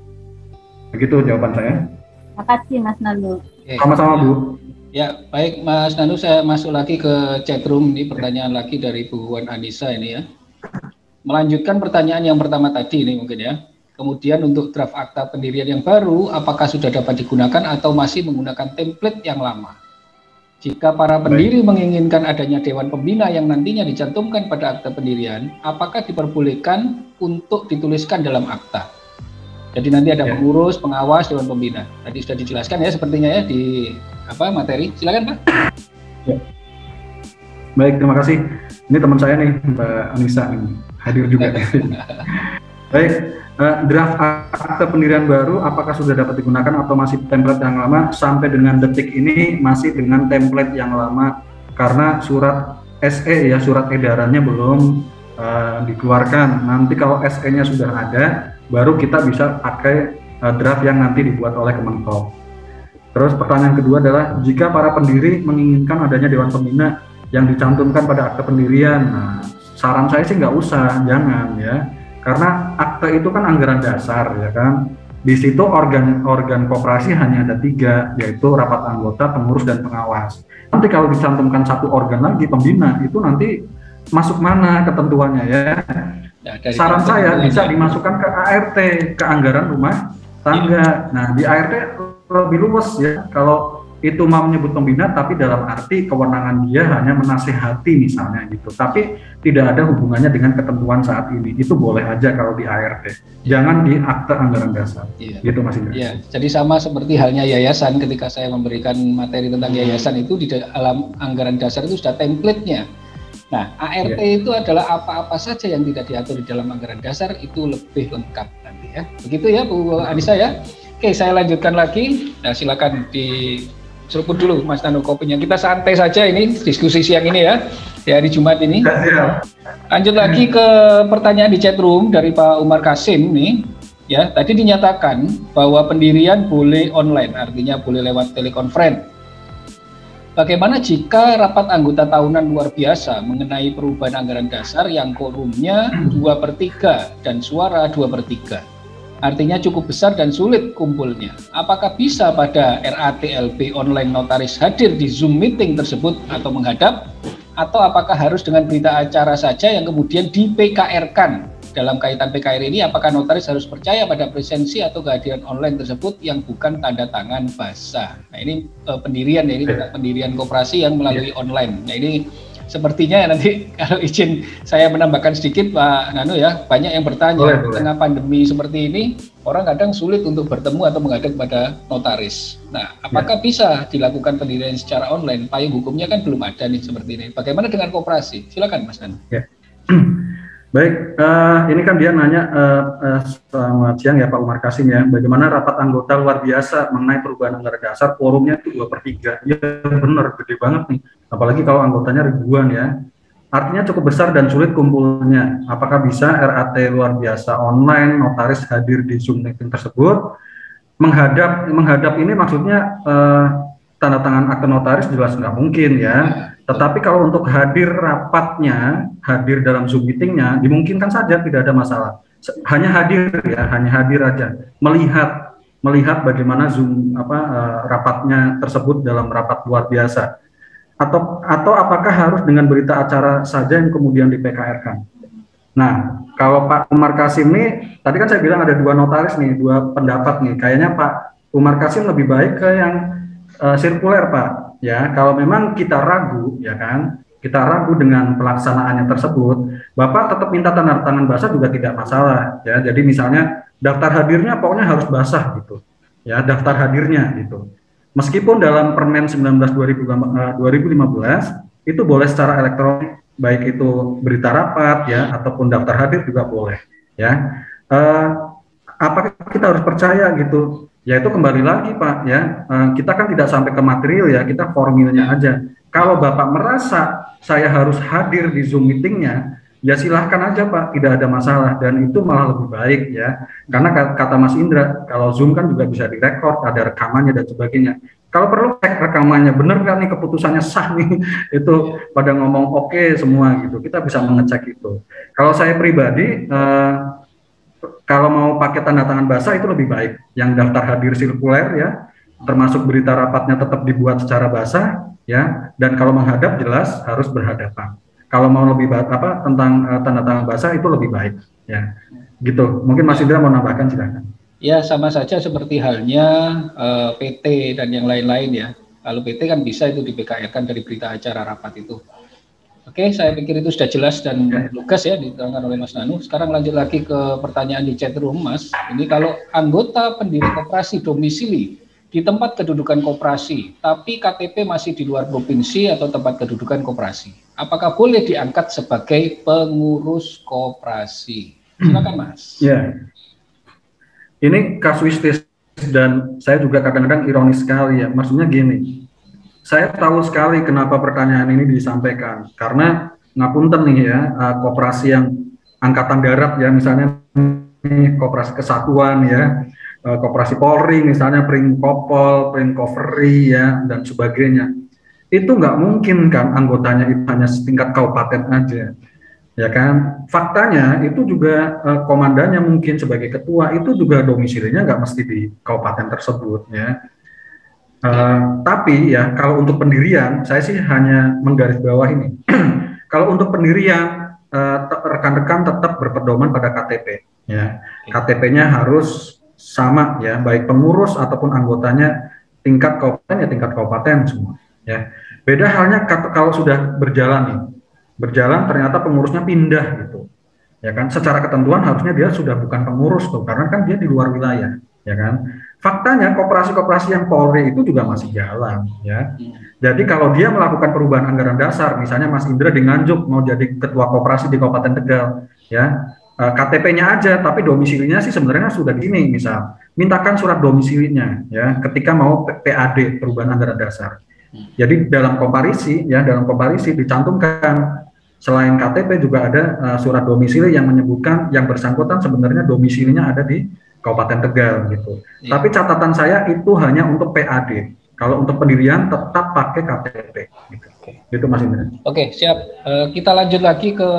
Begitu jawaban saya. Terima kasih Mas Nanu. Sama-sama Bu. Ya, baik Mas Nanu, saya masuk lagi ke chatroom. Ini pertanyaan lagi dari Bu Wan Anissa ini ya. Melanjutkan pertanyaan yang pertama tadi ini mungkin ya. Kemudian untuk draft akta pendirian yang baru, apakah sudah dapat digunakan atau masih menggunakan template yang lama? Jika para pendiri menginginkan adanya Dewan Pembina yang nantinya dicantumkan pada akta pendirian, apakah diperbolehkan untuk dituliskan dalam akta? Jadi nanti ada pengurus, pengawas, Dewan Pembina. Tadi sudah dijelaskan ya sepertinya ya di materi. Silakan Pak. Ya. Baik, terima kasih. Ini teman saya nih Mbak Anissa hadir juga. Baik, draft akta pendirian baru apakah sudah dapat digunakan atau masih template yang lama? Sampai dengan detik ini masih dengan template yang lama karena surat SE ya, surat edarannya belum dikeluarkan. Nanti kalau SE-nya sudah ada, baru kita bisa pakai draft yang nanti dibuat oleh Kemenko. Terus pertanyaan kedua adalah, jika para pendiri menginginkan adanya Dewan Pembina yang dicantumkan pada akte pendirian, nah, saran saya sih nggak usah, jangan ya. Karena akte itu kan anggaran dasar ya kan. Di situ organ koperasi hanya ada 3, yaitu rapat anggota, pengurus, dan pengawas. Nanti kalau dicantumkan satu organ lagi, pembina, itu nanti masuk mana ketentuannya ya. Saran saya bisa dimasukkan ke ART, ke anggaran rumah tangga. Nah, di ART lebih luas ya, kalau itu mau menyebut pembina, tapi dalam arti kewenangan dia hanya menasihati misalnya gitu, tapi tidak ada hubungannya dengan ketentuan saat ini. Itu boleh aja kalau di ART, jangan di akte anggaran dasar. Gitu Mas Indra. Iya, jadi sama seperti halnya yayasan, ketika saya memberikan materi tentang yayasan itu di dalam anggaran dasar itu sudah template-nya. Nah, ART itu adalah apa-apa saja yang tidak diatur di dalam anggaran dasar itu lebih lengkap nanti ya. Begitu ya Bu Anissa ya. Oke, saya lanjutkan lagi. Nah, silakan diseruput dulu Mas Nanu kopinya. Kita santai saja ini diskusi siang ini ya, di hari Jumat ini. Lanjut lagi ke pertanyaan di chat room dari Pak Umar Kasim nih. Ya, tadi dinyatakan bahwa pendirian boleh online, artinya boleh lewat telekonferensi. Bagaimana jika rapat anggota tahunan luar biasa mengenai perubahan anggaran dasar yang quorumnya 2/3 dan suara 2/3? Artinya cukup besar dan sulit kumpulnya. Apakah bisa pada RATLB online notaris hadir di Zoom meeting tersebut atau menghadap? Atau apakah harus dengan berita acara saja yang kemudian di PKR-kan? Dalam kaitan PKR ini, apakah notaris harus percaya pada presensi atau kehadiran online tersebut yang bukan tanda tangan basah? Nah, ini pendirian ya, ini pendirian koperasi yang melalui online. Nah, ini sepertinya nanti kalau izin saya menambahkan sedikit Pak Nano ya, banyak yang bertanya, tengah pandemi seperti ini, orang kadang sulit untuk bertemu atau menghadap pada notaris. Nah, apakah bisa dilakukan pendirian secara online? Payung hukumnya kan belum ada nih seperti ini. Bagaimana dengan koperasi? Silakan Mas Nano. Ya. Baik, ini kan dia nanya, selamat siang ya Pak Umar Kasim ya, bagaimana rapat anggota luar biasa mengenai perubahan anggaran dasar, quorumnya itu 2/3, ya benar, gede banget nih, apalagi kalau anggotanya ribuan ya, artinya cukup besar dan sulit kumpulnya. Apakah bisa RAT luar biasa online, notaris hadir di Zoom meeting tersebut? Menghadap ini maksudnya tanda tangan akte notaris jelas nggak mungkin ya. Tetapi kalau untuk hadir rapatnya, hadir dalam Zoom meetingnya, dimungkinkan saja, tidak ada masalah. Hanya hadir ya, hanya hadir aja, melihat bagaimana Zoom rapatnya tersebut dalam rapat luar biasa. Atau apakah harus dengan berita acara saja yang kemudian di PKR-kan? Nah, kalau Pak Umar Kasim nih, tadi kan saya bilang ada 2 notaris nih, 2 pendapat nih. Kayaknya Pak Umar Kasim lebih baik ke yang sirkuler Pak. Ya, kalau memang kita ragu, ya kan, kita ragu dengan pelaksanaannya tersebut, Bapak tetap minta tanda tangan basah juga tidak masalah, ya. Jadi misalnya daftar hadirnya pokoknya harus basah gitu, ya, daftar hadirnya gitu. Meskipun dalam Permen 19/2015 itu boleh secara elektronik, baik itu berita rapat, ya, ataupun daftar hadir juga boleh, ya. Apakah kita harus percaya gitu? Ya itu kembali lagi Pak ya, kita kan tidak sampai ke material ya, kita formilnya aja. Kalau Bapak merasa saya harus hadir di Zoom meetingnya, ya silahkan aja Pak, tidak ada masalah, dan itu malah lebih baik ya. Karena kata Mas Indra, kalau Zoom kan juga bisa direkord, ada rekamannya dan sebagainya. Kalau perlu cek rekamannya, bener kan nih keputusannya sah nih, itu pada ngomong oke semua gitu, kita bisa mengecek itu. Kalau saya pribadi, kalau mau pakai tanda tangan basah itu lebih baik. Yang daftar hadir sirkuler ya, termasuk berita rapatnya tetap dibuat secara basah ya. Dan kalau menghadap jelas harus berhadapan. Kalau mau lebih tentang tanda tangan basah itu lebih baik ya. Gitu. Mungkin Mas Indra mau nambahkan, silakan. Ya, sama saja seperti halnya PT dan yang lain-lain ya. Kalau PT kan bisa itu di PKR-kan dari berita acara rapat itu. Oke, saya pikir itu sudah jelas dan lugas ya diterangkan oleh Mas Nanu. Sekarang lanjut lagi ke pertanyaan di chat room, Mas. Ini kalau anggota pendiri koperasi domisili di tempat kedudukan koperasi, tapi KTP masih di luar provinsi atau tempat kedudukan koperasi, apakah boleh diangkat sebagai pengurus koperasi? Silakan, Mas. Ya, ini kasuistis dan saya juga kadang-kadang ironis sekali ya. Maksudnya gini. Saya tahu sekali kenapa pertanyaan ini disampaikan, karena ngapunten nih ya, koperasi yang angkatan darat ya, misalnya koperasi kesatuan ya, Koperasi Polri misalnya, Prinkopol, Prinkoveri ya dan sebagainya. Itu nggak mungkin kan anggotanya itu hanya setingkat kabupaten aja, ya kan? Faktanya itu juga komandannya mungkin sebagai ketua itu juga domisilinya nggak mesti di kabupaten tersebut ya. Tapi ya kalau untuk pendirian saya sih hanya menggarisbawahi ini. Kalau untuk pendirian rekan-rekan tetap berpedoman pada KTP ya. KTP-nya harus sama ya, baik pengurus ataupun anggotanya tingkat kabupaten ya tingkat kabupaten semua ya. Beda halnya kalau sudah berjalan nih, berjalan ternyata pengurusnya pindah gitu, ya kan? Secara ketentuan harusnya dia sudah bukan pengurus tuh, karena kan dia di luar wilayah, ya kan? Faktanya koperasi-koperasi yang Polri itu juga masih jalan, ya. Jadi kalau dia melakukan perubahan anggaran dasar, misalnya Mas Indra di Nganjuk mau jadi ketua koperasi di Kabupaten Tegal, ya. KTP-nya aja, tapi domisilinya sih sebenarnya sudah gini, misal mintakan surat domisilinya, ya, ketika mau PAD perubahan anggaran dasar. Jadi dalam komparisi, ya, dalam komparisi dicantumkan selain KTP juga ada surat domisili yang menyebutkan yang bersangkutan sebenarnya domisilinya ada di Kabupaten Tegal gitu. Ya. Tapi catatan saya itu hanya untuk PAD. Kalau untuk pendirian tetap pakai KTP. Gitu. Itu Mas Indra. Oke, siap. Kita lanjut lagi ke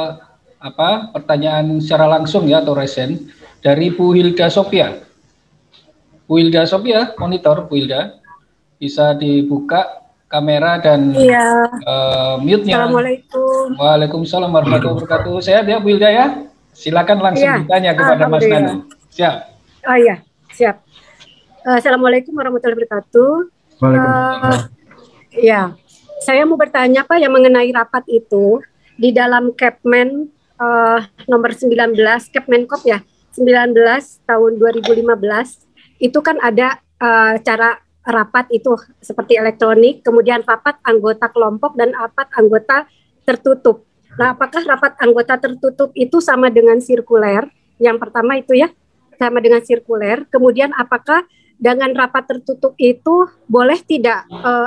pertanyaan secara langsung ya atau resen dari Bu Hilda Sophia. Bu Hilda Sophia, monitor Bu Hilda. Bisa dibuka kamera dan mute-nya. Assalamualaikum. Waalaikumsalam warahmatullahi wabarakatuh. Sehat ya Bu Hilda ya? Silakan langsung ditanya kepada Mas Nanu. Siap. Oh iya, siap. Assalamualaikum warahmatullahi wabarakatuh. Waalaikumsalam. Ya, saya mau bertanya Pak yang mengenai rapat itu di dalam Kepmen nomor 19, Kepmenkop ya, 19 tahun 2015 itu kan ada cara rapat itu seperti elektronik, kemudian rapat anggota kelompok dan rapat anggota tertutup. Nah, apakah rapat anggota tertutup itu sama dengan sirkuler? Yang pertama itu ya, sama dengan sirkuler. Kemudian apakah dengan rapat tertutup itu boleh tidak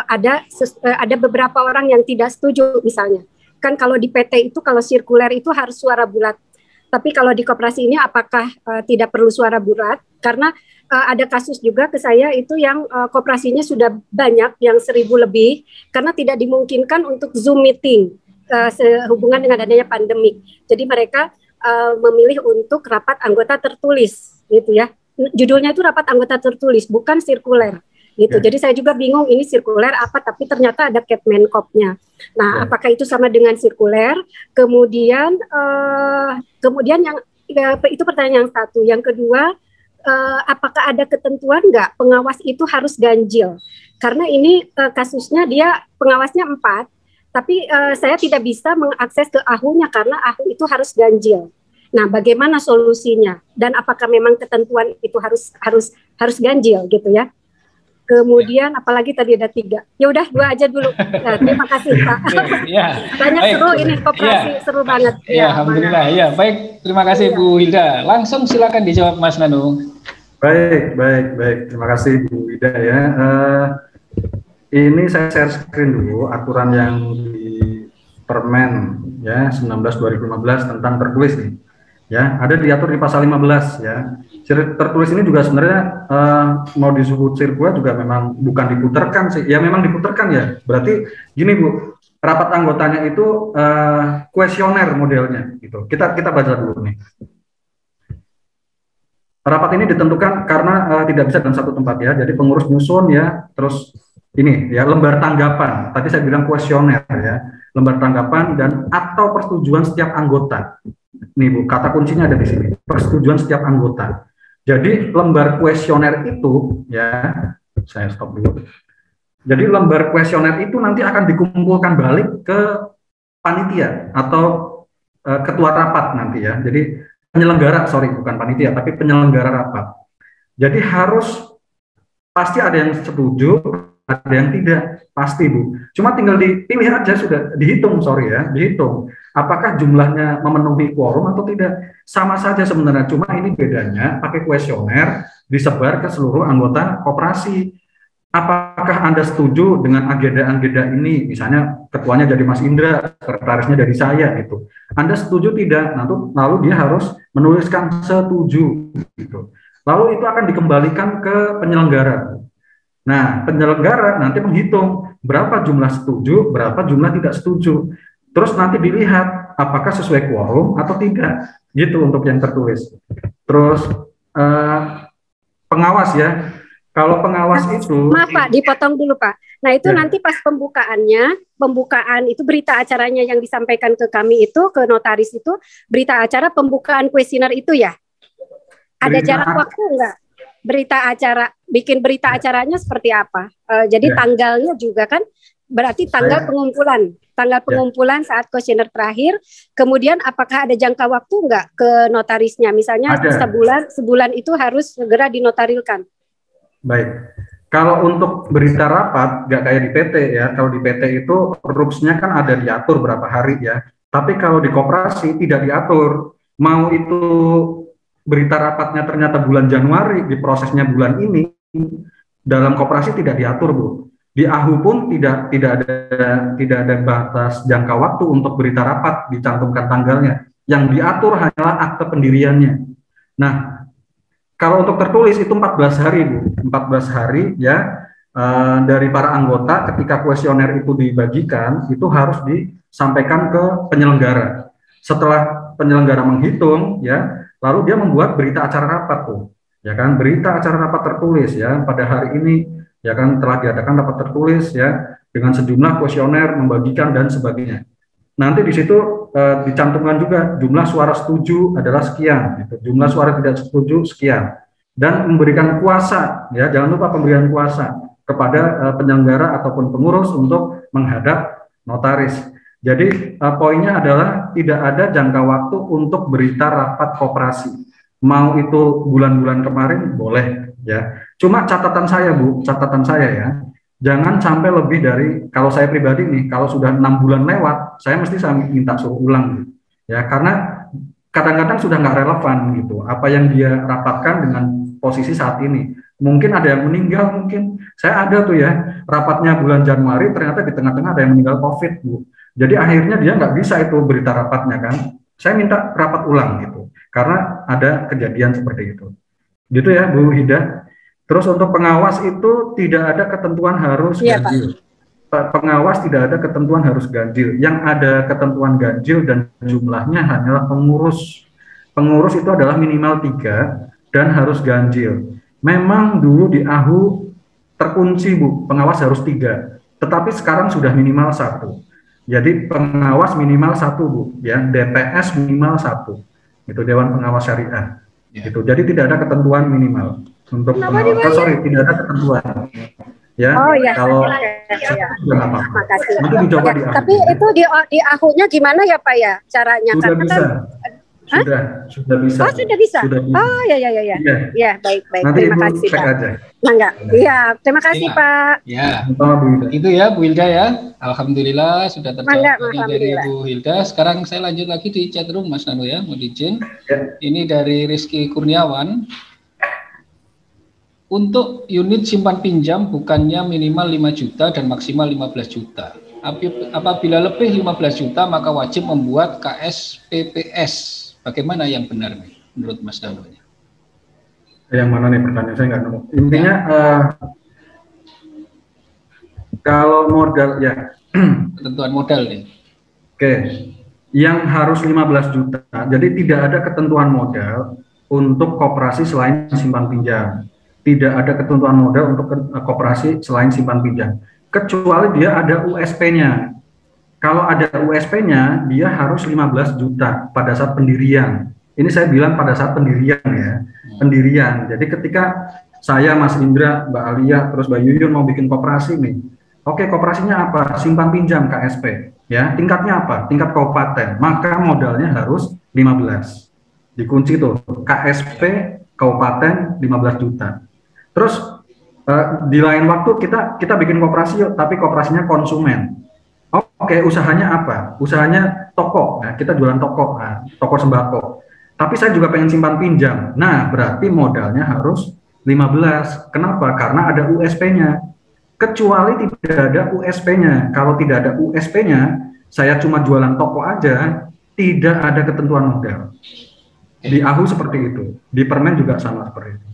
ada beberapa orang yang tidak setuju misalnya? Kan kalau di PT itu kalau sirkuler itu harus suara bulat. Tapi kalau di koperasi ini apakah tidak perlu suara bulat? Karena ada kasus juga ke saya itu yang koperasinya sudah banyak, yang 1.000 lebih, karena tidak dimungkinkan untuk Zoom meeting sehubungan dengan adanya pandemik. Jadi mereka memilih untuk rapat anggota tertulis, gitu ya. Judulnya itu rapat anggota tertulis, bukan sirkuler. Gitu. Jadi saya juga bingung ini sirkuler apa, tapi ternyata ada Kepmenkopnya. Nah, apakah itu sama dengan sirkuler? Kemudian yang itu pertanyaan yang satu. Yang kedua, apakah ada ketentuan nggak pengawas itu harus ganjil? Karena ini kasusnya dia pengawasnya 4, tapi saya tidak bisa mengakses ke AHU-nya karena AHU itu harus ganjil. Nah, bagaimana solusinya? Dan apakah memang ketentuan itu harus ganjil gitu ya? Kemudian apalagi tadi ada 3. Ya udah 2 aja dulu. Nah, terima kasih Pak. Banyak baik. Seru ini koperasi seru banget. Ya, alhamdulillah. Ya, baik. Terima kasih Bu Hilda. Langsung silakan dijawab Mas Nanu. Baik. Terima kasih Bu Hilda ya. Ini saya share screen dulu aturan yang di Permen ya 19/2015 tentang tertulis nih. Ya, ada diatur di pasal 15 ya. Tertulis ini juga sebenarnya mau disebut sirkuler juga memang bukan diputarkan sih. Ya memang diputarkan ya. Berarti gini Bu, rapat anggotanya itu kuesioner modelnya gitu. Kita baca dulu nih. Rapat ini ditentukan karena tidak bisa dalam satu tempat ya. Jadi pengurus nyusun ya, terus ini ya lembar tanggapan. Tadi saya bilang kuesioner ya. Lembar tanggapan dan atau persetujuan setiap anggota. Nih Bu, kata kuncinya ada di sini. Persetujuan setiap anggota. Jadi lembar kuesioner itu ya, saya stop dulu. Jadi lembar kuesioner itu nanti akan dikumpulkan balik ke panitia atau ketua rapat nanti ya. Jadi penyelenggara, bukan panitia, tapi penyelenggara rapat. Jadi harus pasti ada yang setuju, ada yang tidak, pasti Bu. Cuma tinggal dipilih aja sudah, dihitung dihitung. Apakah jumlahnya memenuhi quorum atau tidak? Sama saja sebenarnya, cuma ini bedanya pakai kuesioner disebar ke seluruh anggota koperasi. Apakah Anda setuju dengan agenda-agenda ini? Misalnya ketuanya jadi Mas Indra, sekretarisnya dari saya gitu. Anda setuju tidak? Lalu dia harus menuliskan setuju gitu. lalu itu akan dikembalikan ke penyelenggara. Nah, penyelenggara nanti menghitung berapa jumlah setuju, berapa jumlah tidak setuju. Terus nanti dilihat apakah sesuai quorum atau tidak. Gitu untuk yang tertulis. Terus pengawas ya. Kalau pengawas itu... Maaf Pak, dipotong dulu Pak. Nah itu nanti pas pembukaan itu berita acaranya yang disampaikan ke kami itu, ke notaris itu, berita acara pembukaan kuesioner itu ya? Ada jarak waktu enggak? Bikin berita acaranya seperti apa? Jadi tanggalnya juga kan berarti tanggal pengumpulan saat kuesioner terakhir. Kemudian apakah ada jangka waktu enggak ke notarisnya? Misalnya sebulan itu harus segera dinotarilkan. Baik. Kalau untuk berita rapat nggak kayak di PT ya. Kalau di PT itu rules-nya kan ada diatur berapa hari ya. Tapi kalau di koperasi tidak diatur. Mau itu berita rapatnya ternyata bulan Januari, diprosesnya bulan ini, dalam koperasi tidak diatur, Bu. Di AHU pun tidak ada batas jangka waktu untuk berita rapat dicantumkan tanggalnya. Yang diatur hanyalah akte pendiriannya. Nah, kalau untuk tertulis itu 14 hari, Bu. 14 hari ya dari para anggota ketika kuesioner itu dibagikan itu harus disampaikan ke penyelenggara. Setelah penyelenggara menghitung ya, lalu dia membuat berita acara rapat tuh, ya kan, berita acara rapat tertulis ya pada hari ini, ya kan, telah diadakan rapat tertulis ya dengan sejumlah kuesioner membagikan dan sebagainya. Nanti di situ dicantumkan juga jumlah suara setuju adalah sekian, gitu. Jumlah suara tidak setuju sekian, dan memberikan kuasa ya, jangan lupa pemberian kuasa kepada penyelenggara ataupun pengurus untuk menghadap notaris. Jadi poinnya adalah tidak ada jangka waktu untuk berita rapat koperasi. Mau itu bulan-bulan kemarin boleh ya. Cuma catatan saya, Bu, catatan saya ya, jangan sampai lebih dari, kalau saya pribadi nih, kalau sudah 6 bulan lewat, saya mesti minta suruh ulang ya, karena kadang-kadang sudah nggak relevan gitu. Apa yang dia rapatkan dengan posisi saat ini. Mungkin ada yang meninggal, mungkin saya ada tuh ya, rapatnya bulan Januari ternyata di tengah-tengah ada yang meninggal COVID, Bu. Jadi akhirnya dia nggak bisa itu berita rapatnya kan. Saya minta rapat ulang gitu. Karena ada kejadian seperti itu. Gitu ya Bu Hida. Terus untuk pengawas itu tidak ada ketentuan harus ganjil. Pengawas tidak ada ketentuan harus ganjil. Yang ada ketentuan ganjil dan jumlahnya hanyalah pengurus. Pengurus itu adalah minimal 3 dan harus ganjil. Memang dulu di AHU terkunci, Bu, pengawas harus 3. Tetapi sekarang sudah minimal 1. Jadi pengawas minimal 1, Bu, ya, DPS minimal 1, itu Dewan Pengawas Syariah, gitu. Jadi tidak ada ketentuan minimal untuk pengawas. Tidak ada ketentuan, ya. Kalau sudah nggak apa-apa. Nanti dicoba di AHU. Tapi itu di AHU-nya gimana ya Pak ya caranya? Sudah bisa. Sudah bisa. Oh, sudah bisa. Oh, ya. Ya, baik. Nanti terima kasih, Pak. Aja. Enggak. Iya, terima kasih, Pak. Ya. Itu ya, Bu Hilda ya. Alhamdulillah sudah terjawab dari Bu Hilda. Sekarang saya lanjut lagi di chat room, Mas Nano ya, mohon izin. Ya. Ini dari Rizky Kurniawan. Untuk unit simpan pinjam bukannya minimal 5 juta dan maksimal 15 juta. Apabila lebih 15 juta maka wajib membuat KSPPS. Bagaimana yang benar nih menurut Mas Nano? Yang mana nih pertanyaan, saya nggak nemu. Intinya kalau modal ya ketentuan modal nih. Oke. Yang harus 15 juta. Jadi tidak ada ketentuan modal untuk koperasi selain simpan pinjam. Tidak ada ketentuan modal untuk koperasi selain simpan pinjam. Kecuali dia ada USP-nya. Kalau ada USP-nya, dia harus 15 juta pada saat pendirian. Ini saya bilang pada saat pendirian ya, pendirian. Jadi ketika saya, Mas Indra, Mbak Alia, terus Mbak Yuyun mau bikin koperasi nih. Oke, koperasinya apa? Simpan pinjam KSP. Ya, tingkatnya apa? Tingkat kabupaten. Maka modalnya harus 15. Dikunci tuh, KSP kabupaten 15 juta. Terus di lain waktu kita bikin koperasi yuk, tapi koperasinya konsumen. Oke, usahanya apa? Usahanya toko. Nah, kita jualan toko, toko sembako. Tapi saya juga pengen simpan pinjam. Nah, berarti modalnya harus 15. Kenapa? Karena ada USP-nya. Kecuali tidak ada USP-nya. Kalau tidak ada USP-nya, saya cuma jualan toko aja, tidak ada ketentuan modal. Di AHU seperti itu. Di Permen juga sama seperti itu.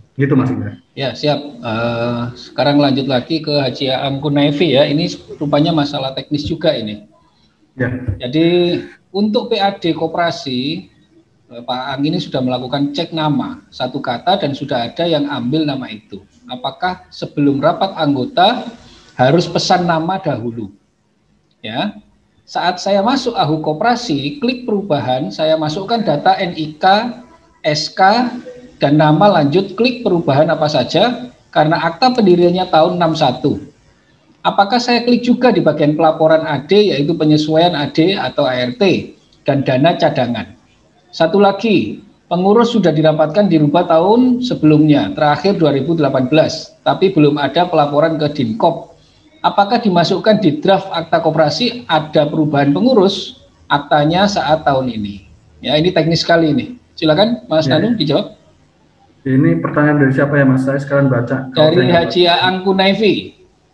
Gitu Mas Indra. Ya, siap. Sekarang lanjut lagi ke Haji Aang Kunaifi ya. Ini rupanya masalah teknis juga ini. Ya. Jadi untuk PAD koperasi, Pak Aang ini sudah melakukan cek nama satu kata dan sudah ada yang ambil nama itu. Apakah sebelum rapat anggota harus pesan nama dahulu? Ya. Saat saya masuk AHU koperasi, klik perubahan, saya masukkan data NIK, SK, dan nama lanjut, klik perubahan apa saja, karena akta pendiriannya tahun 61. Apakah saya klik juga di bagian pelaporan AD, yaitu penyesuaian AD atau ART, dan dana cadangan. Satu lagi, pengurus sudah dirapatkan dirubah tahun sebelumnya, terakhir 2018, tapi belum ada pelaporan ke Dinkop. Apakah dimasukkan di draft akta koperasi ada perubahan pengurus, aktanya saat tahun ini? Ya, ini teknis sekali ini. Silakan Mas Nanu dijawab. Ini pertanyaan dari siapa ya Mas? Saya sekarang baca. Dari Haji Aang Kunaifi.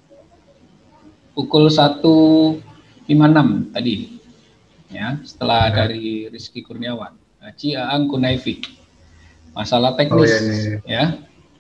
Pukul 1.56 tadi. Ya, setelah dari Rizky Kurniawan. Haji Aang Kunaifi. Masalah teknis ya.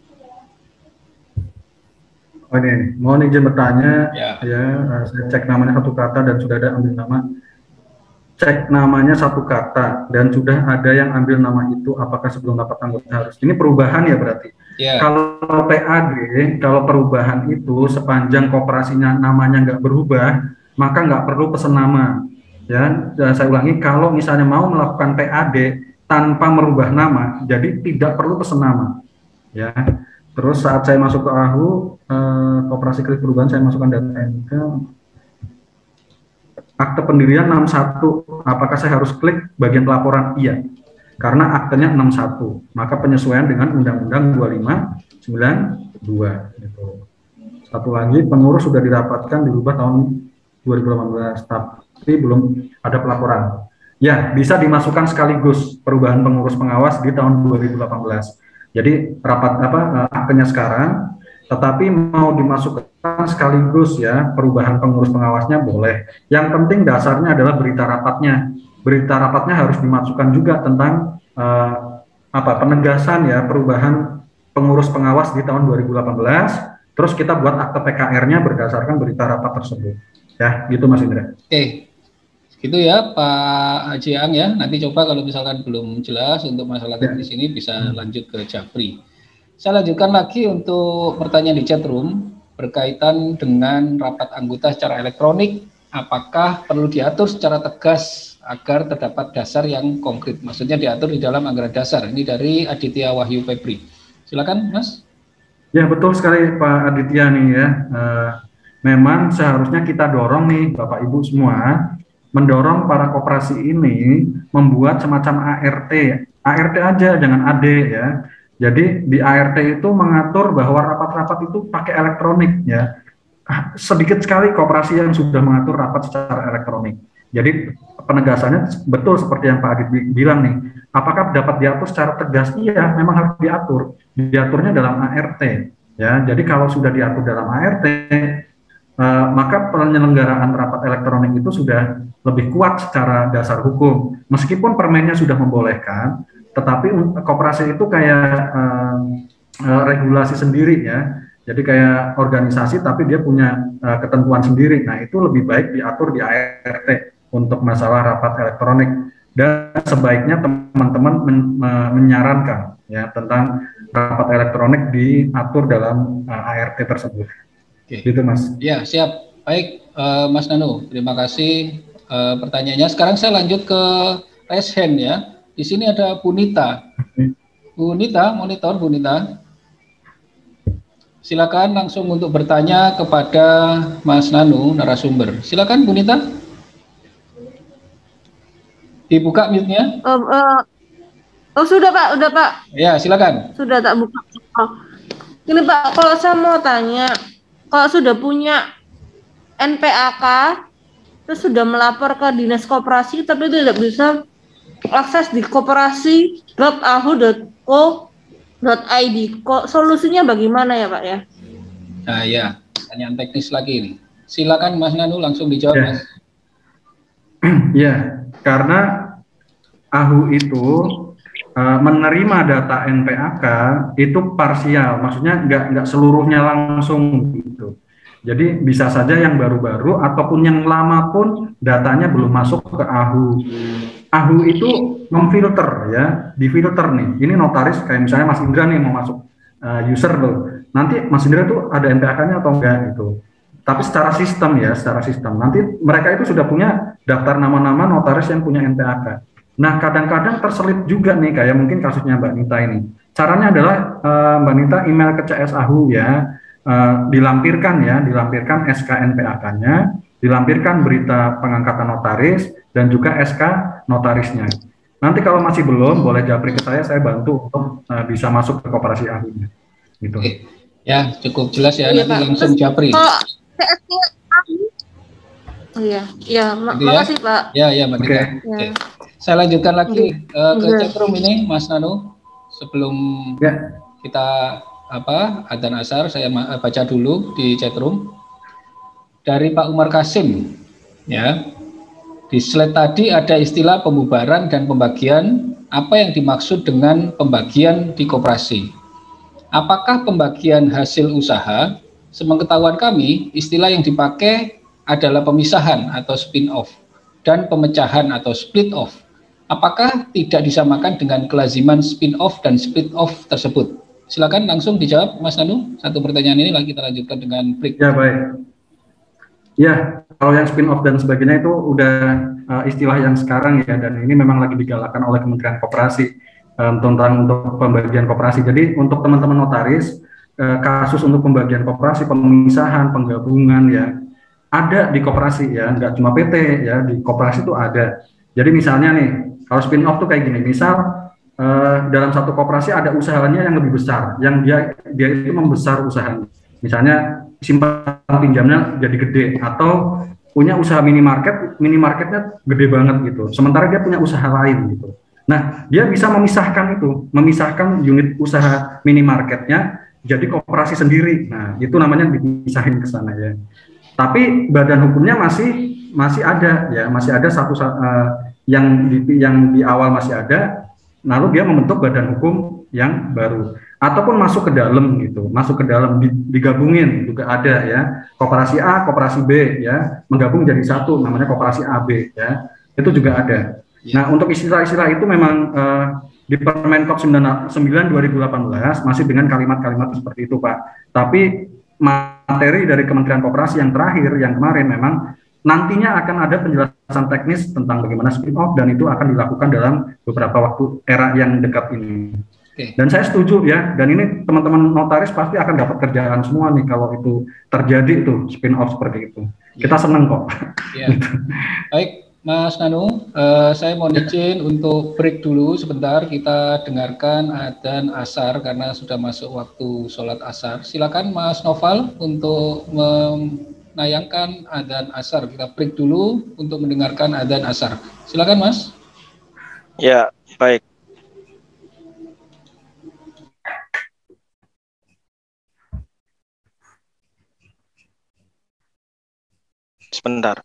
Oh ini, mohon izin bertanya. Ya. Saya cek namanya satu kata dan sudah ada ambil nama. Cek namanya satu kata dan sudah ada yang ambil nama itu, apakah sebelum rapat anggota harus? Ini perubahan ya berarti. Yeah. Kalau PAD, kalau perubahan itu sepanjang koperasinya namanya nggak berubah, maka nggak perlu pesan nama. Ya, saya ulangi, kalau misalnya mau melakukan PAD tanpa merubah nama, jadi tidak perlu pesan nama. Ya. Terus saat saya masuk ke AHU, koperasi kredit perubahan, saya masukkan data NIK. Akte pendirian 61, apakah saya harus klik bagian pelaporan? Iya, karena aktenya 61, maka penyesuaian dengan Undang-Undang 2592. Gitu. Satu lagi, pengurus sudah dirapatkan dirubah tahun 2018, tapi belum ada pelaporan. Ya, bisa dimasukkan sekaligus perubahan pengurus pengawas di tahun 2018. Jadi aktenya sekarang, tetapi mau dimasukkan sekaligus ya perubahan pengurus pengawasnya boleh. Yang penting dasarnya adalah berita rapatnya. Berita rapatnya harus dimasukkan juga tentang penegasan ya perubahan pengurus pengawas di tahun 2018. Terus kita buat akte PKR-nya berdasarkan berita rapat tersebut. Ya, gitu Mas Indra. Oke. Gitu ya Pak Haji Aang ya. Nanti coba kalau misalkan belum jelas untuk masalah teknis ini bisa lanjut ke Japri. Saya lanjutkan lagi untuk pertanyaan di chat room berkaitan dengan rapat anggota secara elektronik. Apakah perlu diatur secara tegas agar terdapat dasar yang konkret? Maksudnya diatur di dalam anggaran dasar. Ini dari Aditya Wahyu Febri. Silakan Mas. Ya betul sekali Pak Aditya nih ya. Memang seharusnya kita dorong nih Bapak Ibu semua, mendorong para koperasi ini membuat semacam ART. ART aja, jangan AD ya. Jadi di ART itu mengatur bahwa rapat-rapat itu pakai elektronik ya. Sedikit sekali koperasi yang sudah mengatur rapat secara elektronik. Jadi penegasannya betul seperti yang Pak Adit bilang nih. Apakah dapat diatur secara tegas? Iya, memang harus diatur. Diaturnya dalam ART ya. Jadi kalau sudah diatur dalam ART, maka penyelenggaraan rapat elektronik itu sudah lebih kuat secara dasar hukum. Meskipun permennya sudah membolehkan, tetapi koperasi itu kayak regulasi sendiri ya. Jadi kayak organisasi tapi dia punya ketentuan sendiri. Nah, itu lebih baik diatur di ART untuk masalah rapat elektronik. Dan sebaiknya teman-teman menyarankan ya tentang rapat elektronik diatur dalam ART tersebut. Oke. Gitu Mas. Ya, siap. Baik, Mas Nanu, terima kasih pertanyaannya. Sekarang saya lanjut ke raise hand ya. Di sini ada Bu Nita. Bu Nita, monitor Bu Nita. Silakan langsung untuk bertanya kepada Mas Nanu, narasumber. Silakan Bu Nita. Dibuka mute-nya. Sudah Pak. Ya, silakan. Sudah tak buka. Ini Pak, kalau saya mau tanya, kalau sudah punya NPAK, terus sudah melapor ke dinas koperasi, tapi tidak bisa akses di koperasi.ahu.co.id. Solusinya bagaimana ya Pak ya? Nah ya, pertanyaan teknis lagi ini. Silakan Mas Nanu langsung dijawab Mas. Ya, karena AHU itu menerima data NPAK itu parsial, maksudnya nggak seluruhnya langsung gitu. Jadi bisa saja yang baru-baru ataupun yang lama pun datanya belum masuk ke AHU. AHU itu memfilter ya, difilter nih. Ini notaris kayak misalnya Mas Indra nih mau masuk user tuh. Nanti Mas Indra tuh ada NPAK-nya atau enggak gitu. Tapi secara sistem ya, secara sistem. Nanti mereka itu sudah punya daftar nama-nama notaris yang punya NPAK. Nah, kadang-kadang terselip juga nih kayak mungkin kasusnya Mbak Nita ini. Caranya adalah Mbak Nita email ke CS AHU ya, dilampirkan SK NPAK-nya, dilampirkan berita pengangkatan notaris dan juga SK notarisnya. Nanti kalau masih belum, boleh japri ke saya bantu untuk bisa masuk ke koperasi AHU-nya. Gitu. Ya, cukup jelas ya. Iya, Nanti Pak. langsung japri. Kalau CS-nya makasih Pak. Ya, Mbak Nita. Oke. Saya lanjutkan lagi ke chatroom ini, Mas Nanu. Sebelum kita adzan asar, saya baca dulu di chatroom dari Pak Umar Kasim. Ya, di slide tadi ada istilah pembubaran dan pembagian. Apa yang dimaksud dengan pembagian di koperasi? Apakah pembagian hasil usaha? Sepengetahuan kami, istilah yang dipakai adalah pemisahan atau spin-off dan pemecahan atau split-off. Apakah tidak disamakan dengan kelaziman spin-off dan split-off tersebut? Silakan langsung dijawab, Mas Nanu. Satu pertanyaan ini lagi kita lanjutkan dengan break. Ya, baik. Ya, kalau yang spin-off dan sebagainya itu udah istilah yang sekarang ya, dan ini memang lagi digalakkan oleh Kementerian Koperasi tentang untuk pembagian koperasi. Jadi untuk teman-teman notaris, kasus untuk pembagian koperasi, pemisahan, penggabungan ya, ada di koperasi ya, nggak cuma PT ya, di koperasi itu ada. Jadi misalnya nih, kalau spin-off tuh kayak gini, misal dalam satu koperasi ada usahanya yang lebih besar, yang dia itu membesar usahanya. Misalnya simpan pinjamnya jadi gede, atau punya usaha minimarketnya gede banget gitu. Sementara dia punya usaha lain gitu. Nah, dia bisa memisahkan unit usaha minimarketnya jadi koperasi sendiri. Nah, itu namanya dipisahin ke sana ya. Tapi badan hukumnya masih ada ya, masih ada yang di awal masih ada, lalu dia membentuk badan hukum yang baru ataupun masuk ke dalam gitu, digabungin juga ada ya, koperasi A, koperasi B ya, menggabung jadi satu namanya koperasi AB ya, itu juga ada. Nah, untuk istilah-istilah itu memang di Permenkop 9 2018 masih dengan kalimat-kalimat seperti itu, Pak. Tapi materi dari Kementerian Koperasi yang terakhir, yang kemarin, memang nantinya akan ada penjelasan teknis tentang bagaimana spin-off, dan itu akan dilakukan dalam beberapa waktu era yang dekat ini. Dan saya setuju ya, dan ini teman-teman notaris pasti akan dapat kerjaan semua nih kalau itu terjadi tuh spin-off seperti itu. Kita senang kok. Ya. Baik, Mas Nanu, saya mohon izin untuk break dulu sebentar. Kita dengarkan adzan asar karena sudah masuk waktu sholat asar. Silakan Mas Noval untuk menayangkan adzan asar. Kita break dulu untuk mendengarkan adzan asar. Silakan Mas. Ya, baik. Sebentar.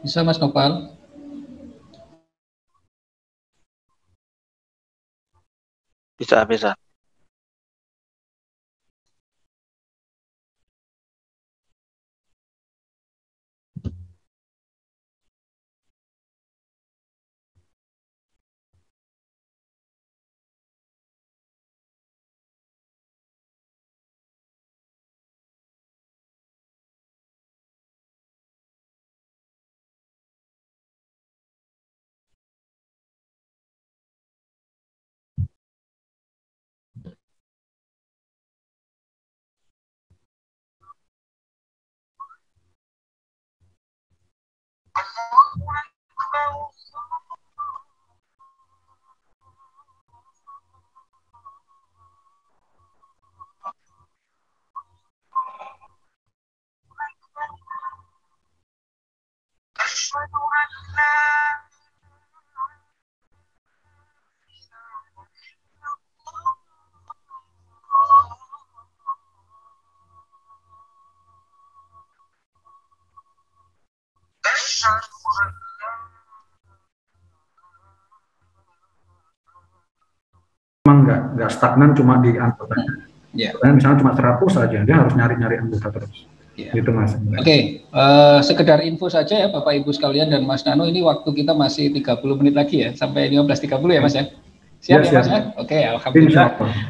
Bisa Mas Nopal? Bisa. Memang nggak stagnan cuma di anggotanya. Ya. Misalnya cuma 100 aja, dia harus nyari anggota terus. Ya. Gitu Mas. Oke, sekedar info saja ya Bapak Ibu sekalian dan Mas Nano, ini waktu kita masih 30 menit lagi ya, sampai 15.30 ya Mas ya? Siap ya Mas ya? Oke, alhamdulillah.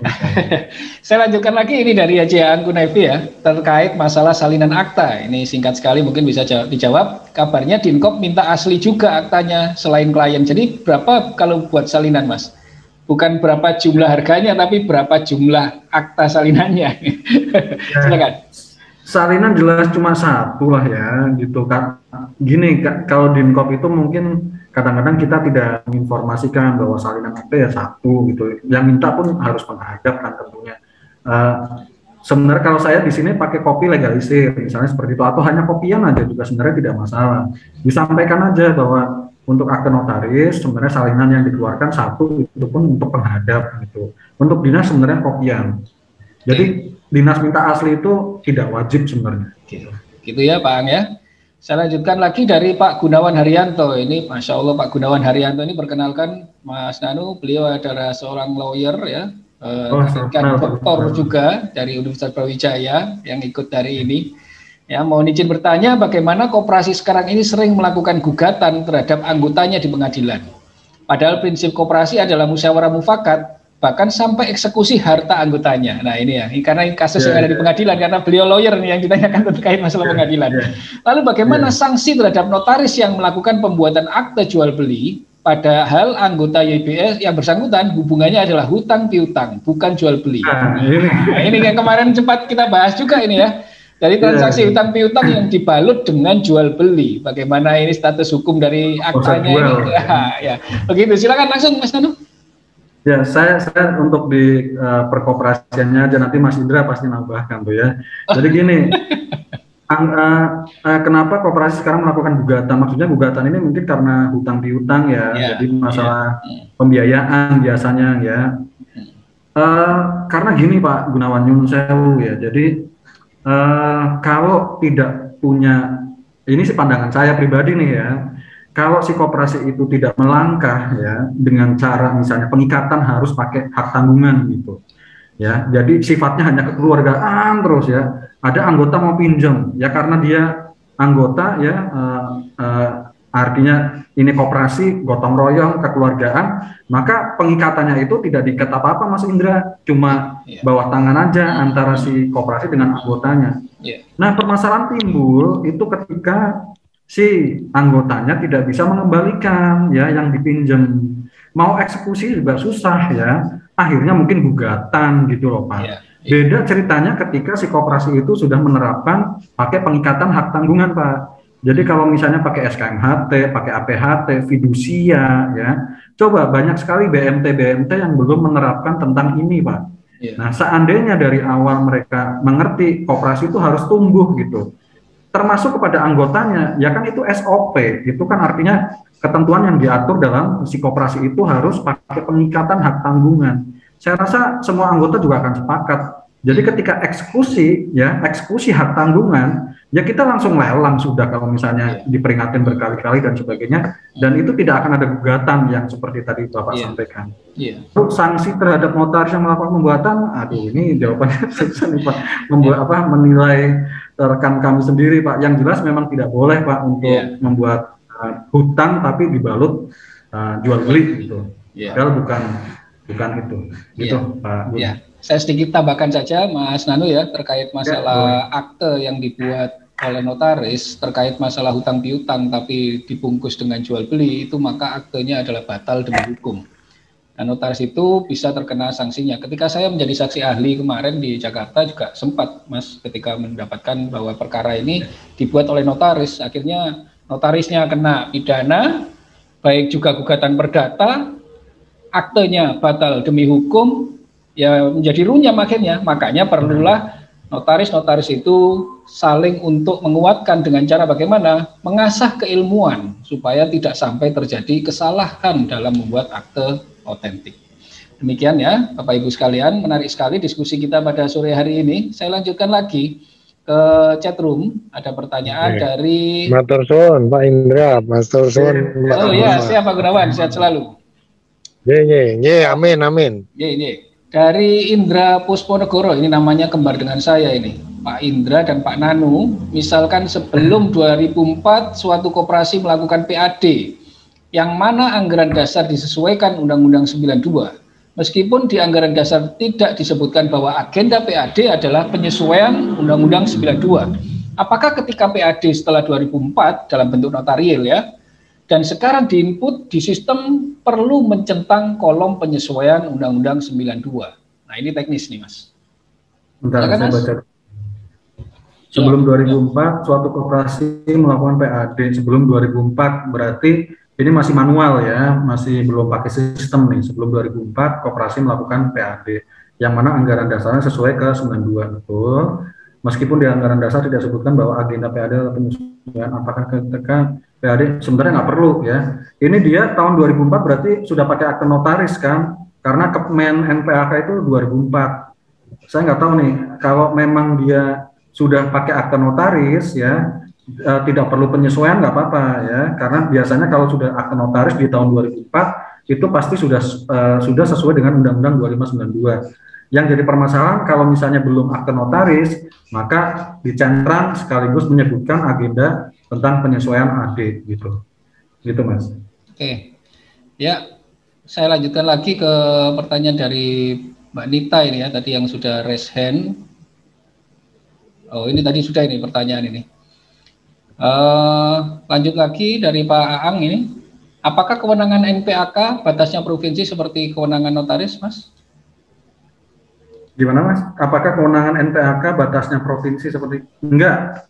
Saya lanjutkan lagi ini dari Haji Angku Nevi ya, terkait masalah salinan akta. Ini singkat sekali, mungkin bisa dijawab. Kabarnya Dinkop minta asli juga aktanya selain klien. Jadi berapa kalau buat salinan Mas? Bukan berapa jumlah harganya, tapi berapa jumlah akta salinannya. Silakan. Salinan jelas cuma satu lah ya, gitu kan. Gini, kalau Dinkop itu mungkin kadang-kadang kita tidak menginformasikan bahwa salinan akta ya satu gitu. Yang minta pun harus menghadap kan tentunya. Sebenarnya kalau saya di sini pakai kopi legalisir, misalnya seperti itu, atau hanya kopian aja juga sebenarnya tidak masalah. Disampaikan aja bahwa untuk akte notaris sebenarnya salinan yang dikeluarkan satu, itu pun untuk penghadap gitu. Untuk dinas sebenarnya kopian. Jadi dinas minta asli itu tidak wajib sebenarnya. Gitu ya Pak Ang ya. Saya lanjutkan lagi dari Pak Gunawan Haryanto. Ini Masya Allah Pak Gunawan Haryanto ini, perkenalkan Mas Nanu, beliau adalah seorang lawyer ya, doktor juga dari Universitas Brawijaya yang ikut dari ini. Ya, mohon izin bertanya, bagaimana koperasi sekarang ini sering melakukan gugatan terhadap anggotanya di pengadilan. Padahal prinsip koperasi adalah musyawarah mufakat, bahkan sampai eksekusi harta anggotanya. Nah ini ya, karena ini kasus yang ada di pengadilan, karena beliau lawyer nih yang ditanyakan terkait masalah pengadilan. Lalu bagaimana sanksi terhadap notaris yang melakukan pembuatan akte jual beli, padahal anggota YBS yang bersangkutan hubungannya adalah hutang piutang, bukan jual beli. Nah, ini yang kemarin sempat kita bahas juga ini ya. Dari transaksi hutang piutang yang dibalut dengan jual beli, bagaimana ini status hukum dari aktanya ini? Ya, begitu. Silakan langsung Mas Nanu. Ya, saya untuk di perkoperasiannya aja, nanti Mas Indra pasti nambahkan tuh ya. Jadi gini, kenapa koperasi sekarang melakukan gugatan? Maksudnya gugatan ini mungkin karena hutang piutang ya, jadi masalah pembiayaan biasanya ya. Karena gini Pak Gunawan Nyun Sewu ya, jadi kalau tidak punya, ini sih pandangan saya pribadi nih ya, kalau si koperasi itu tidak melangkah ya dengan cara misalnya pengikatan harus pakai hak tanggungan gitu ya, jadi sifatnya hanya kekeluargaan terus ya, ada anggota mau pinjam ya karena dia anggota ya, artinya ini koperasi gotong royong kekeluargaan, maka pengikatannya itu tidak diikat apa-apa Mas Indra, cuma bawah tangan aja antara si koperasi dengan anggotanya. Nah permasalahan timbul itu ketika si anggotanya tidak bisa mengembalikan ya yang dipinjam, mau eksekusi juga susah ya, akhirnya mungkin gugatan gitu loh Pak. Beda ceritanya ketika si koperasi itu sudah menerapkan pakai pengikatan hak tanggungan Pak. Jadi kalau misalnya pakai SKMHT, pakai APHT, fidusia ya, coba banyak sekali BMT yang belum menerapkan tentang ini Pak. Nah seandainya dari awal mereka mengerti koperasi itu harus tumbuh gitu, termasuk kepada anggotanya, ya kan itu SOP, itu kan artinya ketentuan yang diatur dalam si koperasi itu harus pakai pengikatan hak tanggungan. Saya rasa semua anggota juga akan sepakat Jadi ketika eksekusi hak tanggungan, ya kita langsung lelang sudah kalau misalnya diperingatin berkali-kali dan sebagainya, dan itu tidak akan ada gugatan yang seperti tadi Bapak sampaikan. Sanksi terhadap notaris yang melakukan pembuatan, aduh ini jawabannya susah nih Pak, menilai rekan kami sendiri Pak. Yang jelas memang tidak boleh Pak untuk membuat hutang tapi dibalut jual beli gitu. Padahal bukan itu, gitu Pak. Saya sedikit tambahkan saja Mas Nanu ya terkait masalah akte yang dibuat oleh notaris terkait masalah hutang piutang tapi dibungkus dengan jual beli, itu maka aktenya adalah batal demi hukum. Nah, notaris itu bisa terkena sanksinya. Ketika saya menjadi saksi ahli kemarin di Jakarta juga sempat Mas ketika mendapatkan bahwa perkara ini dibuat oleh notaris, akhirnya notarisnya kena pidana, baik juga gugatan perdata, aktenya batal demi hukum, ya menjadi runyam akhirnya. Makanya perlulah notaris-notaris itu saling untuk menguatkan dengan cara bagaimana mengasah keilmuan supaya tidak sampai terjadi kesalahan dalam membuat akte otentik. Demikian ya Bapak Ibu sekalian, menarik sekali diskusi kita pada sore hari ini. Saya lanjutkan lagi ke chat room. Ada pertanyaan dari Matur suwun Pak Indra, Matur suwun. Oh iya, siapa Gunawan, sehat selalu. Amin. Dari Indra Pusponegoro, ini namanya kembar dengan saya ini, Pak Indra dan Pak Nanu. Misalkan sebelum 2004 suatu koperasi melakukan PAD, yang mana anggaran dasar disesuaikan Undang-Undang 92. Meskipun di anggaran dasar tidak disebutkan bahwa agenda PAD adalah penyesuaian Undang-Undang 92. Apakah ketika PAD setelah 2004 dalam bentuk notarial ya, dan sekarang diinput di sistem perlu mencentang kolom penyesuaian Undang-Undang 92. Nah ini teknis nih Mas. Bentar, saya baca. Sebelum 2004 suatu koperasi melakukan PAD. Sebelum 2004 berarti ini masih manual ya, masih belum pakai sistem nih. Sebelum 2004 koperasi melakukan PAD, yang mana anggaran dasarnya sesuai ke 92, betul. Meskipun di anggaran dasar tidak disebutkan bahwa agenda PAD adalah penyesuaian, apakah ketika PAD sebenarnya nggak perlu ya. Ini dia tahun 2004 berarti sudah pakai akte notaris kan, karena Kepmen NPAK itu 2004. Saya nggak tahu nih, kalau memang dia sudah pakai akte notaris ya, tidak perlu penyesuaian nggak apa-apa ya, karena biasanya kalau sudah akte notaris di tahun 2004 itu pasti sudah sesuai dengan Undang-Undang 2592. Yang jadi permasalahan kalau misalnya belum akte notaris, maka dicantrang sekaligus menyebutkan agenda tentang penyesuaian AD gitu Mas. Oke, ya saya lanjutkan lagi ke pertanyaan dari Mbak Nita ini ya, tadi yang sudah raise hand. Oh ini tadi sudah ini pertanyaan ini. Lanjut lagi dari Pak Aang ini, apakah kewenangan NPAK batasnya provinsi seperti kewenangan notaris, Mas? Gimana Mas? Apakah kewenangan NPAK batasnya provinsi seperti enggak?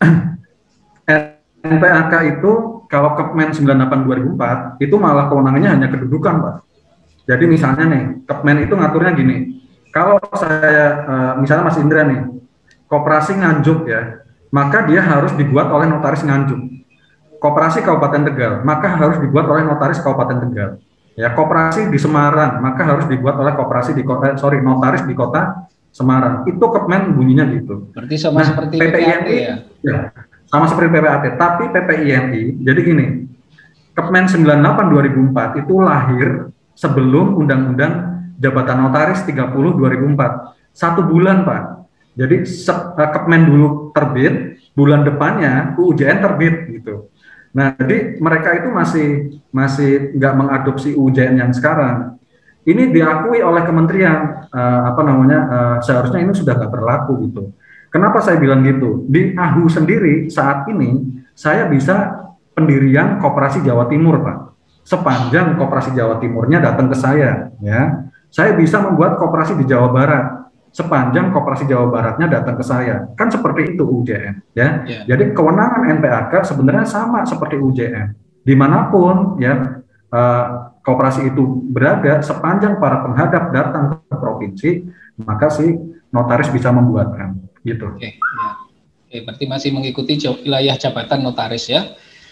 NPAK itu kalau Kepmen 98 2004 itu malah kewenangannya hanya kedudukan Pak. Jadi misalnya nih, Kepmen itu ngaturnya gini, kalau saya misalnya Mas Indra nih, koperasi Nganjuk ya, maka dia harus dibuat oleh notaris Nganjuk. Koperasi Kabupaten Tegal, maka harus dibuat oleh notaris Kabupaten Tegal. Ya, koperasi di Semarang, maka harus dibuat oleh notaris di kota Semarang. Itu Kepmen bunyinya gitu. Berarti sama seperti PPINI ya? Sama seperti PPAT, tapi PPINI, jadi gini, Kepmen 98 2004 itu lahir sebelum Undang-Undang Jabatan Notaris 30 2004. 1 bulan Pak. Jadi Kepmen dulu terbit, bulan depannya UUJN terbit gitu. Nah, jadi mereka itu masih nggak mengadopsi UUJN yang sekarang. Ini diakui oleh kementerian, seharusnya ini sudah nggak berlaku gitu. Kenapa saya bilang gitu? Di AHU sendiri saat ini saya bisa pendirian Koperasi Jawa Timur, Pak. Sepanjang Koperasi Jawa Timurnya datang ke saya, ya. Saya bisa membuat koperasi di Jawa Barat sepanjang Koperasi Jawa Baratnya datang ke saya. Kan seperti itu UJN, ya. Jadi kewenangan NPAK sebenarnya sama seperti UJN. Dimanapun ya koperasi itu berada, sepanjang para penghadap datang ke provinsi, maka si notaris bisa membuatkan. Gitu. Oke, berarti masih mengikuti wilayah jabatan notaris ya.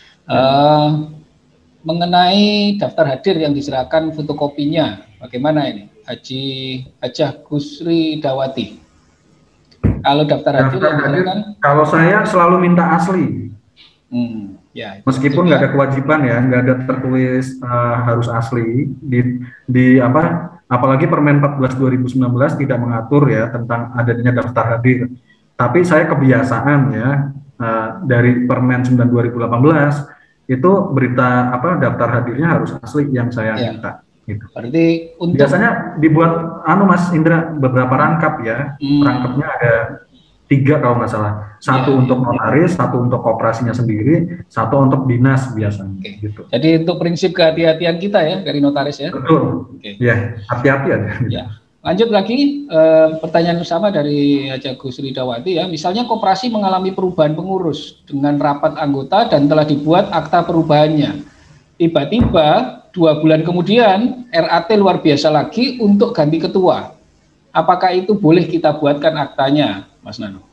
Mengenai daftar hadir yang diserahkan fotokopinya, bagaimana ini? Hajah Gusri Dawati. Kalau daftar hadir, kalau saya selalu minta asli. Ya, meskipun nggak ada kewajiban ya, nggak ada tertulis harus asli di apa, apalagi Permen 14 2019 tidak mengatur ya tentang adanya daftar hadir. Tapi saya kebiasaan ya dari Permen 9 2018 itu berita apa daftar hadirnya harus asli yang saya minta. Gitu. Berarti untuk biasanya dibuat Mas Indra beberapa rangkap ya, rangkapnya ada 3 kalau nggak salah. Satu untuk notaris, satu untuk koperasinya sendiri, satu untuk dinas biasanya. Gitu. Jadi untuk prinsip kehati-hatian kita ya dari notaris ya. Betul. Ya, hati-hati aja. Ya. Lanjut lagi pertanyaan bersama dari Haja Gusri Dawati ya. Misalnya koperasi mengalami perubahan pengurus dengan rapat anggota dan telah dibuat akta perubahannya. Tiba-tiba 2 bulan kemudian RAT luar biasa lagi untuk ganti ketua. Apakah itu boleh kita buatkan aktanya, Mas Nano?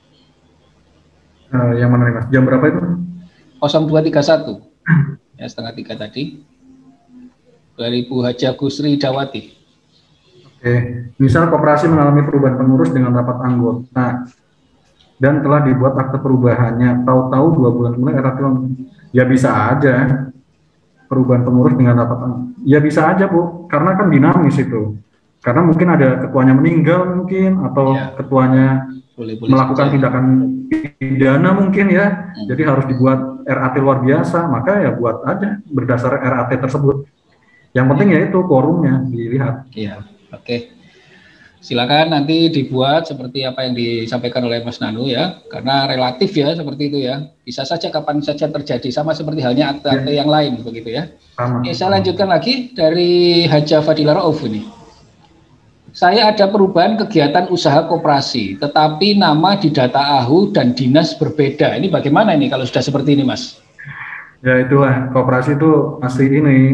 Yang mana nih Mas? Jam berapa itu? 0231. Ya, 2:30 tadi. Dari Bu Haja Gusri Dawati. Oke, misal koperasi mengalami perubahan pengurus dengan rapat anggota dan telah dibuat akte perubahannya, tahu-tahu 2 bulan kemudian RAT ya bisa aja perubahan pengurus dengan rapat anggota. Ya bisa aja Bu, karena kan dinamis itu. Karena mungkin ada ketuanya meninggal mungkin atau ketuanya melakukan tindakan pidana mungkin ya. Jadi harus dibuat RAT luar biasa, maka ya buat aja berdasar RAT tersebut. Yang penting ya itu quorumnya dilihat. Iya. Oke, silakan nanti dibuat seperti apa yang disampaikan oleh Mas Nano ya, karena relatif ya seperti itu ya, bisa saja kapan saja terjadi sama seperti halnya akte-akte yang lain begitu ya. Oke, saya lanjutkan lagi dari Haja Fadila Rauf ini. Saya ada perubahan kegiatan usaha koperasi, tetapi nama di data AHU dan dinas berbeda. Ini bagaimana ini kalau sudah seperti ini, Mas? Ya itulah, koperasi itu masih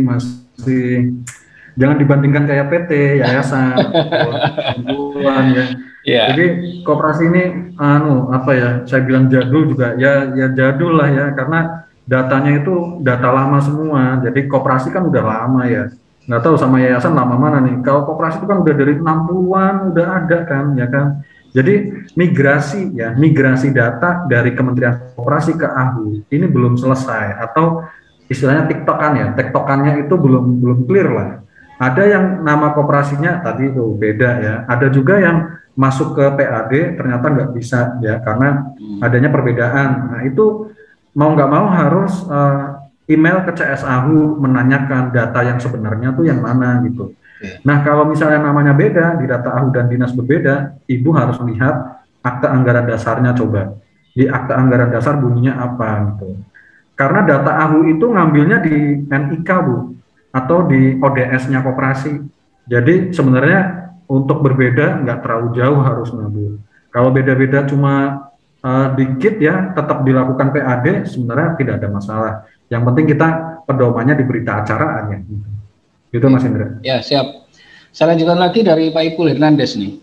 jangan dibandingkan kayak PT, yayasan, ya. Jadi koperasi ini, saya bilang jadul juga, ya jadul lah ya, karena datanya itu data lama semua. Jadi koperasi kan udah lama ya, nggak tahu sama yayasan lama mana nih. Kalau koperasi itu kan udah dari 60-an, udah ada kan, ya kan. Jadi migrasi data dari Kementerian Koperasi ke AHU ini belum selesai, atau istilahnya tektokannya itu belum clear lah. Ada yang nama koperasinya tadi itu beda ya. Ada juga yang masuk ke PAD ternyata nggak bisa ya karena adanya perbedaan. Nah itu mau nggak mau harus email ke CSAHU menanyakan data yang sebenarnya tuh yang mana gitu. Nah kalau misalnya namanya beda di data AHU dan dinas berbeda, Ibu harus melihat akte anggaran dasarnya coba. Di akte anggaran dasar bunyinya apa gitu. Karena data AHU itu ngambilnya di NIK Bu, atau di ODS-nya koperasi. Jadi sebenarnya untuk berbeda nggak terlalu jauh harus ngambil. Kalau beda-beda cuma dikit ya, tetap dilakukan PAD, sebenarnya tidak ada masalah. Yang penting kita pedomannya di berita acara aja. Gitu Mas Indra. Ya siap. Saya lanjutkan lagi dari Pak Ipul Hernandez nih.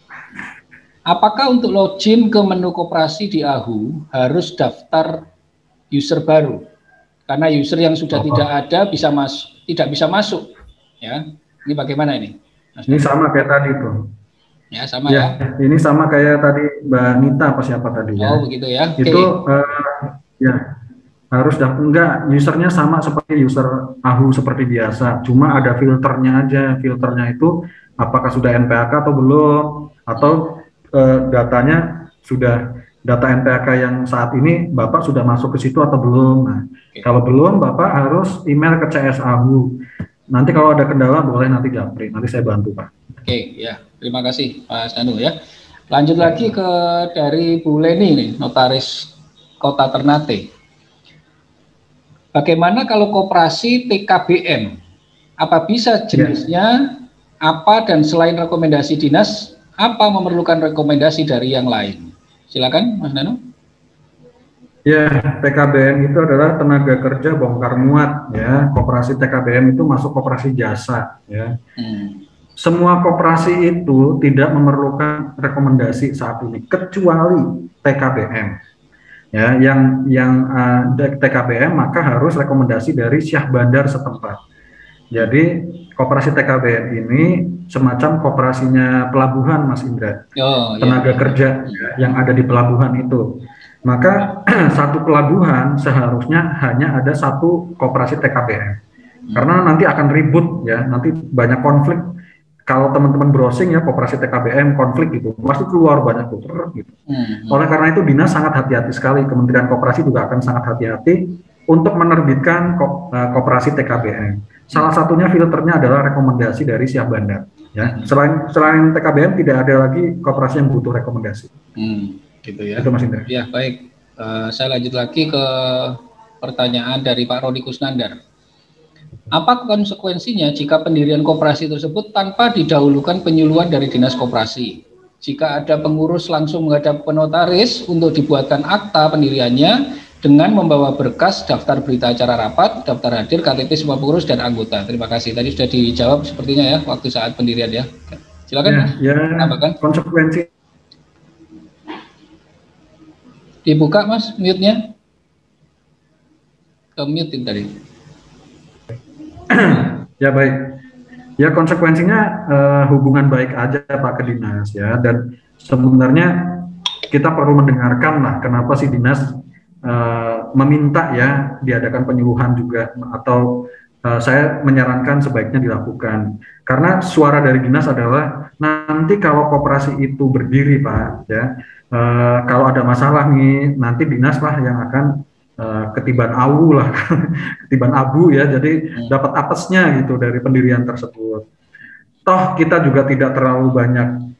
Apakah untuk login ke menu koperasi di AHU harus daftar user baru? Karena user yang sudah tidak ada tidak bisa masuk, ya. Ini bagaimana ini? Ini sama kayak tadi tuh. Ya sama ya. Ini sama kayak tadi Mbak Nita apa siapa tadi ya? Oh begitu ya. Itu ya harus enggak, usernya sama seperti user AHU seperti biasa, cuma ada filternya aja. Filternya itu apakah sudah NPAK atau belum, atau datanya sudah. Data NPAK yang saat ini Bapak sudah masuk ke situ atau belum. Nah, kalau belum Bapak harus email ke CSAHU. Nanti kalau ada kendala boleh nanti japri, nanti saya bantu Pak. Oke, ya. Terima kasih Pak Nano ya. Lanjut lagi ke dari Bu Leni nih, notaris Kota Ternate. Bagaimana kalau koperasi TKBM? Apa bisa jenisnya? Apa dan selain rekomendasi dinas, apa memerlukan rekomendasi dari yang lain? Silakan Mas Nano. Ya, TKBM itu adalah tenaga kerja bongkar muat ya. Koperasi TKBM itu masuk koperasi jasa ya. Semua koperasi itu tidak memerlukan rekomendasi saat ini kecuali TKBM. Ya, yang TKBM maka harus rekomendasi dari Syah Bandar setempat. Jadi koperasi TKBM ini semacam koperasinya pelabuhan, Mas Indra. Tenaga kerja yang ada di pelabuhan itu. Maka satu pelabuhan seharusnya hanya ada satu koperasi TKBM. Karena nanti akan ribut ya, nanti banyak konflik. Kalau teman-teman browsing ya koperasi TKBM konflik gitu, pasti keluar banyak puter gitu. Oleh karena itu dinas sangat hati-hati sekali, Kementerian Koperasi juga akan sangat hati-hati untuk menerbitkan koperasi TKBM. Salah satunya filternya adalah rekomendasi dari Syah Bandar. Ya, selain TKBM tidak ada lagi koperasi yang butuh rekomendasi. Gitu ya. Itu Mas Indra. Ya baik, saya lanjut lagi ke pertanyaan dari Pak Roni Kusnandar. Apa konsekuensinya jika pendirian koperasi tersebut tanpa didahulukan penyuluhan dari dinas koperasi? Jika ada pengurus langsung menghadap penotaris untuk dibuatkan akta pendiriannya dengan membawa berkas daftar berita acara rapat, daftar hadir, KTP semua pengurus dan anggota. Terima kasih. Tadi sudah dijawab sepertinya ya waktu saat pendirian ya. Silakan. Ya, konsekuensi. Dibuka Mas mute-nya. Mute tadi. Ya baik, ya konsekuensinya hubungan baik aja Pak ke dinas ya, dan sebenarnya kita perlu mendengarkan lah kenapa si dinas meminta ya diadakan penyuluhan juga, atau saya menyarankan sebaiknya dilakukan, karena suara dari dinas adalah nanti kalau koperasi itu berdiri Pak ya, kalau ada masalah nih nanti dinas lah yang akan ketiban abu lah, ketiban abu ya, jadi dapat apesnya gitu dari pendirian tersebut. Toh kita juga tidak terlalu banyak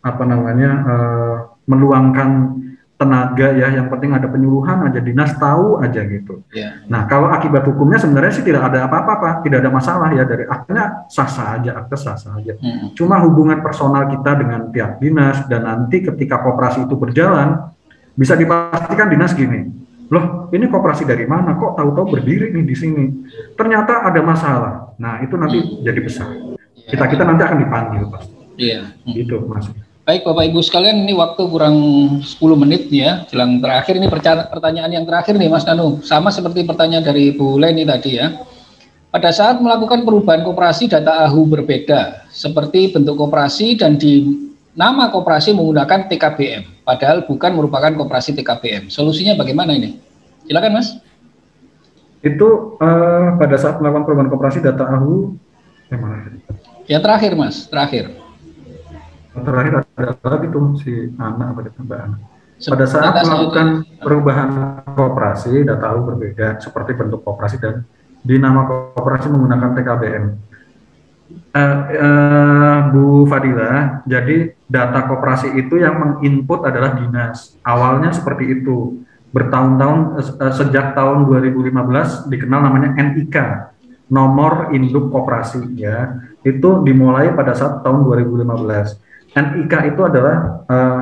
meluangkan tenaga ya, yang penting ada penyuluhan aja, dinas tahu aja gitu. Nah kalau akibat hukumnya sebenarnya sih tidak ada apa-apa Pak, tidak ada masalah ya, dari aktenya sah-sah aja, akte sah-sah aja. Cuma hubungan personal kita dengan pihak dinas, dan nanti ketika koperasi itu berjalan bisa dipastikan dinas gini, loh ini koperasi dari mana kok tahu-tahu berdiri nih di sini, ternyata ada masalah. Nah itu nanti jadi besar, kita nanti akan dipanggil pasti. Gitu Mas. Baik Bapak Ibu sekalian, ini waktu kurang 10 menit ya, jelang terakhir. Ini pertanyaan yang terakhir nih Mas Nanu, sama seperti pertanyaan dari Bu Leni tadi ya. Pada saat melakukan perubahan koperasi, data AHU berbeda, seperti bentuk koperasi dan di nama koperasi menggunakan TKBM, padahal bukan merupakan koperasi TKBM. Solusinya bagaimana ini? Silakan Mas. Itu pada saat melakukan perubahan koperasi data AHU yang mana? Ya terakhir Mas, terakhir adalah itu si Ana apa Mbak Ana. Pada saat melakukan perubahan koperasi, data AHU berbeda, seperti bentuk koperasi dan di nama koperasi menggunakan TKBM. Bu Fadila, jadi data koperasi itu yang menginput adalah dinas. Awalnya seperti itu. Bertahun-tahun sejak tahun 2015 dikenal namanya NIK, nomor induk koperasi ya. Itu dimulai pada saat tahun 2015. NIK itu adalah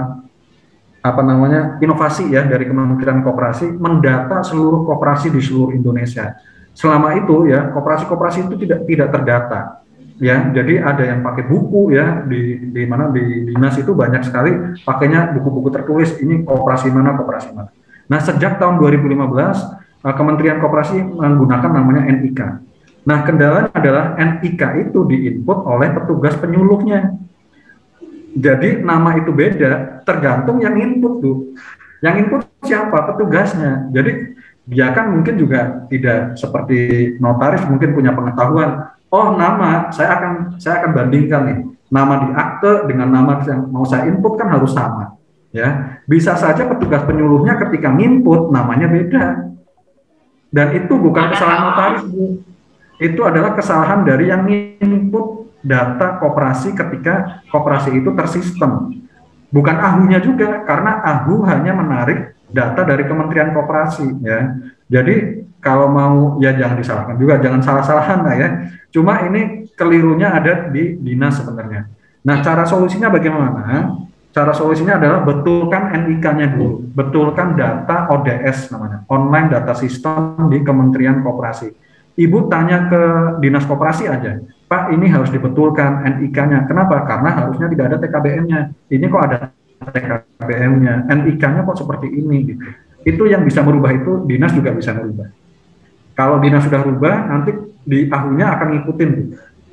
inovasi ya dari Kementerian Koperasi, mendata seluruh koperasi di seluruh Indonesia. Selama itu ya koperasi-koperasi itu tidak terdata. Ya, jadi ada yang pakai buku ya di dinas itu banyak sekali pakainya buku-buku tertulis ini koperasi mana. Nah, sejak tahun 2015 Kementerian Koperasi menggunakan namanya NIK. Nah, kendalanya adalah NIK itu diinput oleh petugas penyuluhnya. Jadi nama itu beda tergantung yang input tuh. Yang input siapa? Petugasnya. Jadi dia kan mungkin juga tidak seperti notaris mungkin punya pengetahuan. Oh nama, saya akan bandingkan nih, nama di akte dengan nama yang mau saya input kan harus sama, ya. Bisa saja petugas penyuluhnya ketika nginput namanya beda, dan itu bukan kesalahan notaris, Bu. Itu adalah kesalahan dari yang nginput data koperasi ketika koperasi itu tersistem, bukan AHU-nya juga, karena AHU hanya menarik data dari Kementerian Koperasi, ya. Jadi kalau mau ya jangan disalahkan juga, jangan salah-salahan lah ya. Cuma ini kelirunya ada di dinas sebenarnya. Nah, cara solusinya bagaimana? Cara solusinya adalah betulkan NIK-nya dulu, betulkan data ODS namanya, online data system di Kementerian Koperasi. Ibu tanya ke dinas koperasi aja, Pak ini harus dibetulkan NIK-nya. Kenapa? Karena harusnya tidak ada TKBM-nya. Ini kok ada TKBM-nya, NIK-nya kok seperti ini gitu. Itu yang bisa merubah itu dinas juga bisa merubah. Kalau dinas sudah rubah, nanti di AHU-nya akan ngikutin tuh.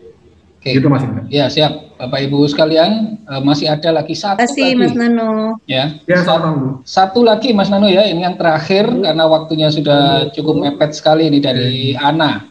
Oke. Gitu Mas Indra. Ya, siap. Bapak Ibu sekalian, masih ada lagi satu lagi. Mas Nano. Ya. Satu lagi Mas Nano ya, ini yang terakhir karena waktunya sudah cukup mepet sekali ini dari Ana.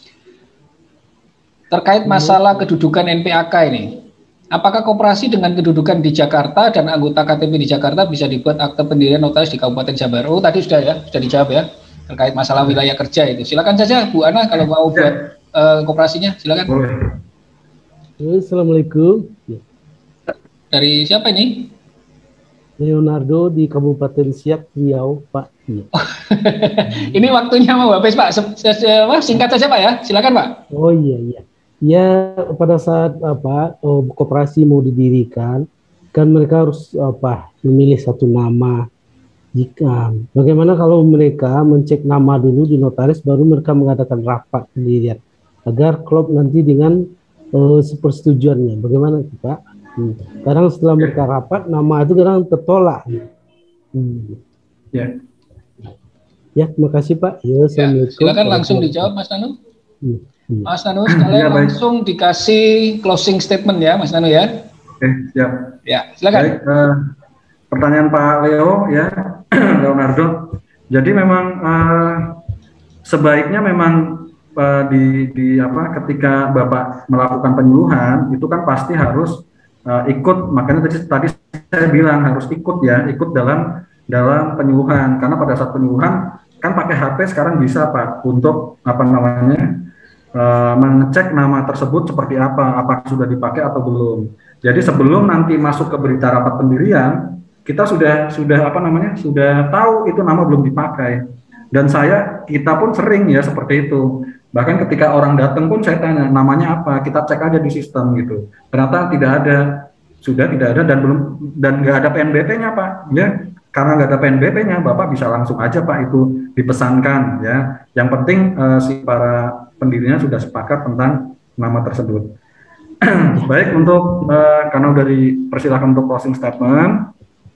Terkait masalah kedudukan NPAK ini. Apakah koperasi dengan kedudukan di Jakarta dan anggota KTP di Jakarta bisa dibuat akte pendirian notaris di Kabupaten Jabar? Oh, tadi sudah ya, sudah dijawab ya. Terkait masalah wilayah kerja itu. Silakan saja Bu Ana kalau mau buat koperasinya, silakan. Assalamualaikum. Dari siapa ini? Leonardo di Kabupaten Siak, Riau, Pak. Ini waktunya mau habis Pak. Singkat saja Pak ya, silakan Pak. Oh iya. Ya, pada saat koperasi mau didirikan, kan mereka harus memilih satu nama. Bagaimana kalau mereka mencek nama dulu di notaris, baru mereka mengadakan rapat pendirian agar klop nanti dengan persetujuannya. Bagaimana Pak? Kadang setelah mereka rapat, nama itu kadang tertolak. Ya, terima kasih Pak. Ya, silakan langsung dijawab Mas Nano. Mas Nano, sekalian langsung dikasih closing statement ya, Mas Nano ya. Oke, siap. Ya, silakan. Baik, pertanyaan Pak Leo ya, Leonardo. Jadi memang sebaiknya memang ketika Bapak melakukan penyuluhan itu kan pasti harus ikut, makanya tadi saya bilang harus ikut dalam penyuluhan, karena pada saat penyuluhan kan pakai HP sekarang bisa Pak untuk mengecek nama tersebut seperti apa, apakah sudah dipakai atau belum. Jadi sebelum nanti masuk ke berita rapat pendirian, kita sudah tahu itu nama belum dipakai. Dan kita pun sering ya seperti itu. Bahkan ketika orang datang pun saya tanya namanya apa, kita cek aja di sistem gitu. Ternyata sudah tidak ada dan nggak ada PNBP-nya Pak. Ya, karena nggak ada PNBP-nya, Bapak bisa langsung aja Pak itu dipesankan ya. Yang penting si para pendirinya sudah sepakat tentang nama tersebut. Baik, untuk karena udah dipersilakan untuk closing statement,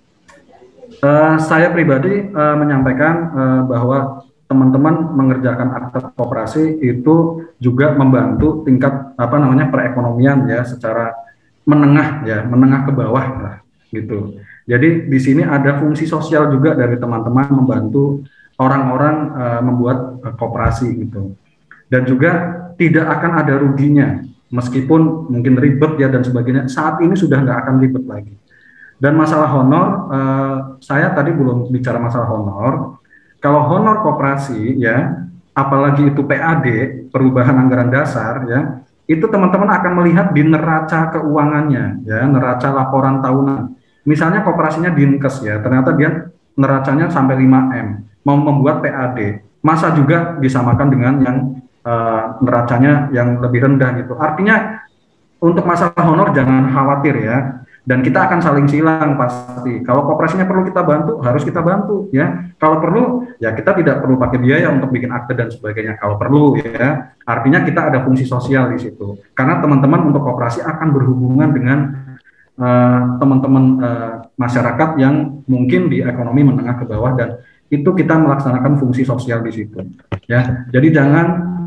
saya pribadi menyampaikan bahwa teman-teman mengerjakan akte koperasi itu juga membantu tingkat perekonomian ya secara menengah ke bawah lah gitu. Jadi di sini ada fungsi sosial juga dari teman-teman membantu orang-orang membuat koperasi gitu. Dan juga tidak akan ada ruginya meskipun mungkin ribet ya dan sebagainya. Saat ini sudah nggak akan ribet lagi. Dan masalah honor, saya tadi belum bicara masalah honor. Kalau honor koperasi ya, apalagi itu PAD, perubahan anggaran dasar ya, itu teman-teman akan melihat di neraca keuangannya ya, neraca laporan tahunan. Misalnya koperasinya Dinkes ya, ternyata dia neracanya sampai 5M, mau membuat PAD, masa juga disamakan dengan yang neracanya yang lebih rendah gitu. Artinya untuk masalah honor jangan khawatir ya. Dan kita akan saling silang pasti. Kalau koperasinya perlu kita bantu, harus kita bantu ya. Kalau perlu, ya kita tidak perlu pakai biaya untuk bikin akte dan sebagainya. Kalau perlu ya, artinya kita ada fungsi sosial di situ. Karena teman-teman untuk koperasi akan berhubungan dengan teman-teman masyarakat yang mungkin di ekonomi menengah ke bawah, dan itu kita melaksanakan fungsi sosial di situ. Ya, jadi jangan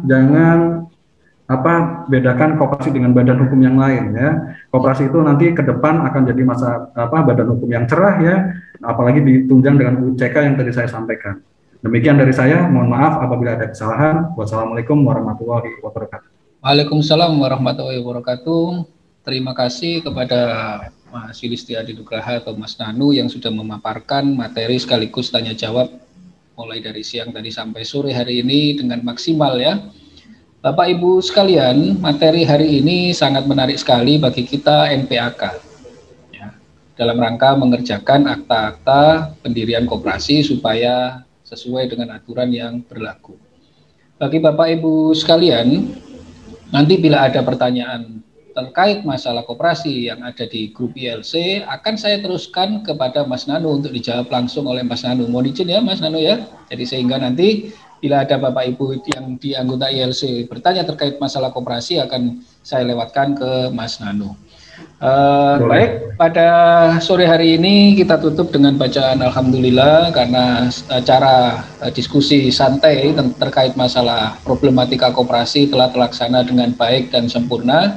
bedakan koperasi dengan badan hukum yang lain ya. Koperasi itu nanti ke depan akan jadi badan hukum yang cerah ya, apalagi ditunjang dengan UCK yang tadi saya sampaikan. Demikian dari saya, mohon maaf apabila ada kesalahan. Wassalamualaikum warahmatullahi wabarakatuh. Waalaikumsalam warahmatullahi wabarakatuh. Terima kasih kepada Mas Yudhistira Adinugraha atau Mas Nanu yang sudah memaparkan materi sekaligus tanya jawab mulai dari siang tadi sampai sore hari ini dengan maksimal ya. Bapak Ibu sekalian, materi hari ini sangat menarik sekali bagi kita NPAK ya, dalam rangka mengerjakan akta-akta pendirian koperasi supaya sesuai dengan aturan yang berlaku. Bagi Bapak Ibu sekalian, nanti bila ada pertanyaan terkait masalah koperasi yang ada di grup ILC, akan saya teruskan kepada Mas Nanu untuk dijawab langsung oleh Mas Nanu. Mohon izin ya Mas Nanu ya, jadi sehingga nanti bila ada Bapak Ibu yang di anggota ILC bertanya terkait masalah koperasi akan saya lewatkan ke Mas Nanu. Baik, pada sore hari ini kita tutup dengan bacaan Alhamdulillah karena acara diskusi santai terkait masalah problematika koperasi telah terlaksana dengan baik dan sempurna.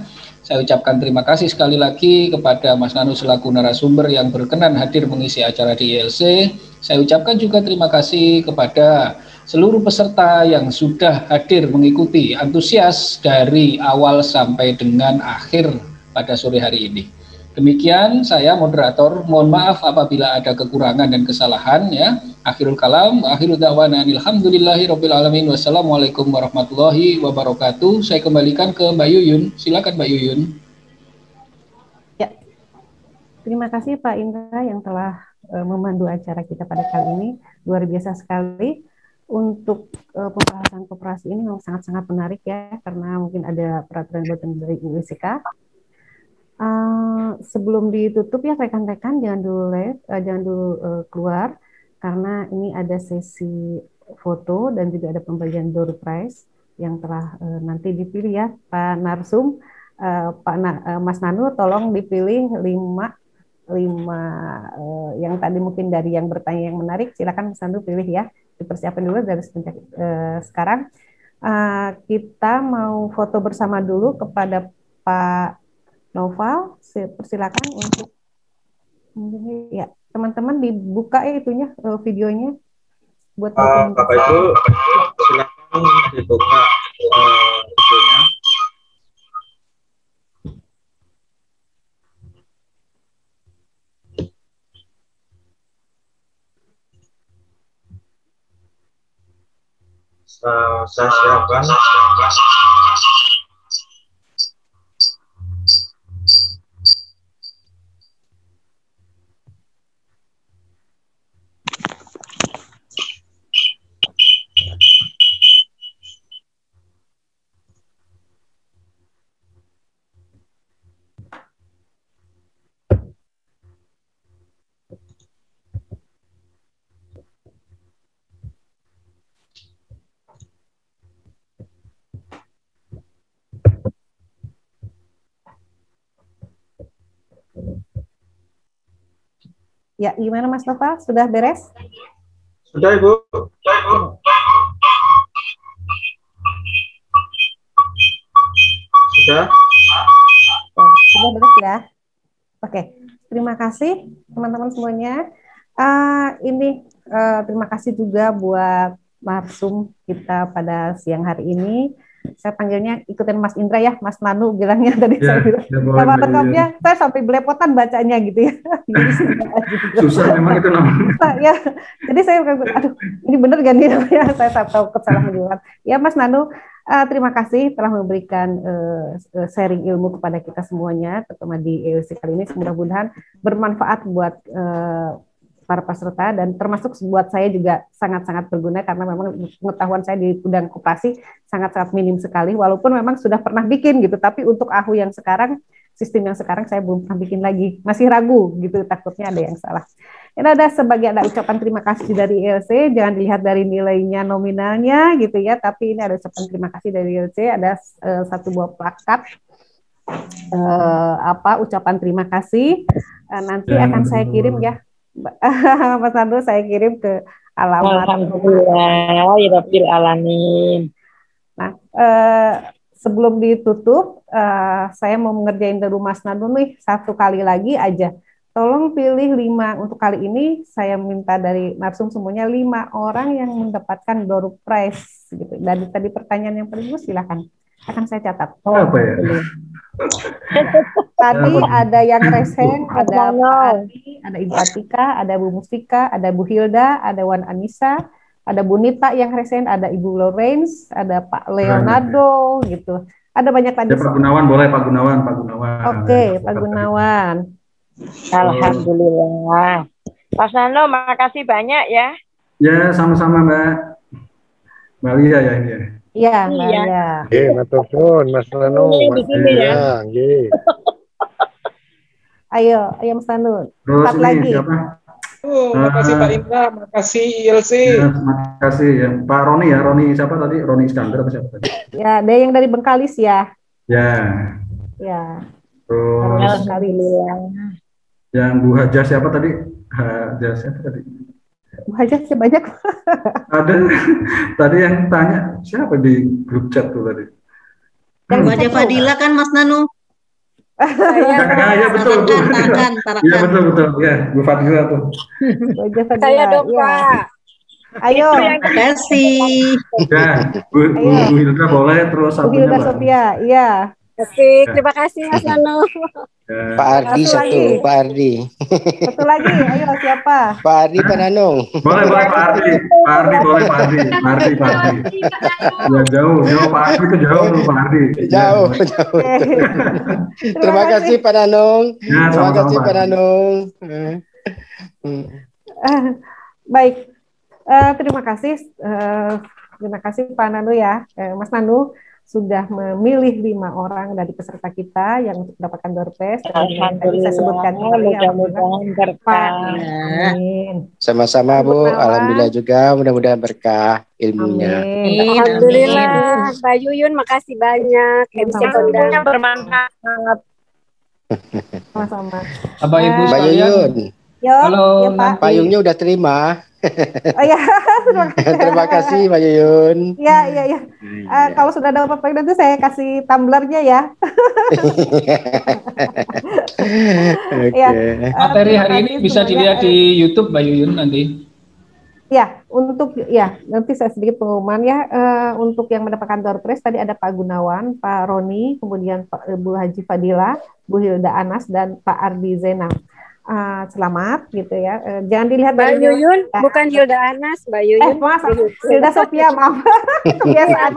Saya ucapkan terima kasih sekali lagi kepada Mas Nanu selaku narasumber yang berkenan hadir mengisi acara di ILC. Saya ucapkan juga terima kasih kepada seluruh peserta yang sudah hadir mengikuti antusias dari awal sampai dengan akhir pada sore hari ini. Demikian saya moderator, mohon maaf apabila ada kekurangan dan kesalahan ya. Akhirul kalam, akhirul da'wana alhamdulillahirabbil alamin. Wassalamualaikum warahmatullahi wabarakatuh. Saya kembalikan ke Mbak Yuyun. Silakan Mbak Yuyun. Ya. Terima kasih Pak Indra yang telah memandu acara kita pada kali ini. Luar biasa sekali. Untuk pembahasan koperasi ini memang sangat-sangat menarik ya, karena mungkin ada peraturan buatan dari UICK. Sebelum ditutup ya rekan-rekan, jangan dulu keluar, karena ini ada sesi foto dan juga ada pembagian door prize yang telah nanti dipilih ya Pak Narsum. Mas Nanu tolong dipilih 5 yang tadi mungkin dari yang bertanya yang menarik, silakan Mas Nanu pilih ya, dipersiapkan dulu dari sekarang. Kita mau foto bersama dulu kepada Pak Noval, persilakan untuk ya teman-teman dibuka ya itunya videonya buat Bapak Ibu silakan dibuka videonya. Saya siapkan. Ya, gimana Mas Nova? Sudah beres? Sudah, Ibu. Sudah? Sudah beres ya? Oke, terima kasih teman-teman semuanya. Terima kasih juga buat narsum kita pada siang hari ini. Saya panggilnya ikutin Mas Indra ya, Mas Nanu bilangnya tadi ya, saya bilang. Nama lengkapnya saya sampai belepotan bacanya gitu ya. Susah memang itu namanya. Ya, jadi saya aduh ini bener gak nih namanya, saya tahu salah menjelaskan. Ya Mas Nanu, terima kasih telah memberikan sharing ilmu kepada kita semuanya, terutama di EOC kali ini. Mudah-mudahan bermanfaat buat para peserta dan termasuk buat saya juga sangat-sangat berguna, karena memang pengetahuan saya di bidang koperasi sangat-sangat minim sekali, walaupun memang sudah pernah bikin gitu, tapi untuk AHU yang sekarang, sistem yang sekarang saya belum pernah bikin lagi, masih ragu gitu, takutnya ada yang salah. Ini ada ucapan terima kasih dari ILC, jangan dilihat dari nilainya nominalnya gitu ya, tapi ini ada ucapan terima kasih dari ILC, ada satu buah plakat ucapan terima kasih, nanti akan saya kirim ya Mas Nando, saya kirim ke alamat. Alhamdulillah, alamin. Nah, sebelum ditutup, saya mau mengerjain dari Mas Nando nih satu kali lagi aja. Tolong pilih 5 untuk kali ini. Saya minta dari narsum semuanya 5 orang yang mendapatkan door prize gitu. Dari tadi pertanyaan yang paling silakan. Akan saya catat. Apa ya? Tadi ada yang resen, ada Pak Adi, ada Ibu Atika, ada Bu Mustika, ada Bu Hilda, ada Wan Anissa, ada Bu Nita yang resen, ada Ibu Lawrence, ada Pak Leonardo gitu. Ada banyak tadi. Ya, Pak Gunawan boleh, Pak Gunawan. Oke, Pak Gunawan. Alhamdulillah. Mas Nano, makasih banyak ya. Ya, sama-sama Mbak. Mbak Lia ya ini ya. Iya, iya. Matur suwun Mas Nanu. Ya. Ayo Mas Nanu. Terus lagi. Siapa? Makasih Pak Indra, makasih ILC. Ya, makasih ya. Pak Roni ya, Roni siapa tadi? Roni Iskandar atau siapa tadi? Ya, ada yang dari Bengkalis ya. Ya. Ya. Terus yang Bu Haja siapa tadi? Haja siapa tadi? Haja banyak. Ada tadi yang tanya siapa di grup chat tuh tadi? Yang Haja Fadila kan Mas Nanu? Ya betul. Iya betul. Ya, Bu Fadila tuh. Saya dong, ya. Pak. Ayo. Terima kasih. Ya, Bu Hilda boleh terus Bu satunya, Hilda Pak. Sophia, iya. Terima kasih Mas Nano. Pak Ardi satu, Pak Ardi. Satu lagi, ayo siapa? Pak Ardi, Pak Nanung. Boleh Pak Ardi. Pak Ardi. Ya jauh Pak Ardi itu jauh tuh Pak Ardi. Jauh. Terima kasih Pak Nanung. Ya, Terima kasih Pak Nanung. Baik, terima kasih Pak Nanu ya, Mas Nanu sudah memilih 5 orang dari peserta kita yang untuk mendapatkan door prize. Tadi saya sebutkan mudah-mudahan berkah. Amin. Sama-sama Bu, alhamdulillah juga, mudah-mudahan berkah ilmunya. Amin. Alhamdulillah, Mbak Yuyun makasih banyak. MC Kondang bermanfaat banget. Sama-sama. Bapak Ibu Mbak sekalian. Yuyun. Halo, ya, Pak. Payungnya udah terima. Oh ya, Terima kasih Mbak Yuyun. Iya. Kalau sudah ada apa-apa nanti saya kasih tumblernya ya. Oke. Materi hari ini bisa dilihat di YouTube Mbak Yuyun nanti. Ya, nanti saya sedikit pengumuman ya. Untuk yang mendapatkan door prize tadi ada Pak Gunawan, Pak Roni, kemudian Bu Haji Fadila, Bu Hilda Anas dan Pak Ardi Zainal. Selamat gitu ya. Jangan dilihat Mbak Yuyun, bukan Hilda Anas, Mbak Yuyun. Maaf, Hilda Sophia, maaf. Kebiasaan.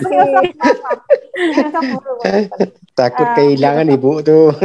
Takut kehilangan Ibu tuh.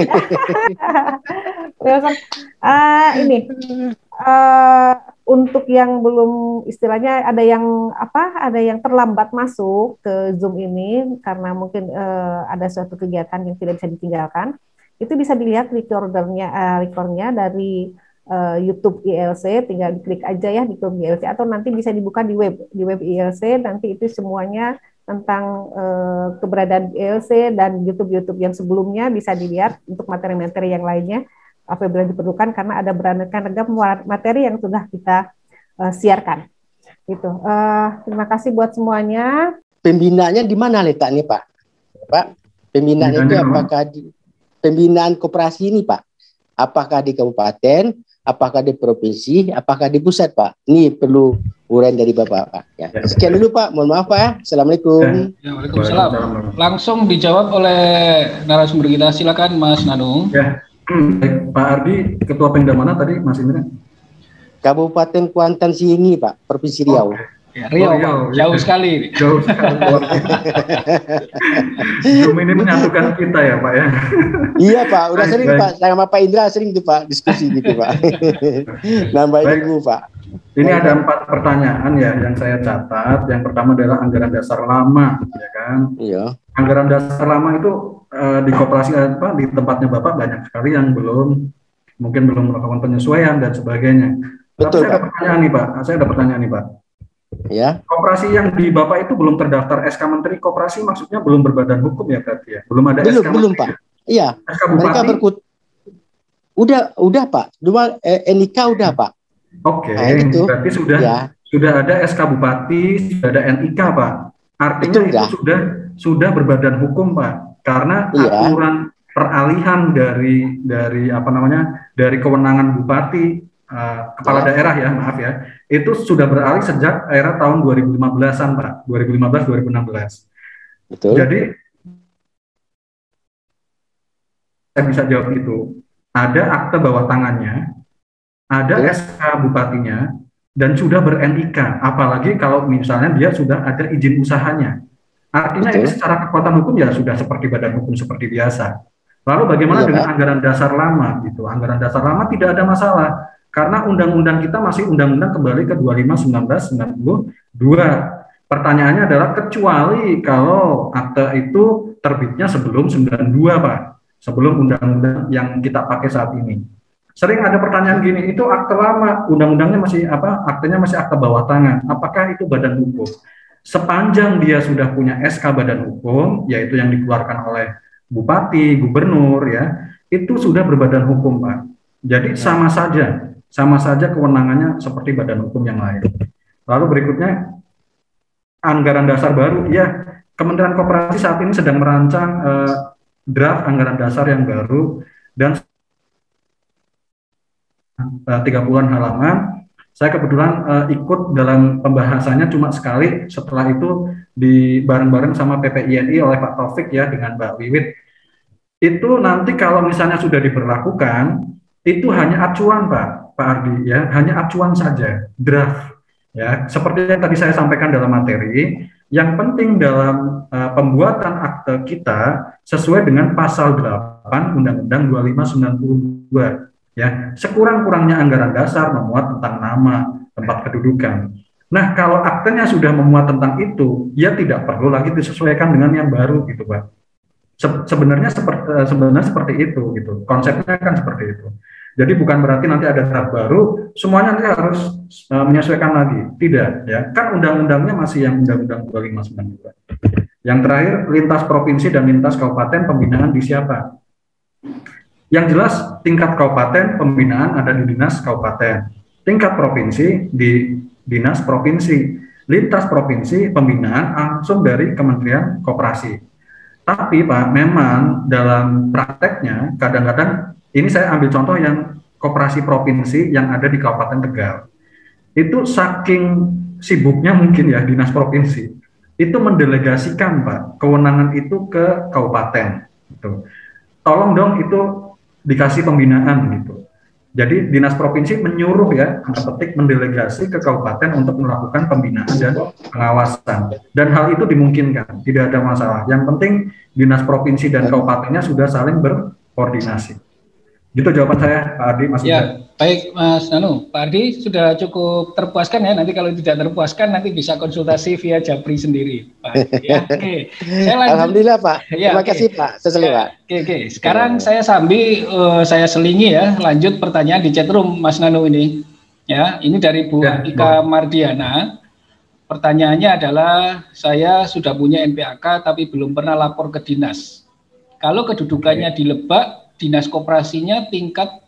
Untuk yang belum istilahnya ada yang terlambat masuk ke Zoom ini karena mungkin ada suatu kegiatan yang tidak bisa ditinggalkan. Itu bisa dilihat recordnya dari YouTube ILC, tinggal diklik aja ya di YouTube ILC atau nanti bisa dibuka di web ILC, nanti itu semuanya tentang keberadaan ILC dan YouTube yang sebelumnya bisa dilihat untuk materi-materi yang lainnya apabila diperlukan karena ada beraneka ragam materi yang sudah kita siarkan. Gitu. Terima kasih buat semuanya. Pembinaannya di mana letaknya Pak? Pembinaan itu apakah di pembinaan koperasi ini Pak? Apakah di kabupaten, apakah di provinsi, apakah di pusat Pak? Ini perlu uraian dari Bapak Pak. Ya. Sekian dulu Pak, mohon maaf Pak ya. Assalamualaikum. Ya, waalaikumsalam. Langsung dijawab oleh narasumber kita, silakan Mas Nanung. Ya, Pak Ardi, Ketua Pemda mana tadi Mas Indra? Kabupaten Kuantan Singi Pak, Provinsi Riau. Ya, Riau, jauh sekali. Jauh sekali. Zoom ini menyatukan kita ya Pak ya. Iya Pak, udah sering Pak, sama Pak Indra sering tuh Pak diskusi gitu Pak. Nambah ilmu Pak. Ini ada 4 pertanyaan ya yang saya catat. Yang pertama adalah anggaran dasar lama, ya kan? Iya. Anggaran dasar lama itu di koperasi di tempatnya Bapak banyak sekali yang mungkin belum melakukan penyesuaian dan sebagainya. Betul, Tapi saya ada pertanyaan nih Pak. Ya. Koperasi yang di Bapak itu belum terdaftar SK Menteri Koperasi, maksudnya belum berbadan hukum ya berarti ya? Belum ada SK Belum Menteri, Pak. Iya. SK Bupati? Udah Pak. Cuma NIK udah Pak. Oke, gitu. Berarti sudah ada SK Bupati, sudah ada NIK Pak. Artinya itu sudah berbadan hukum Pak. Karena aturan peralihan dari kewenangan bupati kepala daerah ya, maaf ya, itu sudah beralih sejak era tahun 2015-an Pak, 2015-2016. Betul. Jadi saya bisa jawab itu. Ada akte bawah tangannya, ada SK bupatinya, dan sudah ber-NIK. Apalagi kalau misalnya dia sudah ada izin usahanya. Artinya ini secara kekuatan hukum ya sudah seperti badan hukum seperti biasa. Lalu bagaimana dengan anggaran dasar lama gitu? Anggaran dasar lama tidak ada masalah. Karena undang-undang kita masih undang-undang kembali ke 25/1992. Pertanyaannya adalah kecuali kalau akte itu terbitnya sebelum 92 Pak, sebelum undang-undang yang kita pakai saat ini. Sering ada pertanyaan gini, itu akte lama, undang-undangnya masih aktenya masih akte bawah tangan. Apakah itu badan hukum? Sepanjang dia sudah punya SK badan hukum, yaitu yang dikeluarkan oleh bupati, gubernur ya, itu sudah berbadan hukum Pak. Jadi sama saja kewenangannya seperti badan hukum yang lain. Lalu berikutnya anggaran dasar baru, ya Kementerian Koperasi saat ini sedang merancang draft anggaran dasar yang baru dan 30-an halaman. Saya kebetulan ikut dalam pembahasannya cuma sekali, setelah itu bareng-bareng sama PPINI oleh Pak Taufik ya dengan Mbak Wiwit. Itu nanti kalau misalnya sudah diberlakukan, itu hanya acuan Pak Ardi ya, hanya acuan saja, draft ya. Seperti yang tadi saya sampaikan dalam materi, yang penting dalam pembuatan akte kita sesuai dengan pasal 8 Undang-Undang 2592. Ya, sekurang-kurangnya anggaran dasar memuat tentang nama, tempat kedudukan. Nah, kalau aktenya sudah memuat tentang itu, ya tidak perlu lagi disesuaikan dengan yang baru gitu, Pak. Sebenarnya seperti itu gitu. Konsepnya kan seperti itu. Jadi bukan berarti nanti ada draft baru, semuanya nanti harus menyesuaikan lagi. Tidak, ya. Kan undang-undangnya masih yang Undang-Undang 2592. Yang terakhir, lintas provinsi dan lintas kabupaten pembinaan di siapa? Yang jelas tingkat kabupaten pembinaan ada di dinas kabupaten, tingkat provinsi di dinas provinsi, lintas provinsi pembinaan langsung dari Kementerian Koperasi. Tapi Pak, memang dalam prakteknya kadang-kadang ini saya ambil contoh yang koperasi provinsi yang ada di Kabupaten Tegal. Itu saking sibuknya mungkin ya dinas provinsi, itu mendelegasikan Pak kewenangan itu ke kabupaten. Gitu. Tolong dong itu dikasih pembinaan gitu. Jadi dinas provinsi menyuruh ya, petik mendelegasi ke kabupaten untuk melakukan pembinaan dan pengawasan. Dan hal itu dimungkinkan, tidak ada masalah. Yang penting dinas provinsi dan kabupatennya sudah saling berkoordinasi. Gitu jawaban saya, Pak Ardi, Mas. Ya, baik Mas Nanu. Pak Ardi sudah cukup terpuaskan ya. Nanti kalau tidak terpuaskan nanti bisa konsultasi via Japri sendiri, Pak. Ya, oke. Alhamdulillah Pak. Ya, terima kasih Pak. Saya Pak. Oke. Sekarang saya saya selingi ya. Lanjut pertanyaan di chatroom Mas Nanu ini. Ya, ini dari Bu Ika Mardiana. Pertanyaannya adalah saya sudah punya NPAK tapi belum pernah lapor ke dinas. Kalau kedudukannya di Lebak, dinas koperasinya tingkat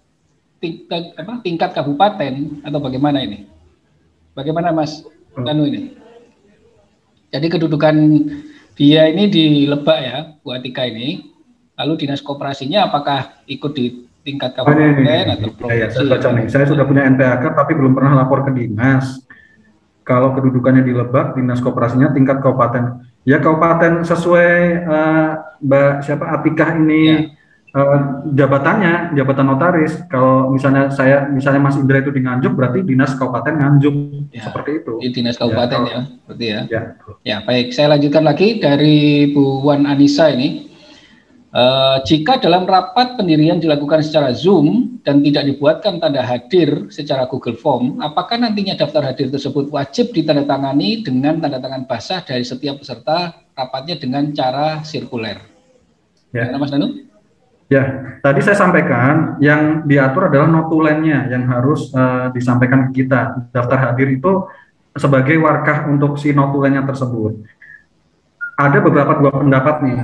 kabupaten atau bagaimana ini? Bagaimana Mas Nanu ini? Jadi kedudukan dia ini di Lebak ya, Bu Atika ini. Lalu dinas koperasinya apakah ikut di tingkat kabupaten atau provinsi? Saya baca nih. Saya sudah punya NPAK tapi belum pernah lapor ke dinas. Kalau kedudukannya di Lebak, dinas koperasinya tingkat kabupaten. Ya kabupaten sesuai Mbak siapa Atika ini. Ya. Jabatannya, jabatan notaris. Kalau misalnya Mas Indra itu di Nganjuk, berarti dinas kabupaten Nganjuk, ya, seperti itu. Di dinas kabupaten ya, berarti ya. Ya, baik. Saya lanjutkan lagi dari Bu Wan Anissa ini. Jika dalam rapat pendirian dilakukan secara Zoom dan tidak dibuatkan tanda hadir secara Google Form, apakah nantinya daftar hadir tersebut wajib ditandatangani dengan tanda tangan basah dari setiap peserta rapatnya dengan cara sirkuler? Ya, Mas Nanu? Ya, tadi saya sampaikan yang diatur adalah notulennya yang harus disampaikan ke kita. Daftar hadir itu sebagai warkah untuk si notulennya tersebut. Ada dua pendapat nih.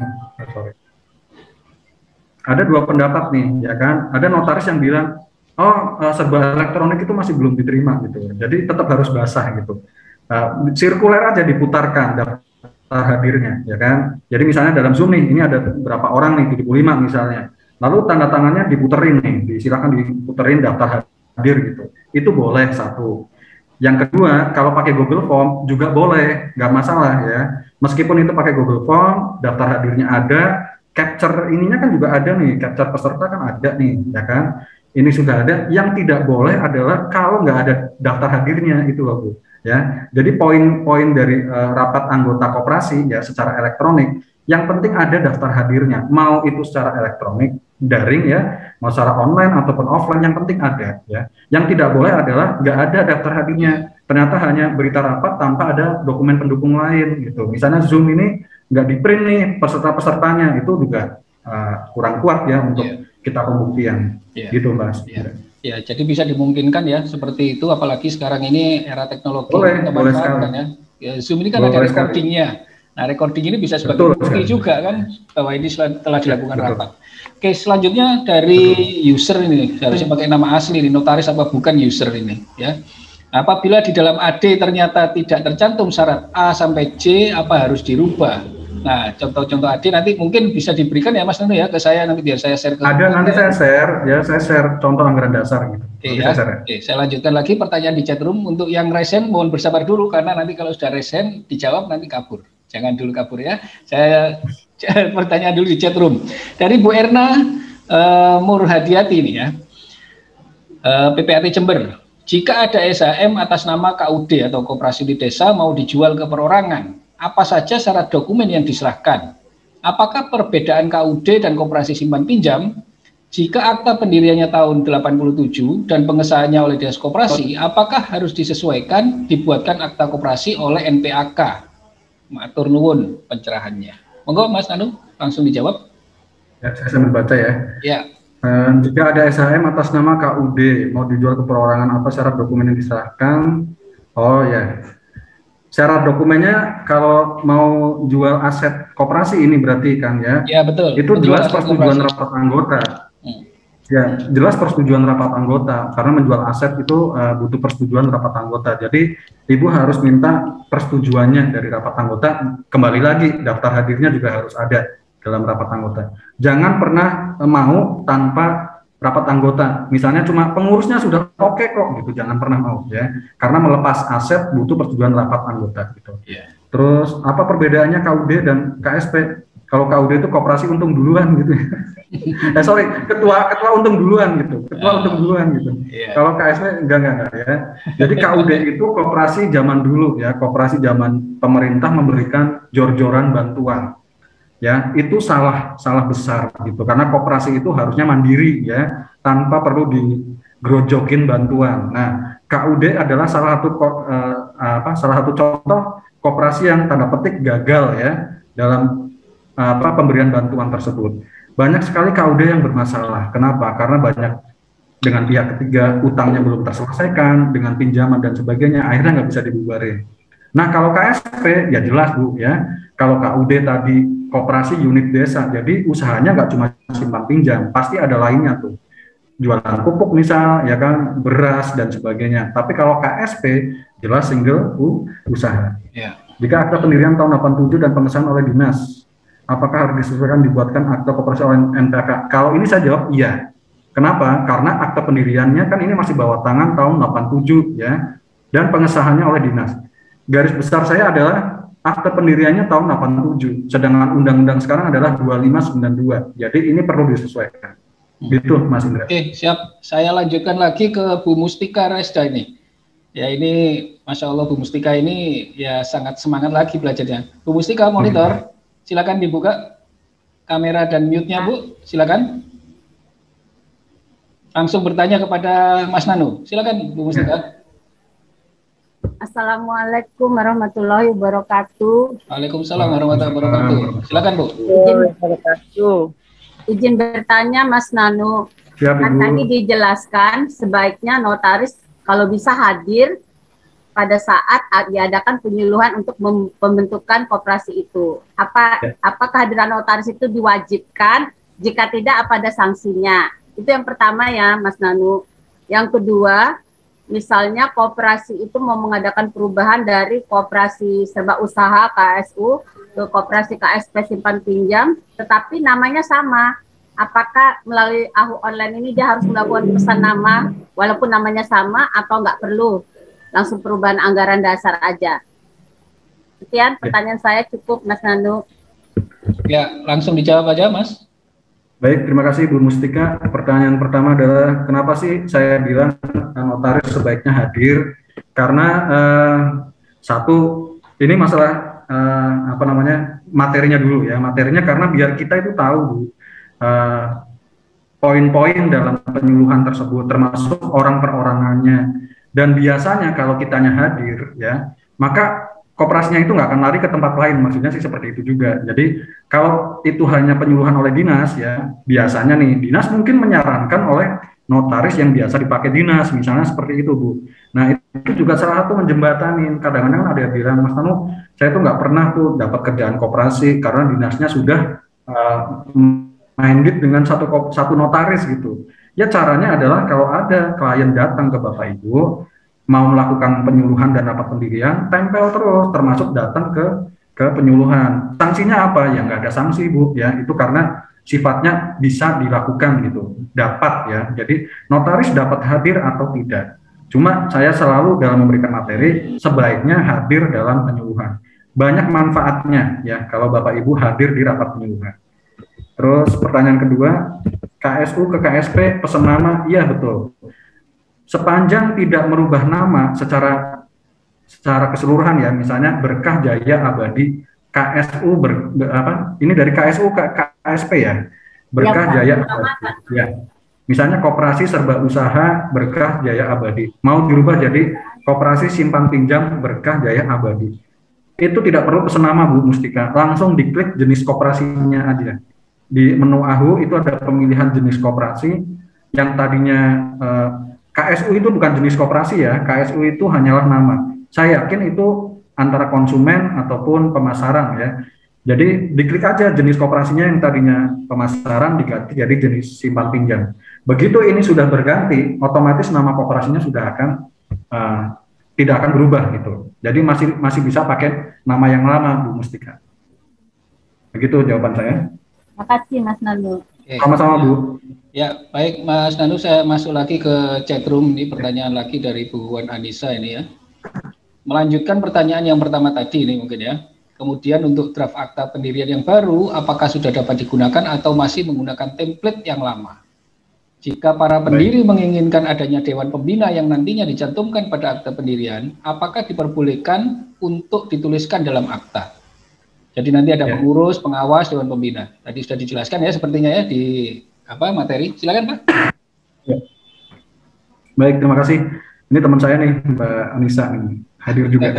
Ada dua pendapat nih, ya kan? Ada notaris yang bilang, serba elektronik itu masih belum diterima gitu. Jadi tetap harus basah gitu. Sirkuler aja diputarkan daftar hadirnya, ya kan? Jadi misalnya dalam Zoom nih, ini ada berapa orang nih, 75 misalnya. Lalu tanda tangannya diputerin nih, silakan diputerin daftar hadir gitu. Itu boleh satu. Yang kedua, kalau pakai Google Form juga boleh, nggak masalah ya. Meskipun itu pakai Google Form, daftar hadirnya ada, capture ininya kan juga ada nih, capture peserta kan ada nih, ya kan. Ini sudah ada. Yang tidak boleh adalah kalau nggak ada daftar hadirnya itu loh Bu. Ya, jadi poin-poin dari rapat anggota koperasi ya secara elektronik. Yang penting ada daftar hadirnya, mau itu secara elektronik, daring ya, mau secara online ataupun offline, yang penting ada ya. Yang tidak boleh adalah nggak ada daftar hadirnya, ternyata hanya berita rapat tanpa ada dokumen pendukung lain gitu. Misalnya Zoom ini nggak di print nih peserta-pesertanya, itu juga kurang kuat ya untuk kita pembuktian gitu Mas. Ya, jadi bisa dimungkinkan ya seperti itu, apalagi sekarang ini era teknologi boleh sekali. Ya, Zoom ini kan ada recordingnya. Nah, recording ini bisa sebagai bukti juga kan bahwa ini telah dilakukan rapat. Oke, selanjutnya dari user ini, harusnya pakai nama asli ini, notaris apa bukan user ini ya. Apabila di dalam AD ternyata tidak tercantum syarat A sampai C, apa harus dirubah? Nah, contoh-contoh Adi nanti mungkin bisa diberikan ya Mas Nanu ya ke saya, nanti biar saya share ke Ada, nanti saya share contoh anggaran dasar gitu. Oke, ya. Oke, saya lanjutkan lagi pertanyaan di chat room. Untuk yang resen mohon bersabar dulu, karena nanti kalau sudah resen dijawab nanti kabur. Jangan dulu kabur ya. Saya pertanyaan dulu di chat room. Dari Bu Erna Murhadiati ini ya. PPAT Jember. Jika ada SHM atas nama KUD atau Koperasi di Desa mau dijual ke perorangan, apa saja syarat dokumen yang diserahkan? Apakah perbedaan KUD dan Koperasi Simpan Pinjam? Jika akta pendiriannya tahun 87 dan pengesahannya oleh Dinas Koperasi, apakah harus disesuaikan dibuatkan akta koperasi oleh NPAK? Matur nuwun pencerahannya. Monggo Mas Nanu langsung dijawab. Ya, saya sambil baca ya. Ya. Jika ada SHM atas nama KUD mau dijual ke perorangan, apa syarat dokumen yang diserahkan? Oh ya, syarat dokumennya kalau mau jual aset koperasi ini berarti kan ya? Ya betul. Itu jelas persetujuan rapat anggota. Ya, jelas persetujuan rapat anggota karena menjual aset itu butuh persetujuan rapat anggota. Jadi Ibu harus minta persetujuannya dari rapat anggota. Kembali lagi daftar hadirnya juga harus ada dalam rapat anggota. Jangan pernah mau tanpa rapat anggota. Misalnya cuma pengurusnya sudah oke kok gitu, jangan pernah mau ya. Karena melepas aset butuh persetujuan rapat anggota gitu. Yeah. Terus apa perbedaannya KUD dan KSP? Kalau KUD itu koperasi untung duluan gitu. Ketua untung duluan gitu. Ketua untung duluan gitu. Yeah. Kalau KSP enggak ya. Jadi KUD itu koperasi zaman dulu ya, koperasi zaman pemerintah memberikan jor-joran bantuan. Ya, itu salah besar gitu, karena koperasi itu harusnya mandiri ya, tanpa perlu digrojokin bantuan. Nah, KUD adalah salah satu contoh koperasi yang tanda petik gagal ya dalam pemberian bantuan tersebut. Banyak sekali KUD yang bermasalah. Kenapa? Karena banyak dengan pihak ketiga, utangnya belum terselesaikan, dengan pinjaman dan sebagainya, akhirnya nggak bisa dibubarin. Nah, kalau KSP ya jelas Bu ya, kalau KUD tadi koperasi unit desa, jadi usahanya nggak cuma simpan pinjam, pasti ada lainnya tuh, jualan pupuk misal, ya kan, beras dan sebagainya. Tapi kalau KSP jelas single usaha. Yeah. Jika akta pendirian tahun 87 dan pengesahan oleh dinas, apakah harus disesuaikan dibuatkan akta koperasi oleh NPAK? Kalau ini saya jawab iya. Kenapa? Karena akta pendiriannya kan ini masih bawah tangan tahun 87 ya, dan pengesahannya oleh dinas. Garis besar saya adalah akte pendiriannya tahun 87, sedangkan undang-undang sekarang adalah 2592. Jadi ini perlu disesuaikan. Gitu, Mas Indra. Oke, siap. Saya lanjutkan lagi ke Bu Mustika Resda ini. Ya ini, Masya Allah Bu Mustika ini ya sangat semangat lagi belajarnya. Bu Mustika, monitor. Silakan dibuka kamera dan mute-nya Bu. Silakan. Langsung bertanya kepada Mas Nanu. Silakan Bu Mustika. Assalamualaikum warahmatullahi wabarakatuh. Waalaikumsalam warahmatullahi wabarakatuh. Silakan Bu. Izin bertanya Mas Nanu. Kan tadi dijelaskan sebaiknya notaris kalau bisa hadir pada saat diadakan penyuluhan untuk pembentukan koperasi itu. Apa kehadiran notaris itu diwajibkan? Jika tidak, apa ada sanksinya? Itu yang pertama ya Mas Nanu. Yang kedua, misalnya koperasi itu mau mengadakan perubahan dari koperasi serba usaha KSU ke koperasi KSP simpan pinjam, tetapi namanya sama. Apakah melalui AHU online ini dia harus melakukan pesan nama walaupun namanya sama, atau nggak perlu langsung perubahan anggaran dasar aja? Sekian pertanyaan saya, cukup Mas Nanu. Ya, langsung dijawab aja Mas. Baik, terima kasih Bu Mustika. Pertanyaan pertama adalah kenapa sih saya bilang notaris sebaiknya hadir? Karena satu, ini masalah materinya dulu ya. Materinya karena biar kita itu tahu Bu, poin-poin dalam penyuluhan tersebut, termasuk orang perorangannya. Dan biasanya kalau kitanya hadir ya, maka koperasinya itu nggak akan lari ke tempat lain, maksudnya sih seperti itu juga. Jadi kalau itu hanya penyuluhan oleh dinas ya, biasanya nih dinas mungkin menyarankan oleh notaris yang biasa dipakai dinas, misalnya seperti itu Bu. Nah itu juga salah satu menjembatanin. Kadang-kadang ada yang bilang, Mas Nanu, saya tuh nggak pernah tuh dapat kerjaan koperasi karena dinasnya sudah main lead dengan satu notaris gitu. Ya caranya adalah kalau ada klien datang ke Bapak Ibu mau melakukan penyuluhan dan rapat pendirian, tempel terus, termasuk datang ke ke penyuluhan. Sanksinya apa? Ya nggak ada sanksi, Bu, ya. Itu karena sifatnya bisa dilakukan gitu, dapat ya. Jadi notaris dapat hadir atau tidak. Cuma saya selalu dalam memberikan materi sebaiknya hadir dalam penyuluhan. Banyak manfaatnya ya kalau Bapak Ibu hadir di rapat penyuluhan. Terus pertanyaan kedua, KSU ke KSP pesan nama, iya betul. Sepanjang tidak merubah nama secara keseluruhan ya, misalnya Berkah Jaya Abadi KSU ini dari KSU ke KSP ya, Berkah Jaya Abadi ya. Misalnya Koperasi Serba Usaha Berkah Jaya Abadi mau dirubah jadi Koperasi Simpan Pinjam Berkah Jaya Abadi, itu tidak perlu pesan nama Bu Mustika, langsung diklik jenis koperasinya aja. Di menu AHU itu ada pemilihan jenis koperasi yang tadinya KSU itu bukan jenis koperasi ya, KSU itu hanyalah nama. Saya yakin itu antara konsumen ataupun pemasaran ya. Jadi diklik aja jenis koperasinya yang tadinya pemasaran diganti jadi jenis simpan pinjam. Begitu ini sudah berganti, otomatis nama koperasinya sudah akan tidak akan berubah gitu. Jadi masih bisa pakai nama yang lama Bu Mustika. Begitu jawaban saya. Terima kasih Mas Nanu. Sama-sama Bu. Ya, baik Mas Nanu, saya masuk lagi ke chatroom. Ini pertanyaan lagi dari Bu Wan Anissa ini ya. Melanjutkan pertanyaan yang pertama tadi ini mungkin ya. Kemudian untuk draft akta pendirian yang baru, apakah sudah dapat digunakan atau masih menggunakan template yang lama? Jika para pendiri menginginkan adanya Dewan Pembina yang nantinya dicantumkan pada akta pendirian, apakah diperbolehkan untuk dituliskan dalam akta? Jadi nanti ada pengurus, pengawas, Dewan Pembina. Tadi sudah dijelaskan ya sepertinya ya di materi. Silakan Pak. Ya. Baik, terima kasih. Ini teman saya nih Mbak Anissa nih, hadir juga.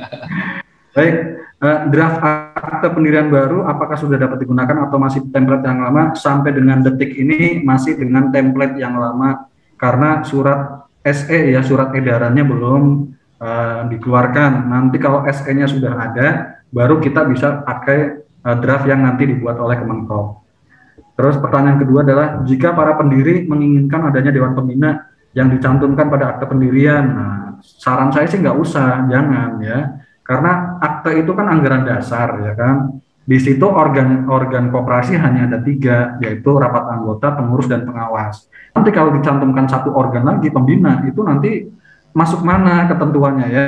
Baik, draft akta pendirian baru apakah sudah dapat digunakan atau masih template yang lama? Sampai dengan detik ini masih dengan template yang lama karena surat SE ya, surat edarannya belum dikeluarkan. Nanti kalau SE-nya sudah ada, baru kita bisa pakai draft yang nanti dibuat oleh Kemenkop. Terus pertanyaan kedua adalah jika para pendiri menginginkan adanya Dewan Pembina yang dicantumkan pada akta pendirian, nah, saran saya sih nggak usah, jangan ya, karena akta itu kan anggaran dasar ya kan. Di situ organ koperasi hanya ada 3, yaitu rapat anggota, pengurus dan pengawas. Nanti kalau dicantumkan satu organ lagi pembina, itu nanti masuk mana ketentuannya ya?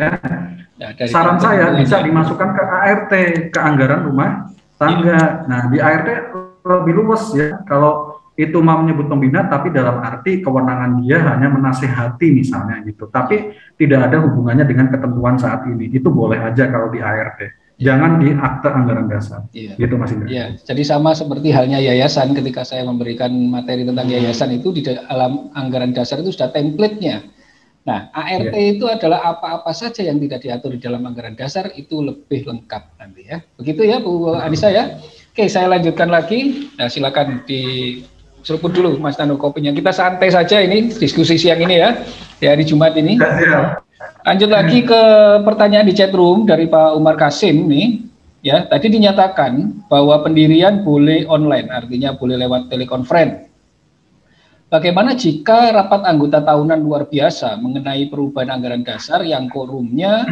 Saran saya bisa dimasukkan ke ART, ke anggaran rumah tangga. Nah, di ART lebih luas ya. Kalau itu mau menyebut pembina, tapi dalam arti kewenangan dia hanya menasehati misalnya gitu. Tapi tidak ada hubungannya dengan ketentuan saat ini. Itu boleh aja kalau di ART. Jangan di akta anggaran dasar. Gitu Mas Indra. Iya. Jadi sama seperti halnya yayasan, ketika saya memberikan materi tentang yayasan itu di dalam anggaran dasar itu sudah template-nya. Nah, ART itu adalah apa-apa saja yang tidak diatur di dalam anggaran dasar itu lebih lengkap nanti ya. Begitu ya Bu Anissa ya. Oke, saya lanjutkan lagi. Nah, silakan diseruput dulu Mas Nanu kopinya. Kita santai saja ini diskusi siang ini ya. Di hari Jumat ini. Lanjut lagi ke pertanyaan di chat room dari Pak Umar Kasim nih. Ya, tadi dinyatakan bahwa pendirian boleh online, artinya boleh lewat telekonferensi. Bagaimana jika rapat anggota tahunan luar biasa mengenai perubahan anggaran dasar yang quorumnya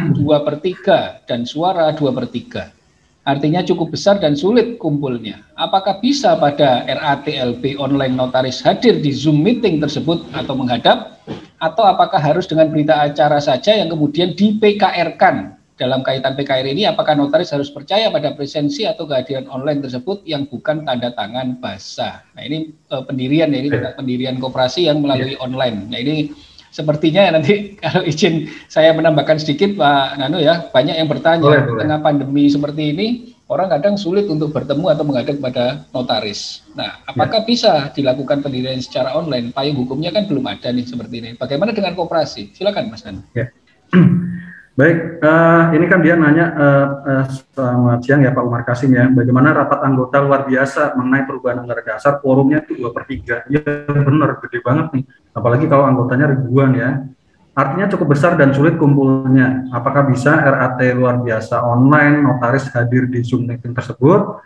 2/3 dan suara 2/3? Artinya cukup besar dan sulit kumpulnya. Apakah bisa pada RATLB online notaris hadir di Zoom meeting tersebut atau menghadap? Atau apakah harus dengan berita acara saja yang kemudian di PKR-kan? Dalam kaitan PKR ini, apakah notaris harus percaya pada presensi atau kehadiran online tersebut yang bukan tanda tangan basah? Nah ini pendirian ya, ini pendirian koperasi yang melalui online. Nah ini sepertinya nanti kalau izin saya menambahkan sedikit Pak Nanu ya, banyak yang bertanya tengah pandemi seperti ini, orang kadang sulit untuk bertemu atau menghadap pada notaris. Nah apakah bisa dilakukan pendirian secara online? Payung hukumnya kan belum ada nih seperti ini. Bagaimana dengan koperasi? Silakan Mas Nanu. Ya. Baik, ini kan dia nanya selamat siang ya Pak Umar Kasim ya, bagaimana rapat anggota luar biasa mengenai perubahan anggaran dasar, quorumnya itu 2/3, ya benar, gede banget nih, apalagi kalau anggotanya ribuan ya, artinya cukup besar dan sulit kumpulnya. Apakah bisa RAT luar biasa online, notaris hadir di Zoom meeting tersebut?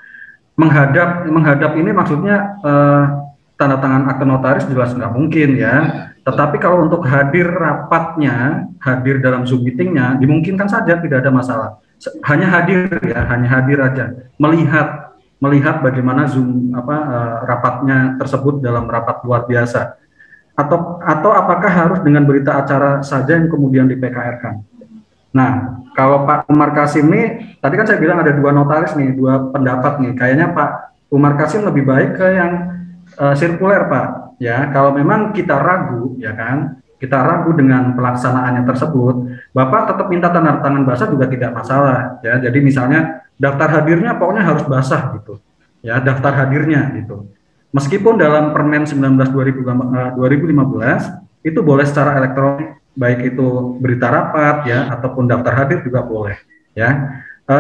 Menghadap ini maksudnya tanda tangan akte notaris jelas nggak mungkin ya. Tetapi kalau untuk hadir rapatnya, hadir dalam Zoom meetingnya, dimungkinkan saja, tidak ada masalah. hanya hadir ya, hanya hadir aja, melihat bagaimana Zoom rapatnya tersebut dalam rapat luar biasa, atau apakah harus dengan berita acara saja yang kemudian di PKR-kan. Nah, kalau Pak Umar Kasim nih, tadi kan saya bilang ada dua notaris nih, dua pendapat nih, kayaknya Pak Umar Kasim lebih baik ke yang sirkuler, Pak. Ya, kalau memang kita ragu, ya kan, kita ragu dengan pelaksanaannya tersebut, Bapak tetap minta tanda tangan basah juga tidak masalah, ya. Jadi misalnya daftar hadirnya pokoknya harus basah gitu, ya, daftar hadirnya gitu. Meskipun dalam Permen 19 2015 itu boleh secara elektronik, baik itu berita rapat, ya, ataupun daftar hadir juga boleh, ya.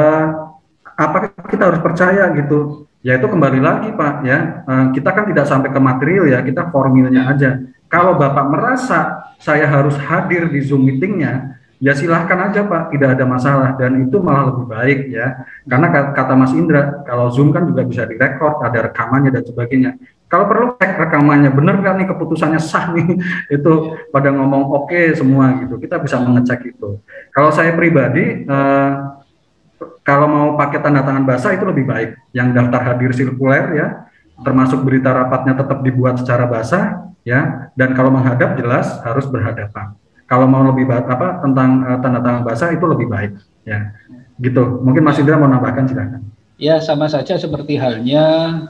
Apakah kita harus percaya gitu? Ya itu kembali lagi Pak, ya, kita kan tidak sampai ke material ya, kita formilnya aja. Kalau Bapak merasa saya harus hadir di Zoom meetingnya, ya silahkan aja Pak, tidak ada masalah, dan itu malah lebih baik ya. Karena kata Mas Indra, kalau Zoom kan juga bisa direkord, ada rekamannya dan sebagainya. Kalau perlu cek rekamannya, bener nggak nih keputusannya sah nih, itu pada ngomong oke semua gitu, kita bisa mengecek itu. Kalau saya pribadi, kalau mau pakai tanda tangan basah itu lebih baik, yang daftar hadir sirkuler ya, termasuk berita rapatnya tetap dibuat secara basah ya, dan kalau menghadap jelas harus berhadapan. Kalau mau lebih tentang tanda tangan basah itu lebih baik ya, gitu. Mungkin Mas Indra mau nambahkan, silakan. Ya, sama saja seperti halnya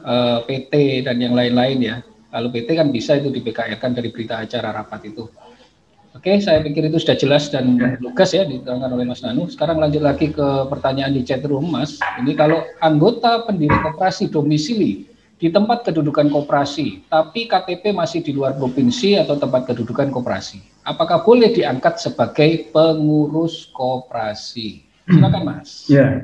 PT dan yang lain-lain ya. Kalau PT kan bisa itu di PKR-kan dari berita acara rapat itu. Oke, saya pikir itu sudah jelas dan lugas ya diterangkan oleh Mas Nanu. Sekarang lanjut lagi ke pertanyaan di chat room, Mas. Ini kalau anggota pendiri koperasi domisili di tempat kedudukan koperasi, tapi KTP masih di luar provinsi atau tempat kedudukan koperasi, apakah boleh diangkat sebagai pengurus koperasi? Silakan, Mas. Ya,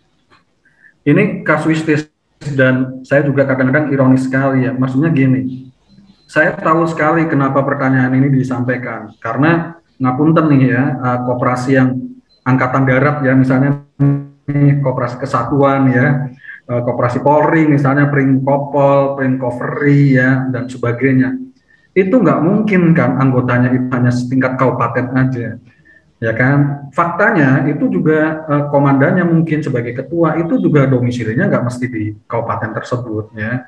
ini kasuistis dan saya juga kadang-kadang ironis sekali ya. Maksudnya gini, saya tahu sekali kenapa pertanyaan ini disampaikan, karena ngapunten nih ya, koperasi yang angkatan darat ya, misalnya ini koperasi kesatuan ya, koperasi Polri misalnya, Pringkopol, Pringkovery ya, dan sebagainya. Itu nggak mungkin kan anggotanya itu hanya setingkat kabupaten aja, ya kan? Faktanya itu juga komandannya mungkin sebagai ketua itu juga domisilinya nggak mesti di kabupaten tersebut ya.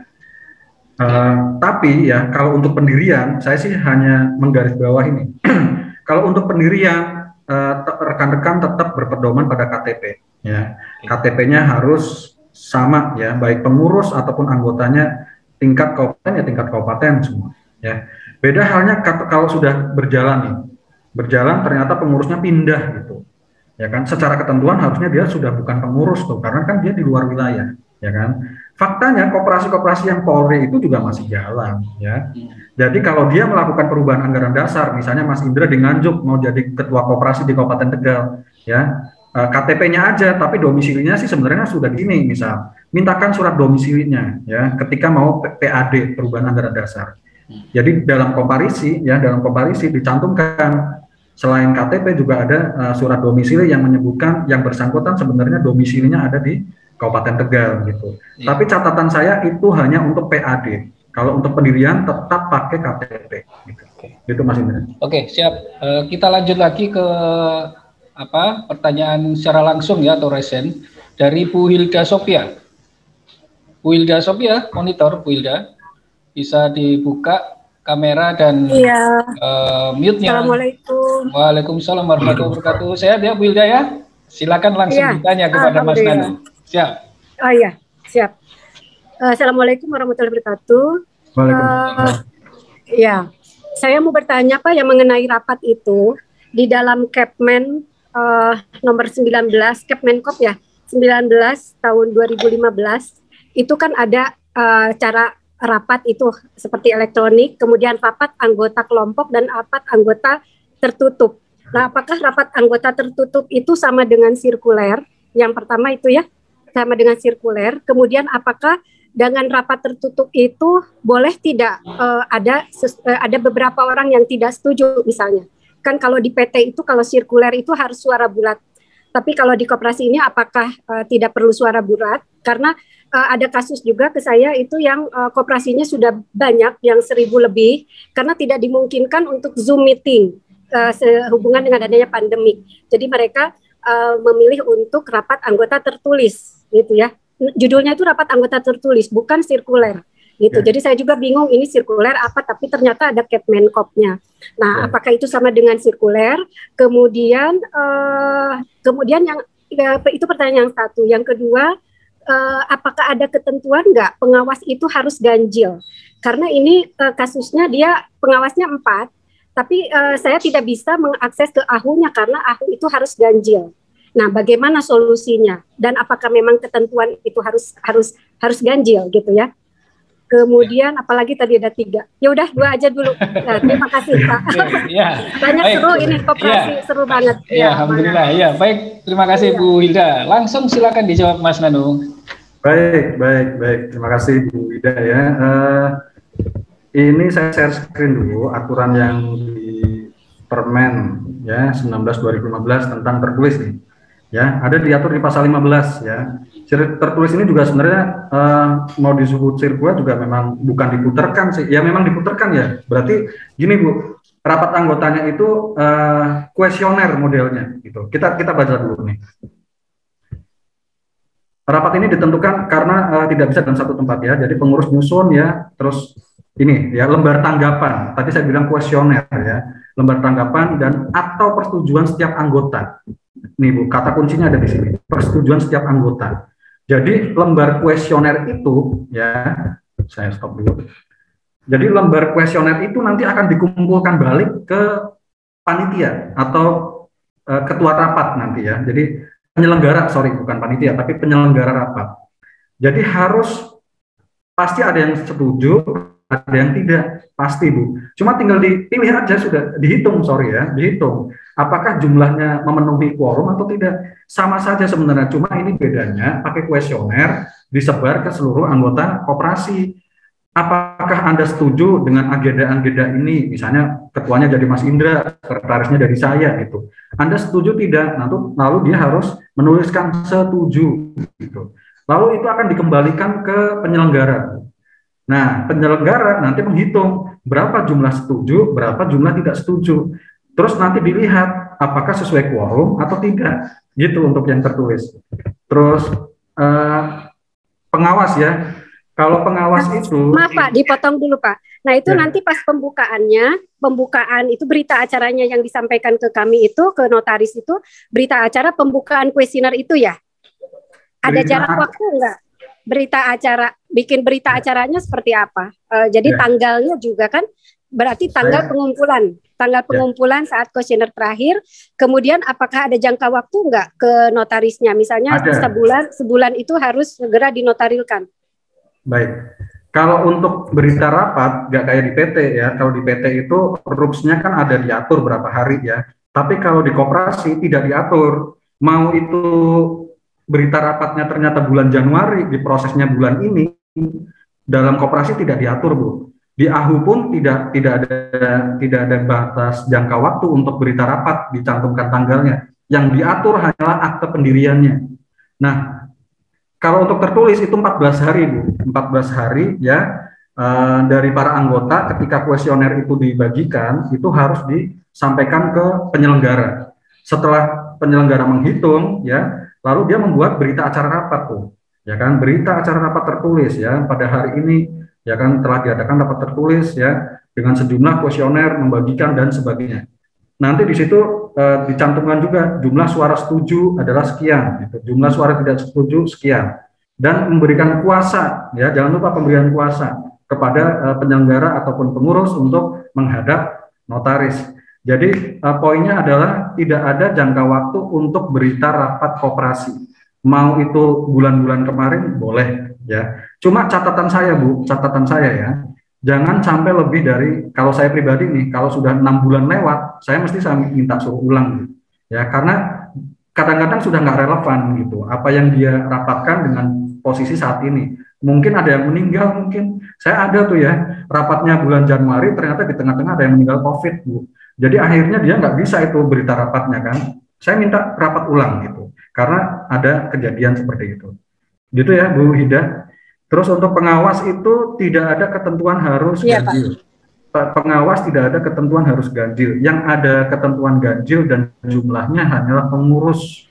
Tapi ya kalau untuk pendirian, saya sih hanya menggarisbawah ini. Kalau untuk pendirian, rekan-rekan tetap berpedoman pada KTP. Ya, KTP-nya harus sama ya, baik pengurus ataupun anggotanya tingkat kabupaten ya tingkat kabupaten semua. Ya, beda halnya kalau sudah berjalan ternyata pengurusnya pindah gitu. Ya kan, secara ketentuan harusnya dia sudah bukan pengurus tuh, karena kan dia di luar wilayah. Ya kan, faktanya koperasi-koperasi yang Polri itu juga masih jalan ya. Jadi kalau dia melakukan perubahan anggaran dasar, misalnya Mas Indra di Nganjuk mau jadi ketua koperasi di Kabupaten Tegal ya, KTP-nya aja tapi domisilinya sih sebenarnya sudah gini, misal mintakan surat domisilinya ya ketika mau PAD, perubahan anggaran dasar. Jadi dalam komparisi dicantumkan selain KTP juga ada surat domisili yang menyebutkan yang bersangkutan sebenarnya domisilinya ada di Kabupaten Tegal gitu. Ya. Tapi catatan saya itu hanya untuk PAD. Kalau untuk pendirian tetap pakai KTP. Gitu. Gitu Mas Indra. Oke, siap. Kita lanjut lagi ke pertanyaan secara langsung ya atau resen dari Bu Hilda Sophia. Bu Hilda Sophia, monitor Bu Hilda, bisa dibuka kamera dan mute-nya. Assalamualaikum. Waalaikumsalam warahmatullahi wabarakatuh. Sehat ya Bu Hilda ya? Silakan langsung ditanya kepada Mas Nanu. Siap. Oh iya, siap. Assalamualaikum warahmatullahi wabarakatuh. Waalaikumsalam. Ya, saya mau bertanya Pak yang mengenai rapat itu di dalam Kepmen nomor 19, Kepmenkop ya, 19 tahun 2015 itu kan ada cara rapat itu seperti elektronik, kemudian rapat anggota kelompok dan rapat anggota tertutup. Nah, apakah rapat anggota tertutup itu sama dengan sirkuler? Yang pertama itu ya, sama dengan sirkuler. Kemudian apakah dengan rapat tertutup itu boleh tidak ada beberapa orang yang tidak setuju misalnya. Kan kalau di PT itu kalau sirkuler itu harus suara bulat. Tapi kalau di koperasi ini apakah tidak perlu suara bulat? Karena ada kasus juga ke saya itu yang koperasinya sudah banyak, yang 1.000 lebih, karena tidak dimungkinkan untuk Zoom meeting sehubungan dengan adanya pandemik. Jadi mereka memilih untuk rapat anggota tertulis gitu ya. Judulnya itu rapat anggota tertulis, bukan sirkuler gitu. Jadi saya juga bingung ini sirkuler apa, tapi ternyata ada Kemenkopnya. Nah, apakah itu sama dengan sirkuler? Kemudian yang itu pertanyaan yang satu. Yang kedua, apakah ada ketentuan nggak pengawas itu harus ganjil? Karena ini kasusnya dia pengawasnya 4, tapi saya tidak bisa mengakses ke AHU-nya karena AHU itu harus ganjil. Nah, bagaimana solusinya? Dan apakah memang ketentuan itu harus ganjil gitu ya? Kemudian apalagi tadi ada 3. Ya udah 2 aja dulu. Nah, terima kasih Pak. Banyak seru ini koperasi, seru banget. Ya, alhamdulillah. Ya, baik. Terima kasih Bu Hilda. Langsung silakan dijawab Mas Nanung. Baik. Terima kasih Bu Hilda ya. Ini saya share screen dulu aturan yang di Permen ya 19/2015 tentang tertulis nih. Ya, ada diatur di pasal 15 ya. Tertulis ini juga sebenarnya mau disebut sirkuler juga memang bukan diputarkan sih. Ya memang diputarkan ya. Berarti gini Bu, rapat anggotanya itu kuesioner modelnya gitu. Kita baca dulu nih. Rapat ini ditentukan karena tidak bisa dalam satu tempat ya. Jadi pengurus nyusun ya, terus ini ya lembar tanggapan. Tadi saya bilang kuesioner ya. Lembar tanggapan dan atau persetujuan setiap anggota. Nih Bu, kata kuncinya ada di sini. Persetujuan setiap anggota. Jadi lembar kuesioner itu ya, saya stop dulu. Jadi lembar kuesioner itu nanti akan dikumpulkan balik ke panitia atau ketua rapat nanti ya. Jadi penyelenggara, bukan panitia, tapi penyelenggara rapat. Jadi harus pasti ada yang setuju, ada yang tidak, pasti Bu. Cuma tinggal dipilih aja sudah, dihitung dihitung. Apakah jumlahnya memenuhi quorum atau tidak? Sama saja sebenarnya, cuma ini bedanya pakai kuesioner disebar ke seluruh anggota koperasi. Apakah Anda setuju dengan agenda-agenda ini? Misalnya ketuanya dari Mas Indra, sekretarisnya dari saya gitu. Anda setuju tidak? Lalu dia harus menuliskan setuju gitu. Lalu itu akan dikembalikan ke penyelenggara. Nah, penyelenggara nanti menghitung berapa jumlah setuju, berapa jumlah tidak setuju. Terus nanti dilihat apakah sesuai quorum atau tidak, gitu untuk yang tertulis. Terus pengawas ya, kalau pengawas itu... Maaf Pak, dipotong dulu Pak. Nah itu nanti pas pembukaan itu berita acaranya yang disampaikan ke kami itu, ke notaris itu, berita acara pembukaan kuesioner itu ya? Ada jarak waktu enggak? Bikin berita acaranya seperti apa? Jadi tanggalnya juga kan, berarti tanggal pengumpulan saat kuesioner terakhir. Kemudian apakah ada jangka waktu enggak ke notarisnya? Misalnya sebulan itu harus segera dinotarilkan. Baik. Kalau untuk berita rapat nggak kayak di PT ya. Kalau di PT itu rules-nya kan ada diatur berapa hari ya. Tapi kalau di koperasi tidak diatur. Mau itu berita rapatnya ternyata bulan Januari, diprosesnya bulan ini, dalam koperasi tidak diatur Bu. Di AHU pun tidak ada batas jangka waktu untuk berita rapat dicantumkan tanggalnya. Yang diatur hanyalah akte pendiriannya. Nah, kalau untuk tertulis itu 14 hari Bu, 14 hari ya dari para anggota ketika kuesioner itu dibagikan itu harus disampaikan ke penyelenggara. Setelah penyelenggara menghitung ya, lalu dia membuat berita acara rapat tuh. Ya kan, berita acara rapat tertulis ya pada hari ini ya kan telah diadakan rapat tertulis ya dengan sejumlah kuesioner membagikan dan sebagainya. Nanti di situ dicantumkan juga jumlah suara setuju adalah sekian, gitu. Jumlah suara tidak setuju sekian, dan memberikan kuasa ya, jangan lupa pemberian kuasa kepada penyelenggara ataupun pengurus untuk menghadap notaris. Jadi poinnya adalah tidak ada jangka waktu untuk berita rapat koperasi. Mau itu bulan-bulan kemarin boleh ya. Cuma catatan saya Bu, ya, jangan sampai lebih dari, kalau saya pribadi nih, kalau sudah 6 bulan lewat, saya minta suruh ulang gitu. Ya, karena kadang-kadang sudah nggak relevan gitu. Apa yang dia rapatkan dengan posisi saat ini. Mungkin ada yang meninggal, mungkin. Saya ada tuh ya, rapatnya bulan Januari, ternyata di tengah-tengah ada yang meninggal COVID Bu. Jadi akhirnya dia nggak bisa itu berita rapatnya kan. Saya minta rapat ulang gitu. Karena ada kejadian seperti itu. Gitu ya Bu Hida. Terus untuk pengawas itu tidak ada ketentuan harus ganjil. Pengawas tidak ada ketentuan harus ganjil. Yang ada ketentuan ganjil dan jumlahnya hanyalah pengurus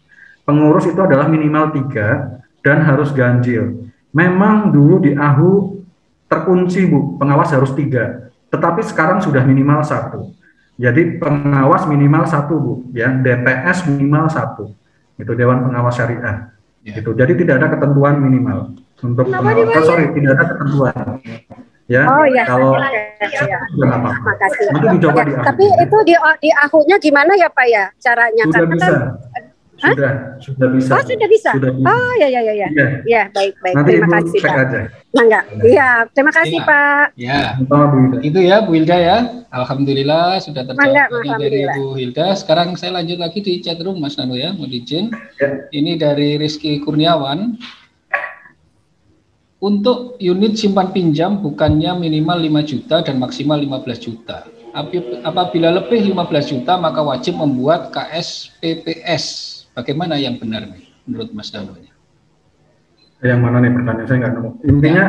pengurus itu adalah minimal 3 dan harus ganjil. Memang dulu di AHU terkunci Bu, pengawas harus 3, tetapi sekarang sudah minimal 1. Jadi pengawas minimal 1 Bu, ya, DPS minimal 1, itu Dewan Pengawas Syariah. Gitu. Jadi tidak ada ketentuan minimal untuk pengawas. Tidak ada ketentuan. Ya, kalau sudah apa-apa. Nanti dicoba di AHU. Tapi itu di AHU-nya gimana ya Pak ya caranya? Sudah karena bisa. Kan, Sudah bisa. Oh, sudah bisa. Sudah bisa. Oh, ya. Ya, baik. Nanti Terima Ibu kasih, cek Pak. aja. Mangga. Iya, terima kasih, Pak. Ya. Itu ya Bu Hilda ya. Alhamdulillah sudah terjawab dari Bu Hilda. Sekarang saya lanjut lagi di chat room Mas Nano ya, mohon izin. Ini dari Rizky Kurniawan. Untuk unit simpan pinjam bukannya minimal 5 juta dan maksimal 15 juta. Apabila lebih 15 juta maka wajib membuat KSPPS. Bagaimana yang benar nih menurut Mas Nano? Yang mana nih pertanyaan saya nggak nemu. Intinya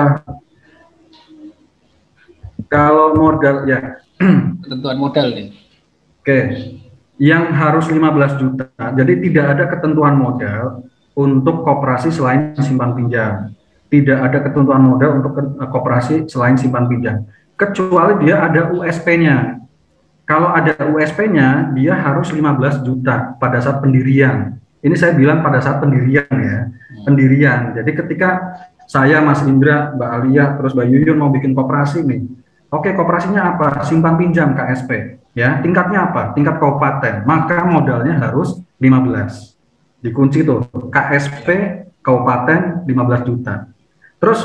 kalau modal ya ketentuan modal nih. Oke. Yang harus 15 juta. Jadi tidak ada ketentuan modal untuk koperasi selain simpan pinjam. Tidak ada ketentuan modal untuk koperasi selain simpan pinjam. Kecuali dia ada USP-nya. Kalau ada USP-nya, dia harus 15 juta pada saat pendirian. Ini saya bilang pada saat pendirian ya. Pendirian. Jadi ketika saya, Mas Indra, Mbak Alia, terus Mbak Yuyun mau bikin koperasi nih. Oke, koperasinya apa? Simpan pinjam KSP. Ya, tingkatnya apa? Tingkat kabupaten. Maka modalnya harus 15. Dikunci tuh. KSP kabupaten 15 juta. Terus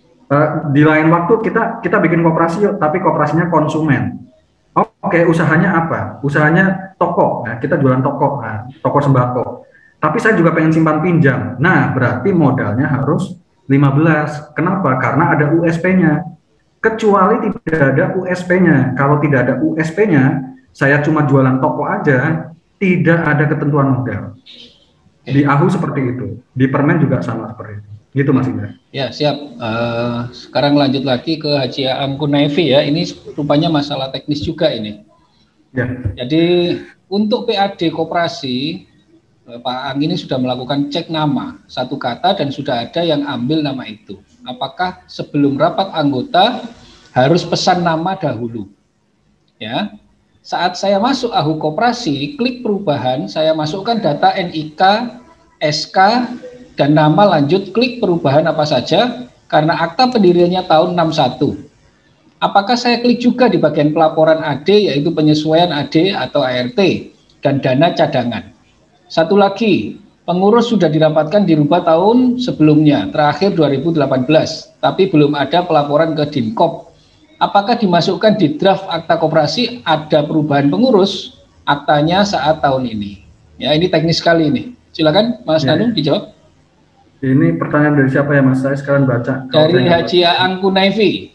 di lain waktu kita bikin koperasi yuk, tapi koperasinya konsumen. Oke, usahanya apa? Usahanya toko. Nah, kita jualan toko, toko sembako. Tapi saya juga pengen simpan pinjam. Nah, berarti modalnya harus 15. Kenapa? Karena ada USP-nya. Kecuali tidak ada USP-nya. Kalau tidak ada USP-nya, saya cuma jualan toko aja, tidak ada ketentuan modal. Di AHU seperti itu. Di Permen juga sama seperti itu. Gitu Mas Indra. Ya, siap. Sekarang lanjut lagi ke Haji Aam Kunaifi ya. Ini rupanya masalah teknis juga ini. Ya. Jadi untuk PAD koperasi, Pak Ang ini sudah melakukan cek nama satu kata dan sudah ada yang ambil nama itu. Apakah sebelum rapat anggota harus pesan nama dahulu? Ya. Saat saya masuk AHU koperasi, klik perubahan, saya masukkan data NIK, SK, dan nama lanjut klik perubahan apa saja karena akta pendiriannya tahun 61. Apakah saya klik juga di bagian pelaporan AD yaitu penyesuaian AD atau ART dan dana cadangan. Satu lagi, pengurus sudah dirapatkan dirubah tahun sebelumnya, terakhir 2018, tapi belum ada pelaporan ke Dinkop. Apakah dimasukkan di draft akta koperasi ada perubahan pengurus aktanya saat tahun ini? Ya, ini teknis sekali ini. Silakan Mas Nanu dijawab. Ini pertanyaan dari siapa ya Mas? Saya sekarang baca. Dari Haji Aang Kunaifi.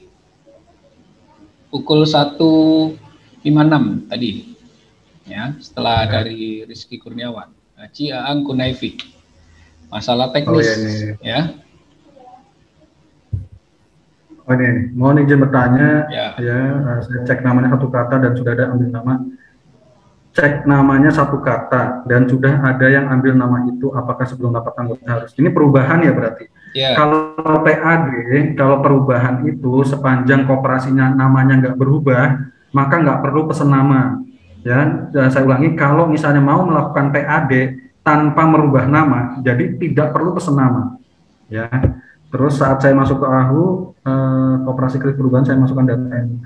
Pukul 1.56 tadi. Ya, setelah dari Rizky Kurniawan. Haji Aang Kunaifi. Masalah teknis ya. Oh ini, mohon izin bertanya. Ya, saya cek namanya satu kata dan sudah ada ambil nama. Cek namanya satu kata dan sudah ada yang ambil nama itu, apakah sebelum rapat anggota harus? Ini perubahan ya berarti. Kalau PAD, kalau perubahan itu sepanjang koperasinya namanya nggak berubah, maka nggak perlu pesan nama. Ya, saya ulangi, kalau misalnya mau melakukan PAD tanpa merubah nama, jadi tidak perlu pesan nama. Ya, terus saat saya masuk ke AHU, koperasi kredit perubahan, saya masukkan data NIK.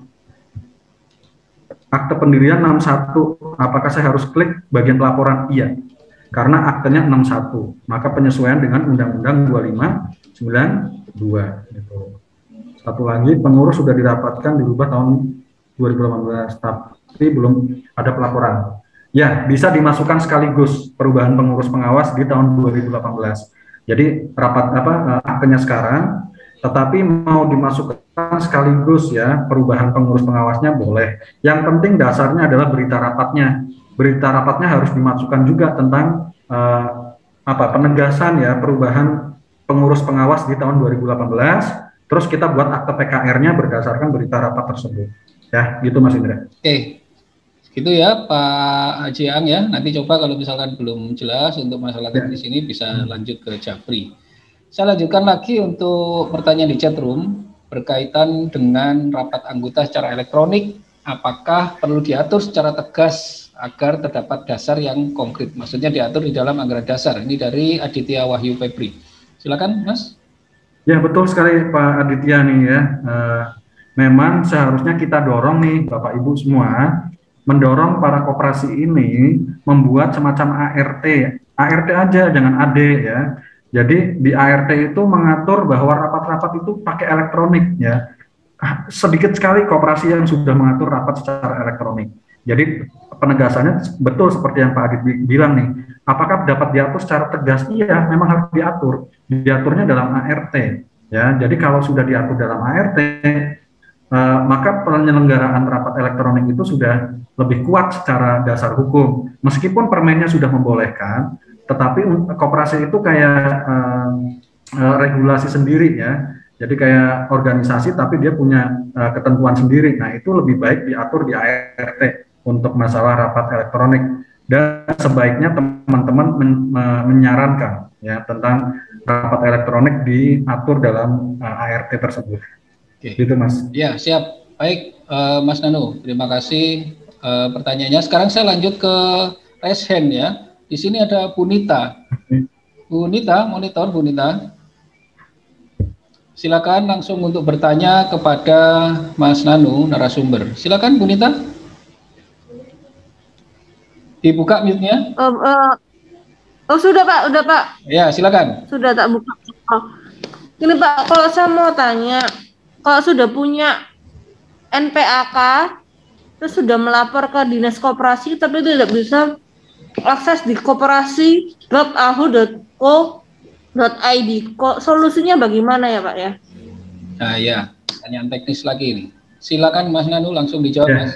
Akte pendirian 61, apakah saya harus klik bagian pelaporan? Iya, karena aktenya 61, maka penyesuaian dengan Undang-Undang 2592. Gitu. Satu lagi, pengurus sudah dirapatkan dirubah tahun 2018, tapi belum ada pelaporan. Ya, bisa dimasukkan sekaligus perubahan pengurus pengawas di tahun 2018. Jadi rapat aktenya sekarang, tetapi mau dimasukkan sekaligus ya perubahan pengurus pengawasnya boleh. Yang penting dasarnya adalah berita rapatnya. Berita rapatnya harus dimasukkan juga tentang penegasan ya perubahan pengurus pengawas di tahun 2018. Terus kita buat akte PKR-nya berdasarkan berita rapat tersebut. Ya, gitu Mas Indra. Oke. Gitu ya Pak Haji Ang ya. Nanti coba kalau misalkan belum jelas untuk masalah teknis ini bisa lanjut ke Japri. Saya lanjutkan lagi untuk pertanyaan di chat room berkaitan dengan rapat anggota secara elektronik. Apakah perlu diatur secara tegas agar terdapat dasar yang konkret? Maksudnya diatur di dalam anggaran dasar. Ini dari Aditya Wahyu Febri. Silakan Mas. Ya betul sekali Pak Aditya nih ya. Memang seharusnya kita dorong nih Bapak Ibu semua, mendorong para koperasi ini membuat semacam ART aja, jangan AD ya. Jadi di ART itu mengatur bahwa rapat-rapat itu pakai elektronik ya. Sedikit sekali koperasi yang sudah mengatur rapat secara elektronik. Jadi penegasannya betul seperti yang Pak Adit bilang nih. Apakah dapat diatur secara tegas? Iya, memang harus diatur. Diaturnya dalam ART ya. Jadi kalau sudah diatur dalam ART, maka penyelenggaraan rapat elektronik itu sudah lebih kuat secara dasar hukum. Meskipun permennya sudah membolehkan, tetapi koperasi itu kayak regulasi sendiri ya. Jadi kayak organisasi tapi dia punya ketentuan sendiri. Nah itu lebih baik diatur di ART untuk masalah rapat elektronik. Dan sebaiknya teman-teman menyarankan ya tentang rapat elektronik diatur dalam ART tersebut. Oke. Gitu Mas. Ya siap. Baik Mas Nanu, terima kasih pertanyaannya. Sekarang saya lanjut ke raise hand ya. Di sini ada Bu Nita. Bu Nita, monitor Bu Nita. Silakan langsung untuk bertanya kepada Mas Nanu, narasumber. Silakan Bu Nita. Dibuka mute-nya. Oh sudah Pak, udah Pak. Ya silakan. Sudah tak buka. Oh. Ini Pak, kalau saya mau tanya, kalau sudah punya NPAK, terus sudah melapor ke dinas koperasi, tapi tidak bisa akses di koperasi.ahu.co.id. Solusinya bagaimana ya Pak ya? Nah ya, pertanyaan teknis lagi ini. Silakan Mas Nanu langsung dijawab Mas.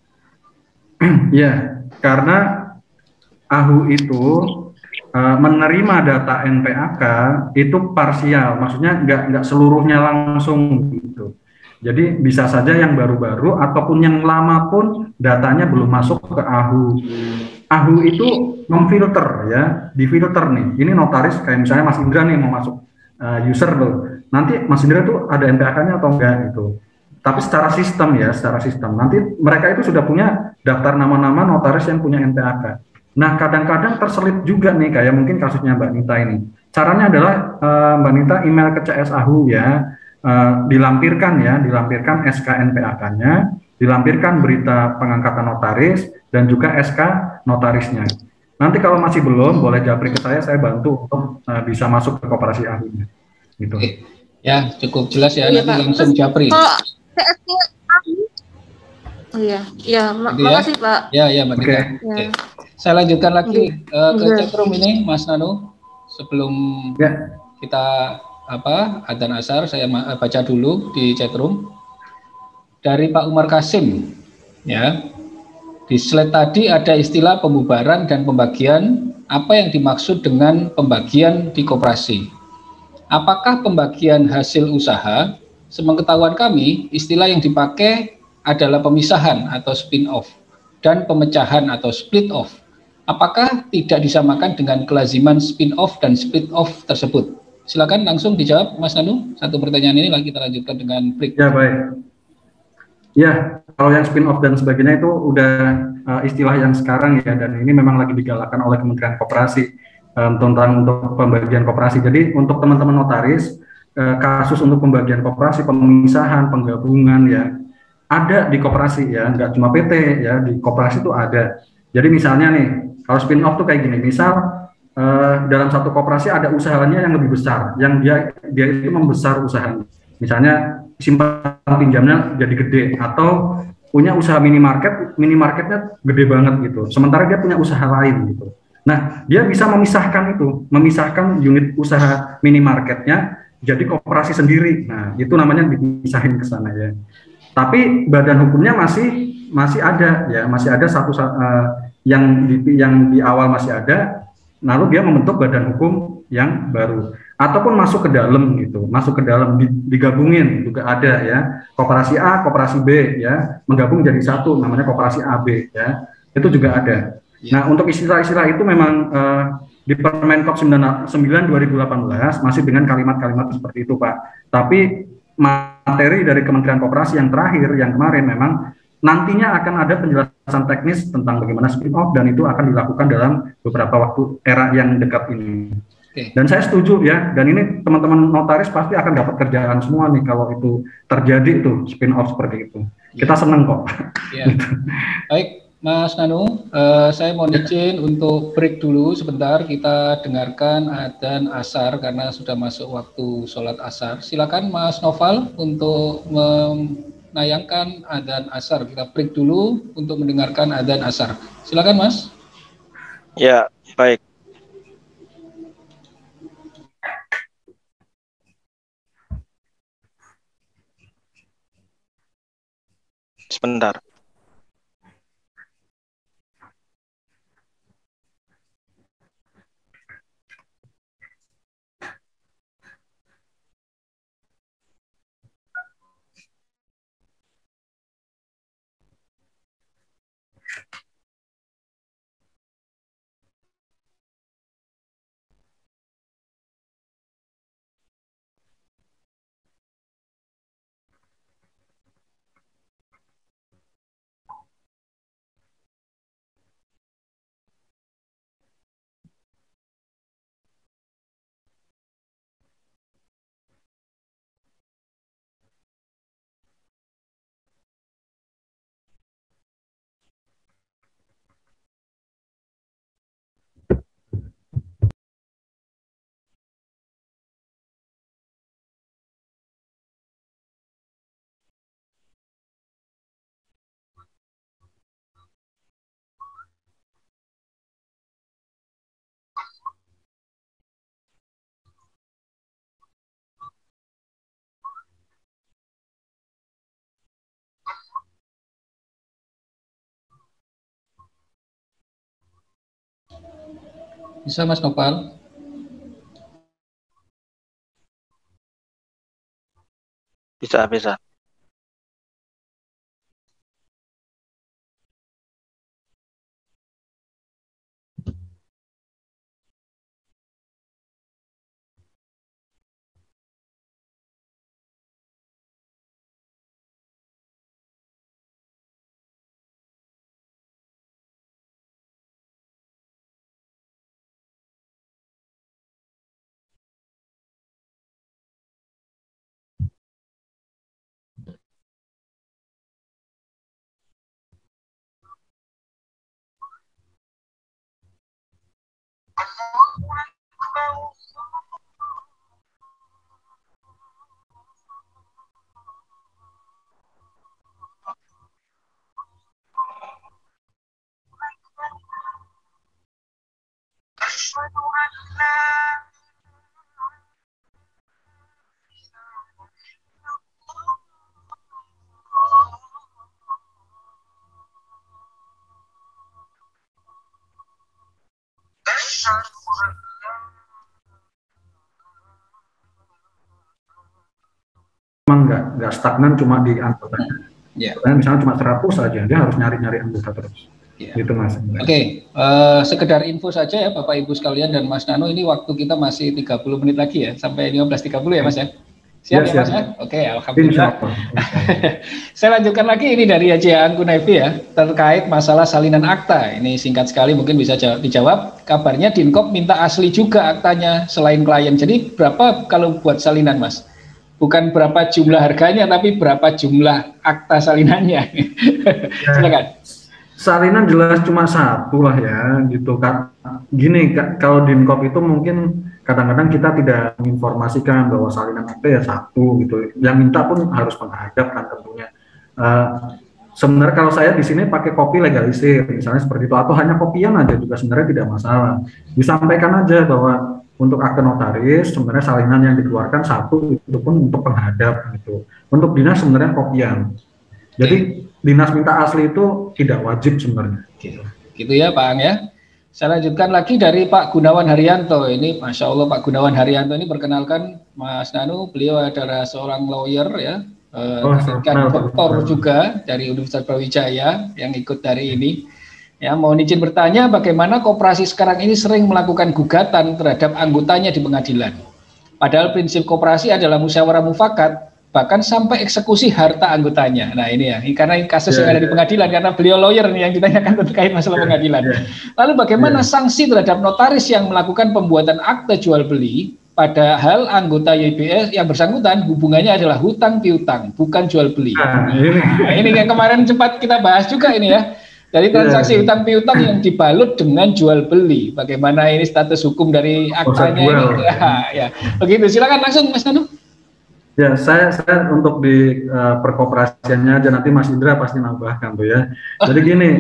Ya, karena AHU itu menerima data NPAK itu parsial, maksudnya nggak seluruhnya langsung gitu. Jadi bisa saja yang baru-baru ataupun yang lama pun datanya belum masuk ke AHU. AHU itu memfilter ya, difilter nih. Ini notaris kayak misalnya Mas Indra nih mau masuk user loh. Nanti Mas Indra tuh ada NPAK-nya atau enggak gitu. Tapi secara sistem ya, secara sistem. Nanti mereka itu sudah punya daftar nama-nama notaris yang punya NPAK. Nah, kadang-kadang terselip juga nih, kayak mungkin kasusnya Mbak Nita ini. Caranya adalah Mbak Nita email ke CS AHU ya, dilampirkan SK NPAK-nya, dilampirkan berita pengangkatan notaris, dan juga SK notarisnya. Nanti kalau masih belum, boleh japri ke saya bantu untuk bisa masuk ke koperasi AHU-nya. Gitu. Ya, cukup jelas ya, nanti langsung japri. Iya, makasih Pak. Ya, Mbak Nita. Oke. Saya lanjutkan lagi ke chatroom ini, Mas Nanu. Sebelum kita adzan asar, saya baca dulu di chatroom dari Pak Umar Kasim. Ya, di slide tadi ada istilah pembubaran dan pembagian. Apa yang dimaksud dengan pembagian di koperasi? Apakah pembagian hasil usaha? Sepengetahuan kami, istilah yang dipakai adalah pemisahan atau spin-off dan pemecahan atau split-off. Apakah tidak disamakan dengan kelaziman spin-off dan split-off tersebut? Silakan langsung dijawab, Mas Nanu. Satu pertanyaan ini lagi kita lanjutkan dengan break. Ya, baik. Ya, kalau yang spin-off dan sebagainya itu udah istilah yang sekarang ya, dan ini memang lagi digalakkan oleh Kementerian Koperasi tentang untuk pembagian koperasi. Jadi untuk teman-teman notaris, kasus untuk pembagian koperasi, pemisahan, penggabungan ya, ada di koperasi ya, nggak cuma PT ya, di koperasi itu ada. Jadi misalnya nih, kalau spin-off tuh kayak gini, misal dalam satu koperasi ada usahanya yang lebih besar, yang dia itu membesar usahanya. Misalnya simpan pinjamnya jadi gede, atau punya usaha minimarketnya gede banget gitu. Sementara dia punya usaha lain gitu. Nah, dia bisa memisahkan unit usaha minimarketnya jadi koperasi sendiri. Nah, itu namanya dipisahin ke sana ya. Tapi badan hukumnya masih ada ya, masih ada yang di awal masih ada, lalu dia membentuk badan hukum yang baru. ataupun masuk ke dalam gitu, masuk ke dalam digabungin juga ada ya, koperasi A, koperasi B ya, menggabung jadi satu namanya koperasi AB ya, itu juga ada. Nah untuk istilah-istilah itu memang di Permenkop 9 2018 masih dengan kalimat-kalimat seperti itu Pak, tapi materi dari Kementerian Koperasi yang terakhir yang kemarin memang nantinya akan ada penjelasan teknis tentang bagaimana spin off dan itu akan dilakukan dalam beberapa waktu era yang dekat ini. Dan saya setuju ya, dan ini teman-teman notaris pasti akan dapat kerjaan semua nih kalau itu terjadi itu spin off seperti itu. Kita senang kok. Baik, Mas Nanu, saya mohon izin untuk break dulu sebentar, kita dengarkan adzan asar karena sudah masuk waktu sholat asar. Silakan Mas Noval untuk menayangkan adzan asar. Kita break dulu untuk mendengarkan adzan asar. Silakan Mas. Ya, baik. Sebentar. Bisa Mas Noval? Bisa. Memang nggak stagnan cuma di anggotanya. Misalnya cuma 100 saja, dia harus nyari-nyari anggota terus. Gitu Mas. Oke, sekedar info saja ya Bapak Ibu sekalian dan Mas Nano, ini waktu kita masih 30 menit lagi ya, sampai 15.30 ya Mas ya? Siap ya Mas ya? Oke, alhamdulillah. Saya lanjutkan lagi ini dari Haji Angku Nevi ya, terkait masalah salinan akta. Ini singkat sekali mungkin bisa dijawab. Kabarnya Dinkop minta asli juga aktanya selain klien. Jadi berapa kalau buat salinan Mas? Bukan berapa jumlah harganya, tapi berapa jumlah akta salinannya. Silakan. Salinan jelas cuma satu lah ya, gitu kan. Gini, kalau Dinkop itu mungkin kadang-kadang kita tidak menginformasikan bahwa salinan akta ya satu gitu. Yang minta pun harus menghadap kan tentunya. Sebenarnya kalau saya di sini pakai kopi legalisir, misalnya seperti itu, atau hanya kopian aja juga sebenarnya tidak masalah. Disampaikan aja bahwa untuk akte notaris sebenarnya salinan yang dikeluarkan satu, itu pun untuk penghadap gitu. Untuk dinas sebenarnya kopian. Jadi dinas minta asli itu tidak wajib sebenarnya. Gitu ya Pak Ang ya. Saya lanjutkan lagi dari Pak Gunawan Haryanto. Ini Masya Allah Pak Gunawan Haryanto ini perkenalkan Mas Nanu, beliau adalah seorang lawyer ya, doktor juga dari Universitas Brawijaya yang ikut dari ini. Ya, mohon izin bertanya bagaimana koperasi sekarang ini sering melakukan gugatan terhadap anggotanya di pengadilan. Padahal prinsip koperasi adalah musyawarah mufakat, bahkan sampai eksekusi harta anggotanya. Nah ini ya, karena kasus yang ada di pengadilan, karena beliau lawyer nih yang ditanyakan terkait masalah pengadilan. Lalu bagaimana sanksi terhadap notaris yang melakukan pembuatan akte jual beli, padahal anggota YBS yang bersangkutan hubungannya adalah hutang piutang, bukan jual beli. Nah, ini yang kemarin sempat kita bahas juga ini ya, dari transaksi hutang piutang yang dibalut dengan jual beli. Bagaimana ini status hukum dari aktanya ini? Ya, begitu. Silakan langsung Mas Nanu. Ya, saya untuk di perkoperasiannya aja, nanti Mas Indra pasti nambahkan tuh ya. Jadi gini,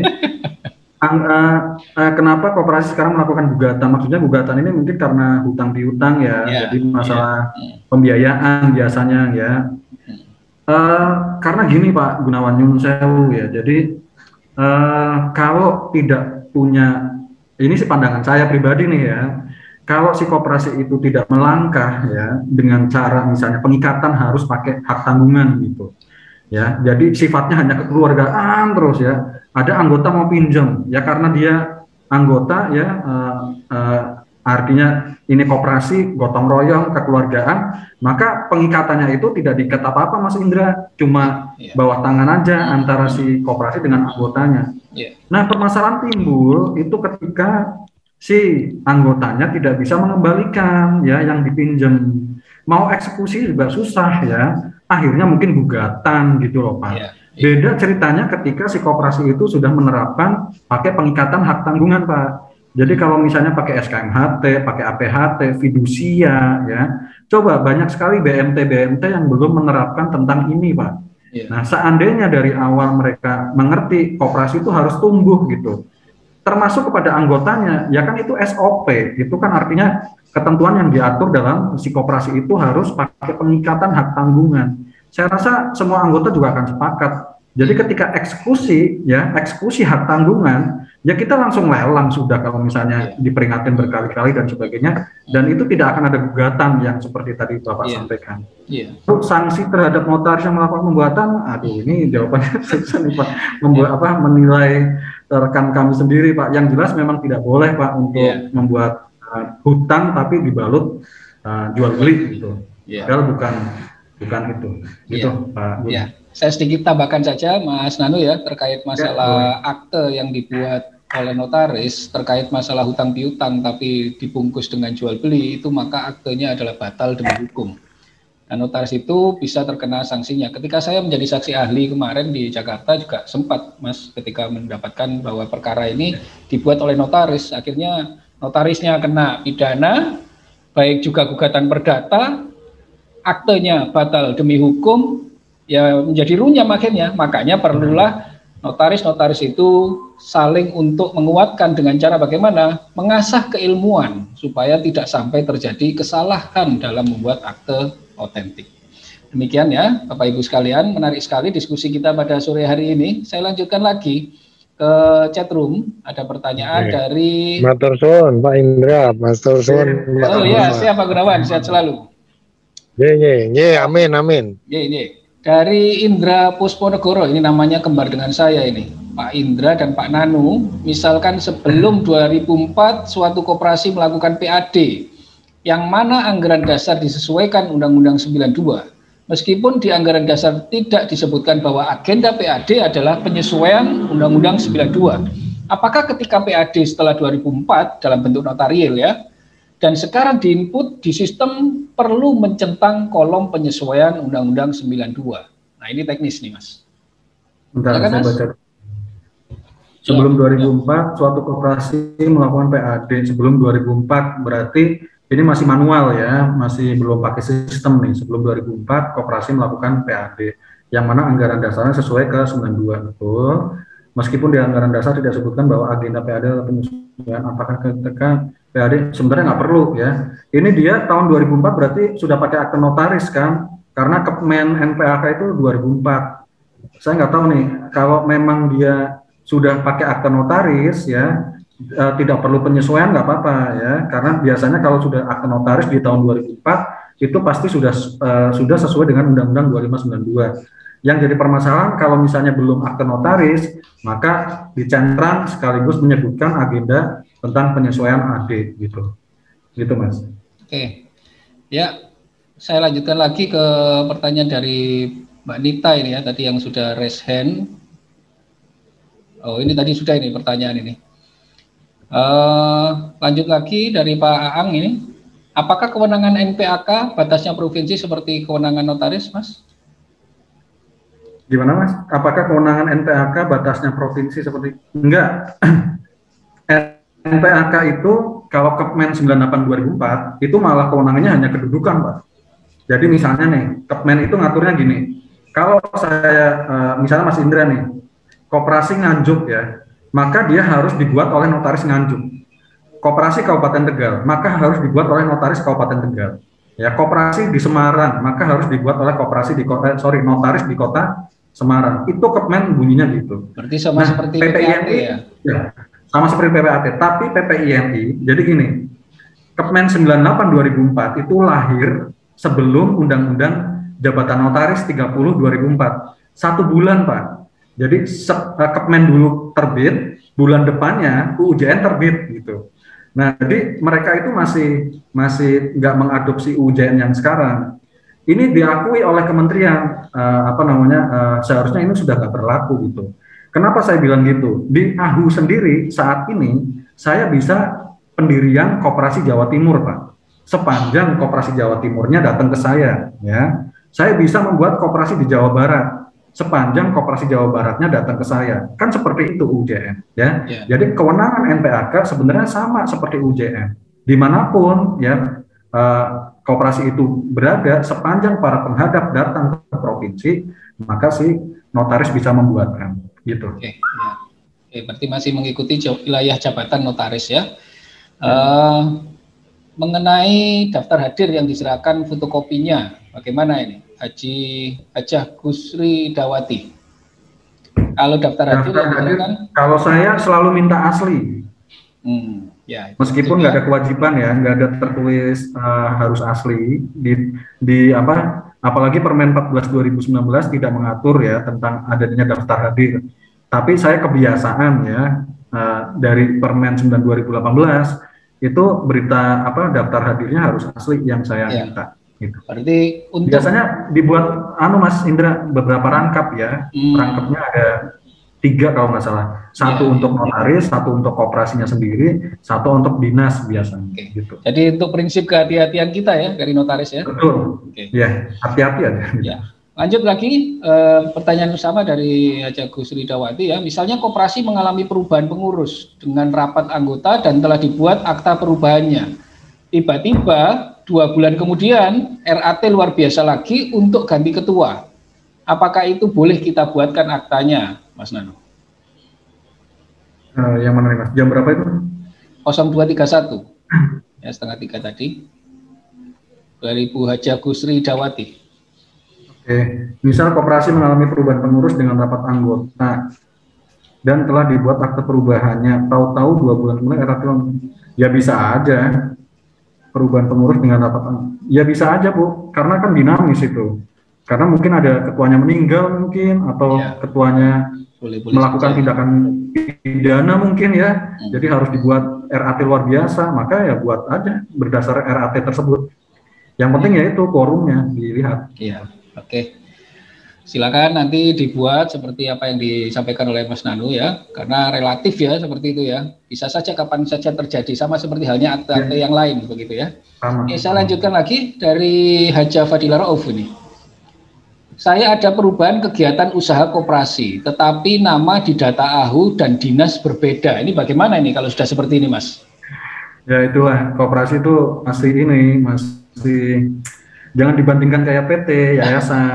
kenapa koperasi sekarang melakukan gugatan? Maksudnya gugatan ini mungkin karena hutang piutang ya, jadi masalah pembiayaan biasanya ya. Karena gini Pak Gunawan Nyun Sewu ya, jadi kalau tidak punya, ini sih pandangan saya pribadi nih ya, kalau si koperasi itu tidak melangkah ya dengan cara misalnya pengikatan harus pakai hak tanggungan gitu ya, jadi sifatnya hanya kekeluargaan terus ya, ada anggota mau pinjam ya karena dia anggota ya, artinya ini koperasi gotong royong kekeluargaan, maka pengikatannya itu tidak diikat apa-apa Mas Indra, cuma bawah tangan aja antara si koperasi dengan anggotanya. Nah permasalahan timbul itu ketika si anggotanya tidak bisa mengembalikan ya yang dipinjam, mau eksekusi juga susah ya, akhirnya mungkin gugatan gitu loh Pak. Beda ceritanya ketika si koperasi itu sudah menerapkan pakai pengikatan hak tanggungan Pak. Jadi kalau misalnya pakai SKMHT, pakai APHT, fidusia ya, coba banyak sekali BMT yang belum menerapkan tentang ini Pak. Nah seandainya dari awal mereka mengerti koperasi itu harus tumbuh gitu, termasuk kepada anggotanya, ya kan itu SOP, itu kan artinya ketentuan yang diatur dalam si koperasi itu harus pakai pengikatan hak tanggungan. Saya rasa semua anggota juga akan sepakat. Jadi ketika eksekusi, ya eksekusi hak tanggungan, ya kita langsung lelang sudah kalau misalnya diperingatin berkali-kali dan sebagainya, dan itu tidak akan ada gugatan yang seperti tadi Bapak sampaikan. Sanksi terhadap notaris yang melakukan pembuatan, aduh ini jawabannya susah nih Pak, menilai rekan kami sendiri Pak. Yang jelas memang tidak boleh Pak untuk membuat hutang tapi dibalut jual beli gitu. Padahal bukan itu, gitu Pak. Saya sedikit tambahkan saja Mas Nanu ya terkait masalah akte yang dibuat oleh notaris terkait masalah hutang piutang tapi dibungkus dengan jual beli, itu maka aktenya adalah batal demi hukum. Nah, notaris itu bisa terkena sanksinya. Ketika saya menjadi saksi ahli kemarin di Jakarta juga sempat Mas, ketika mendapatkan bahwa perkara ini dibuat oleh notaris, akhirnya notarisnya kena pidana, baik juga gugatan perdata, aktenya batal demi hukum, ya menjadi runyam akhirnya. Makanya perlulah notaris-notaris itu saling untuk menguatkan dengan cara bagaimana mengasah keilmuan supaya tidak sampai terjadi kesalahan dalam membuat akte otentik. Demikian ya Bapak Ibu sekalian, menarik sekali diskusi kita pada sore hari ini. Saya lanjutkan lagi ke chat room, ada pertanyaan dari Matur suwun Pak Indra, Matur suwun. Oh iya, siapa Gunawan, sehat selalu. Amin. Dari Indra Pusponegoro, ini namanya kembar dengan saya ini, Pak Indra dan Pak Nanu. Misalkan sebelum 2004 suatu koperasi melakukan PAD, yang mana anggaran dasar disesuaikan Undang-Undang 92. Meskipun di anggaran dasar tidak disebutkan bahwa agenda PAD adalah penyesuaian Undang-Undang 92. Apakah ketika PAD setelah 2004 dalam bentuk notarial ya, dan sekarang diinput di sistem perlu mencentang kolom penyesuaian Undang-Undang 92. Nah ini teknis nih Mas. Bentar, saya baca. Sebelum 2004 suatu koperasi melakukan PAD, sebelum 2004 berarti ini masih manual ya, masih belum pakai sistem nih. Sebelum 2004 koperasi melakukan PAD, yang mana anggaran dasarnya sesuai ke 92 betul. Meskipun di anggaran dasar tidak disebutkan bahwa agenda PAD adalah penyesuaian, apakah ketika PAD sebenarnya nggak perlu ya. Ini dia tahun 2004 berarti sudah pakai akte notaris kan, karena Kepmen NPAK itu 2004. Saya nggak tahu nih, kalau memang dia sudah pakai akte notaris ya, tidak perlu penyesuaian nggak apa-apa ya, karena biasanya kalau sudah akte notaris di tahun 2004 itu pasti sudah sesuai dengan Undang-Undang 2592. Yang jadi permasalahan kalau misalnya belum akte notaris, maka dicentang sekaligus menyebutkan agenda tentang penyesuaian AD gitu. Gitu Mas. Oke. Ya, saya lanjutkan lagi ke pertanyaan dari Mbak Nita ini ya, tadi yang sudah raise hand. Oh, ini tadi sudah ini pertanyaan ini. Lanjut lagi dari Pak Aang ini. Apakah kewenangan NPAK batasnya provinsi seperti kewenangan notaris, Mas? Gimana Mas? Apakah kewenangan NPAK batasnya provinsi seperti? Enggak. NPAK itu kalau Kepmen 98 2004 itu malah kewenangannya hanya kedudukan, Pak. Jadi misalnya nih, Kepmen itu ngaturnya gini. Kalau saya misalnya Mas Indra nih, koperasi Nganjuk ya, maka dia harus dibuat oleh notaris Nganjuk. Koperasi Kabupaten Tegal, maka harus dibuat oleh notaris Kabupaten Tegal. Ya, koperasi di Semarang, maka harus dibuat oleh koperasi di kota, notaris di kota Semarang. Itu Kepmen bunyinya gitu. Berarti sama seperti PPIMI ya? Ya, sama seperti PPAT. Tapi PPIMI, jadi gini, Kepmen 98 2004 itu lahir sebelum Undang-Undang Jabatan Notaris 30 2004. 1 bulan, Pak. Jadi Kepmen dulu terbit, bulan depannya UUJN terbit gitu. Nah, jadi mereka itu masih nggak mengadopsi UUJN yang sekarang. Ini diakui oleh kementerian, seharusnya ini sudah nggak berlaku gitu. Kenapa saya bilang gitu? Di AHU sendiri saat ini saya bisa pendirian Koperasi Jawa Timur, Pak. Sepanjang Koperasi Jawa Timurnya datang ke saya, ya. Saya bisa membuat koperasi di Jawa Barat. Sepanjang Koperasi Jawa Baratnya datang ke saya, kan seperti itu UJN, ya. Jadi kewenangan NPAK sebenarnya sama seperti UJN, dimanapun ya koperasi itu berada, sepanjang para penghadap datang ke provinsi, maka si notaris bisa membuatkan, gitu. Oke, ya. Oke, berarti masih mengikuti wilayah jabatan notaris ya. Mengenai daftar hadir yang diserahkan fotokopinya, bagaimana ini? Hajah Gusri Dawati. Kalau daftar hadir, kalau saya selalu minta asli. Ya, meskipun nggak ada kewajiban ya, nggak ada tertulis harus asli di apalagi Permen 14 2019 tidak mengatur ya tentang adanya daftar hadir. Tapi saya kebiasaan ya dari Permen 9 2018 itu berita daftar hadirnya harus asli yang saya minta. Gitu. Berarti untuk biasanya dibuat Mas Indra beberapa rangkap ya. Rangkapnya ada 3 kalau nggak salah. 1 untuk notaris, 1 untuk koperasinya sendiri, 1 untuk dinas biasanya. Gitu. Jadi untuk prinsip kehati-hatian kita ya dari notaris ya. Betul. Ya, hati-hati aja. Ya. Lanjut lagi pertanyaan bersama dari Hajah Gusri Dawati ya. Misalnya koperasi mengalami perubahan pengurus dengan rapat anggota dan telah dibuat akta perubahannya. Tiba-tiba 2 bulan kemudian RAT luar biasa lagi untuk ganti ketua. Apakah itu boleh kita buatkan aktanya, Mas Nano? Yang mana nih Mas? Jam berapa itu? 0231. Ya, 2:30 tadi. Dari Bu Hajah Gusri Dawati. Oke, misal koperasi mengalami perubahan pengurus dengan rapat anggota dan telah dibuat akte perubahannya, tahu-tahu 2 bulan kemudian RAT ya bisa aja. Perubahan pengurus dengan rapat ya bisa aja Bu, karena kan dinamis itu, karena mungkin ada ketuanya meninggal mungkin atau ketuanya melakukan tindakan pidana mungkin ya, jadi harus dibuat RAT luar biasa, maka ya buat aja berdasar RAT tersebut. Yang penting ya itu quorumnya dilihat. Iya, oke. Silakan nanti dibuat seperti apa yang disampaikan oleh Mas Nano ya, karena relatif ya seperti itu ya. Bisa saja kapan saja terjadi, sama seperti halnya akte-akte yang lain begitu ya. Oke, saya lanjutkan lagi dari Hajah Fadila Rauf ini. Saya ada perubahan kegiatan usaha koperasi, tetapi nama di data AHU dan dinas berbeda. Ini bagaimana ini kalau sudah seperti ini, Mas? Ya itulah, koperasi itu masih jangan dibandingkan kayak PT, yayasan,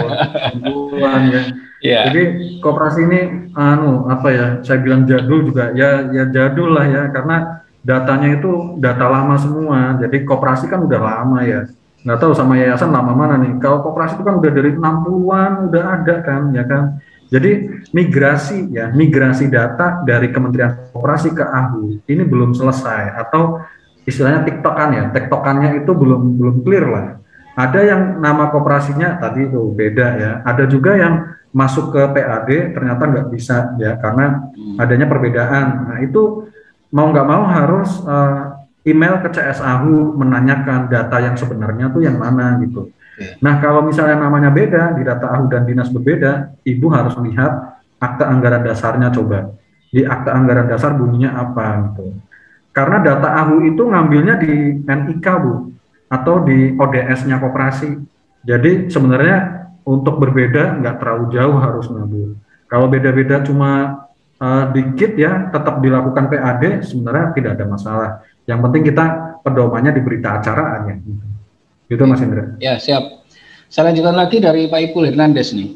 ya. Jadi koperasi ini saya bilang jadul juga ya jadul lah ya, karena datanya itu data lama semua. Jadi koperasi kan udah lama ya. Nggak tahu sama yayasan lama mana nih. Kalau koperasi itu kan udah dari 60-an udah ada kan, ya kan. Jadi migrasi data dari Kementerian Koperasi ke AHU ini belum selesai, atau istilahnya tektokannya itu belum clear lah. Ada yang nama koperasinya tadi itu beda ya, ada juga yang masuk ke PAD ternyata nggak bisa ya karena adanya perbedaan. Nah itu mau nggak mau harus email ke CS AHU menanyakan data yang sebenarnya tuh yang mana gitu. Nah kalau misalnya namanya beda di data AHU dan dinas berbeda, ibu harus lihat akte anggaran dasarnya, coba di akte anggaran dasar bunyinya apa gitu. Karena data AHU itu ngambilnya di NIK Bu, atau di ODS-nya koperasi. Jadi sebenarnya untuk berbeda nggak terlalu jauh harusnya Bu. Kalau beda-beda cuma dikit ya tetap dilakukan PAD, sebenarnya tidak ada masalah. Yang penting kita pedomannya di berita acara aja. Gitu Mas Indra. Ya siap. Saya lanjutkan lagi dari Pak Ipul Hernandez nih.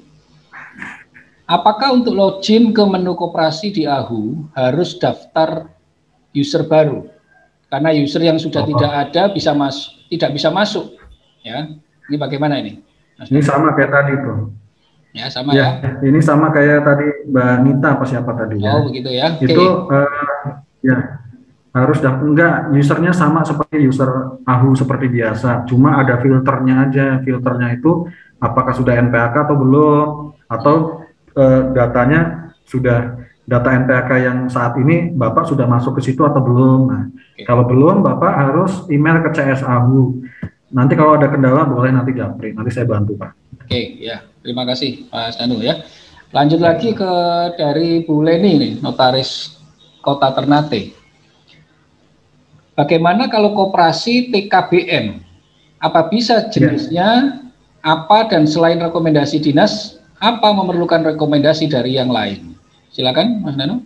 Apakah untuk login ke menu koperasi di AHU harus daftar user baru? Karena user yang sudah tidak ada tidak bisa masuk. Ya, ini bagaimana ini? Ini sama kayak tadi tuh. Ya sama ya. Ini sama kayak tadi Mbak Nita apa siapa tadi ya? Oh begitu ya. Itu ya. Harus enggak, usernya sama seperti user AHU seperti biasa, cuma ada filternya aja. Filternya itu apakah sudah NPAK atau belum, atau datanya sudah data NPAK yang saat ini Bapak sudah masuk ke situ atau belum. Nah, kalau belum Bapak harus email ke CS AHU. Nanti kalau ada kendala boleh nanti japri, nanti saya bantu Pak. Oke, ya terima kasih Pak Sanu ya. Lanjut lagi ke dari Bu Leni nih, notaris Kota Ternate. Bagaimana kalau koperasi TKBM? Apa bisa jenisnya? Apa dan selain rekomendasi dinas, apa memerlukan rekomendasi dari yang lain? Silakan, Mas Nano.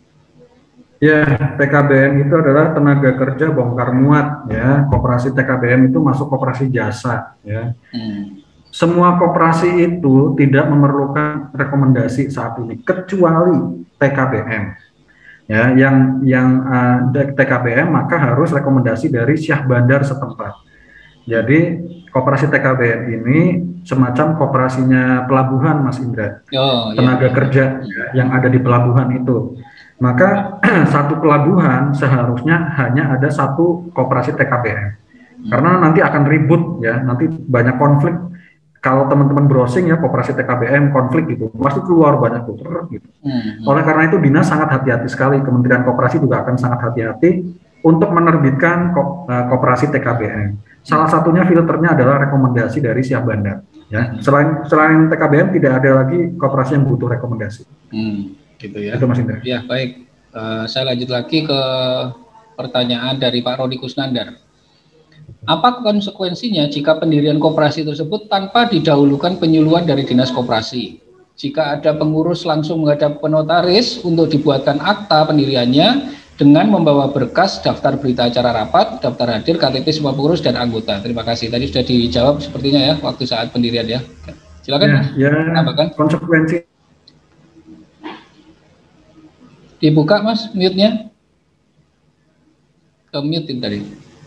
Ya, TKBM itu adalah tenaga kerja bongkar muat ya. Koperasi TKBM itu masuk koperasi jasa ya. Semua koperasi itu tidak memerlukan rekomendasi saat ini kecuali TKBM. Ya, yang TKBM maka harus rekomendasi dari Syah Bandar setempat. Jadi koperasi TKBM ini semacam koperasinya pelabuhan Mas Indra, tenaga kerja yang ada di pelabuhan itu. Maka satu pelabuhan seharusnya hanya ada satu koperasi TKBM, karena nanti akan ribut ya, nanti banyak konflik. Kalau teman-teman browsing ya koperasi TKBM konflik gitu, pasti keluar banyak puter gitu. Oleh karena itu dinas sangat hati-hati sekali, Kementerian Koperasi juga akan sangat hati-hati untuk menerbitkan koperasi TKBM. Salah satunya filternya adalah rekomendasi dari Syah Bandar. Ya, selain TKBM tidak ada lagi koperasi yang butuh rekomendasi. Gitu ya. Itu Mas Indra. Ya baik, saya lanjut lagi ke pertanyaan dari Pak Roni Kusnandar. Apa konsekuensinya jika pendirian koperasi tersebut tanpa didahulukan penyuluhan dari dinas koperasi? Jika ada pengurus langsung menghadap penotaris untuk dibuatkan akta pendiriannya dengan membawa berkas daftar berita acara rapat, daftar hadir, KTP semua pengurus dan anggota. Terima kasih. Tadi sudah dijawab sepertinya ya waktu saat pendirian ya. Silakan. Ya, konsekuensi. Dibuka Mas mute-nya. Ke mute tadi.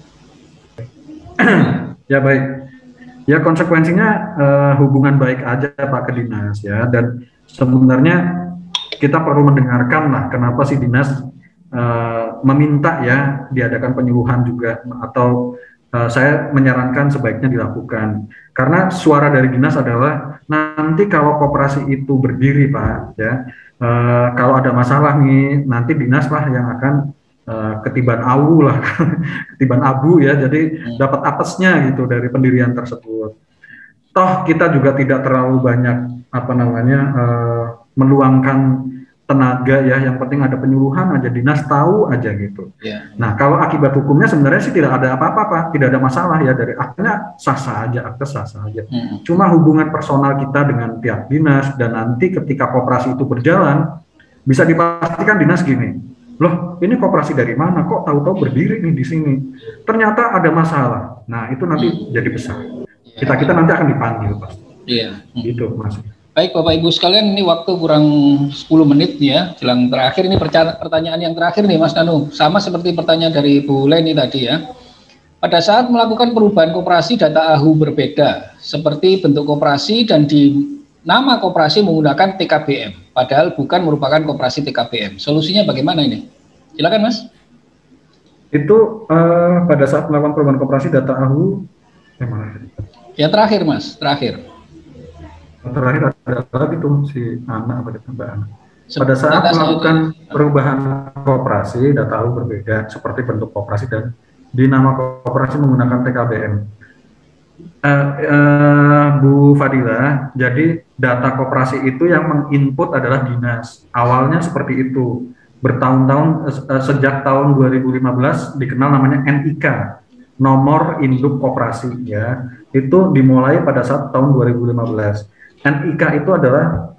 Ya baik, ya konsekuensinya hubungan baik aja Pak ke dinas ya, dan sebenarnya kita perlu mendengarkan lah kenapa sih dinas meminta ya diadakan penyuluhan juga, atau saya menyarankan sebaiknya dilakukan, karena suara dari dinas adalah nanti kalau koperasi itu berdiri Pak ya, kalau ada masalah nih nanti dinas lah yang akan ketiban awu lah, ketiban abu ya, jadi dapat apesnya gitu dari pendirian tersebut. Toh kita juga tidak terlalu banyak meluangkan tenaga ya, yang penting ada penyuluhan aja, dinas tahu aja gitu. Nah kalau akibat hukumnya sebenarnya sih tidak ada apa-apa Pak, tidak ada masalah ya, dari aktenya sah-sah aja, akte sah-sah aja. Cuma hubungan personal kita dengan pihak dinas, dan nanti ketika koperasi itu berjalan bisa dipastikan dinas gini, loh ini koperasi dari mana, kok tahu-tahu berdiri nih di sini, ternyata ada masalah. Nah itu nanti jadi besar, kita nanti akan dipanggil pasti. Gitu Mas. Baik Bapak Ibu sekalian, ini waktu kurang 10 menit ya, jelang terakhir. Ini pertanyaan yang terakhir nih Mas Nanu, sama seperti pertanyaan dari Bu Leni tadi ya. Pada saat melakukan perubahan koperasi, data AHU berbeda, seperti bentuk koperasi dan nama koperasi menggunakan TKBM, padahal bukan merupakan koperasi TKBM. Solusinya bagaimana ini? Silakan Mas. Itu pada saat melakukan perubahan koperasi data AHU, Ya terakhir Mas, terakhir ada lagi tuh si Ana apa Mbak Ana. Pada saat melakukan perubahan koperasi, data AHU berbeda seperti bentuk koperasi dan di nama koperasi menggunakan TKBM. Bu Fadila, jadi data koperasi itu yang menginput adalah dinas. Awalnya seperti itu. Bertahun-tahun sejak tahun 2015 dikenal namanya NIK, nomor induk koperasi ya. Itu dimulai pada saat tahun 2015. NIK itu adalah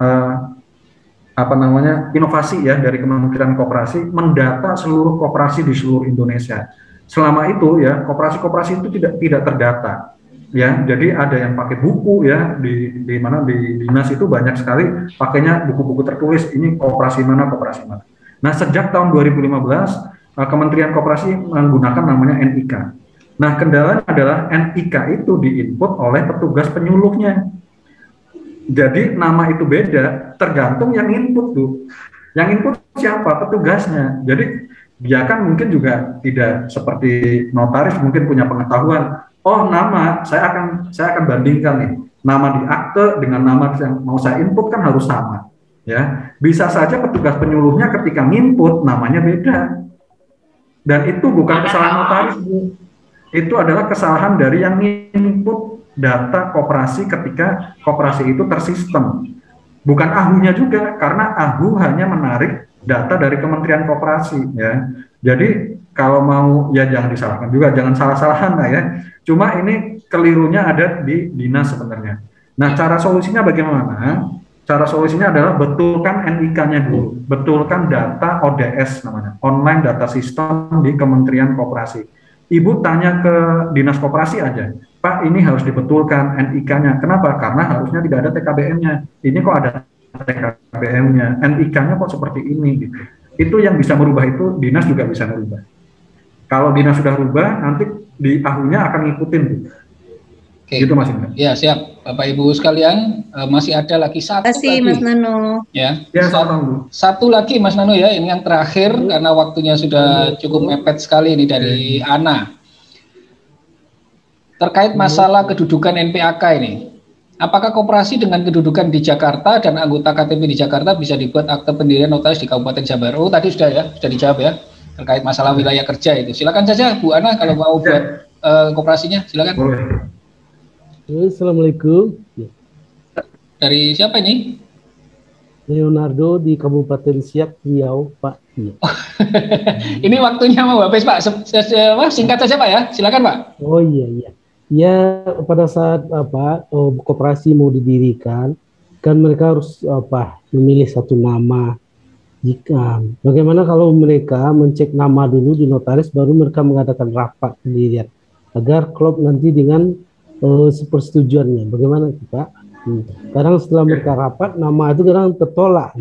inovasi ya dari Kementerian Koperasi mendata seluruh koperasi di seluruh Indonesia. Selama itu ya koperasi-koperasi itu tidak terdata. Ya, jadi ada yang pakai buku ya di dinas itu banyak sekali pakainya buku-buku tertulis ini koperasi mana. Nah, sejak tahun 2015 Kementerian Koperasi menggunakan namanya NIK. Nah, kendalanya adalah NIK itu diinput oleh petugas penyuluhnya. Jadi nama itu beda tergantung yang input tuh. Yang input siapa? Petugasnya. Jadi dia kan mungkin juga tidak seperti notaris mungkin punya pengetahuan. Oh, nama saya akan bandingkan nih. Nama di akte dengan nama yang mau saya input kan harus sama. Ya, bisa saja petugas penyuluhnya ketika nginput namanya beda. Dan itu bukan kesalahan notaris, Bu. Itu adalah kesalahan dari yang nginput data koperasi ketika koperasi itu tersistem. Bukan AHU-nya juga, karena AHU hanya menarik data dari Kementerian Koperasi ya. Jadi kalau mau ya jangan disalahkan juga, jangan salah-salahan lah ya. Cuma ini kelirunya ada di dinas sebenarnya. Nah, cara solusinya bagaimana? Cara solusinya adalah betulkan NIK-nya dulu, betulkan data ODS namanya, Online Data System di Kementerian Koperasi. Ibu tanya ke dinas koperasi aja, Pak ini harus dibetulkan NIK-nya. Kenapa? Karena harusnya tidak ada TKBM-nya. Ini kok ada TKBM-nya, NIK-nya kok seperti ini gitu. Itu yang bisa merubah itu, dinas juga bisa merubah. Kalau dinas sudah rubah, nanti di AHU-nya akan ngikutin. Oke. Gitu Mas Indra. Ya siap, Bapak Ibu sekalian, masih ada lagi satu lagi. Mas Nano. Ya, satu lagi Mas Nano ya, ini yang terakhir karena waktunya sudah cukup mepet sekali ini dari Ana. Terkait masalah kedudukan NPAK ini. Apakah koperasi dengan kedudukan di Jakarta dan anggota KTP di Jakarta bisa dibuat akte pendirian notaris di Kabupaten Jabar? Oh, tadi sudah ya, sudah dijawab ya. Terkait masalah wilayah kerja itu. Silakan saja Bu Ana kalau mau buat koperasinya, silakan. Assalamualaikum. Dari siapa ini? Leonardo di Kabupaten Siak, Riau, Pak. Ini waktunya mau habis Pak. Singkat saja Pak ya, silakan Pak. Oh iya. Ya, pada saat koperasi mau didirikan, kan mereka harus memilih satu nama. Bagaimana kalau mereka mencek nama dulu di notaris, baru mereka mengadakan rapat pendirian agar klop nanti dengan persetujuannya. Bagaimana itu Pak? Kadang setelah mereka rapat, nama itu kadang tertolak.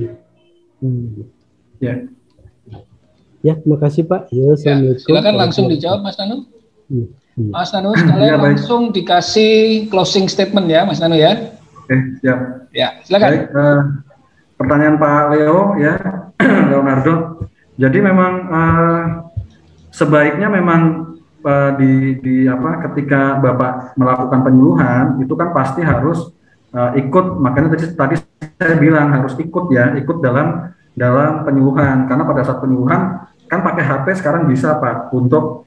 Ya, terima kasih Pak. Ya, silakan langsung dijawab Mas Nano. Mas Nano sekalian langsung dikasih closing statement ya Mas Nano ya. Oke, siap. Ya, silakan. Baik, pertanyaan Pak Leo ya, Leonardo. Jadi memang sebaiknya memang ketika Bapak melakukan penyuluhan itu kan pasti harus ikut, makanya tadi saya bilang harus ikut dalam penyuluhan, karena pada saat penyuluhan kan pakai HP sekarang bisa Pak untuk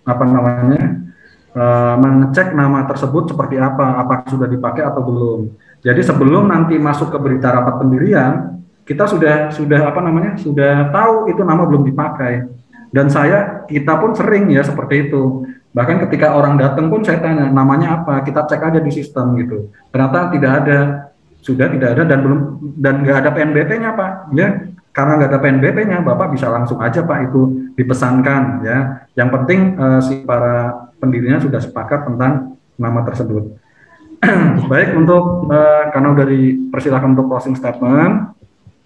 mengecek nama tersebut seperti apakah sudah dipakai atau belum. Jadi sebelum nanti masuk ke berita rapat pendirian kita sudah tahu itu nama belum dipakai. Dan kita pun sering ya seperti itu. Bahkan ketika orang datang pun saya tanya namanya apa, kita cek aja di sistem gitu. Ternyata sudah tidak ada dan nggak ada PNBP-nya Pak. Ya, karena nggak ada PNBP-nya, Bapak bisa langsung aja Pak itu dipesankan ya. Yang penting si para pendirinya sudah sepakat tentang nama tersebut. Baik, untuk karena udah dipersilakan untuk closing statement.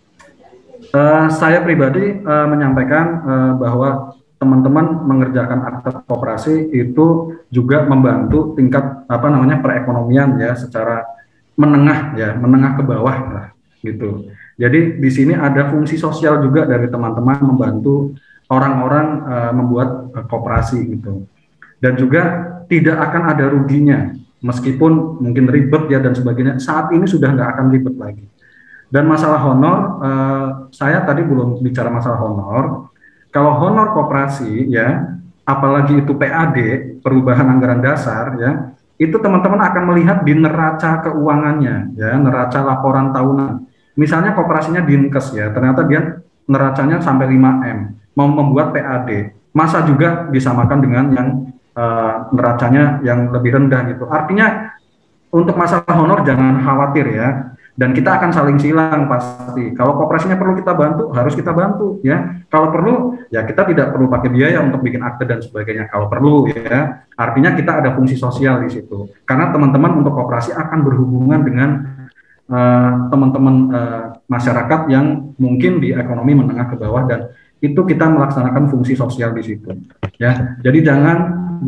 Saya pribadi menyampaikan bahwa teman-teman mengerjakan akte koperasi itu juga membantu tingkat perekonomian ya secara menengah ya, menengah ke bawah lah gitu. Jadi di sini ada fungsi sosial juga dari teman-teman membantu orang-orang membuat koperasi gitu. Dan juga tidak akan ada ruginya, meskipun mungkin ribet ya dan sebagainya. Saat ini sudah nggak akan ribet lagi. Dan masalah honor, saya tadi belum bicara masalah honor. Kalau honor koperasi ya, apalagi itu PAD, perubahan anggaran dasar ya, itu teman-teman akan melihat di neraca keuangannya ya, neraca laporan tahunan. Misalnya koperasinya Dinkes ya, ternyata dia neracanya sampai 5M, mau membuat PAD, masa juga disamakan dengan yang neracanya yang lebih rendah gitu. Artinya untuk masalah honor jangan khawatir ya, dan kita akan saling silang pasti. Kalau koperasinya perlu kita bantu, harus kita bantu ya. Kalau perlu ya kita tidak perlu pakai biaya untuk bikin akte dan sebagainya. Kalau perlu ya, artinya kita ada fungsi sosial di situ. Karena teman-teman untuk koperasi akan berhubungan dengan teman-teman masyarakat yang mungkin di ekonomi menengah ke bawah, dan itu kita melaksanakan fungsi sosial di situ ya. Jadi jangan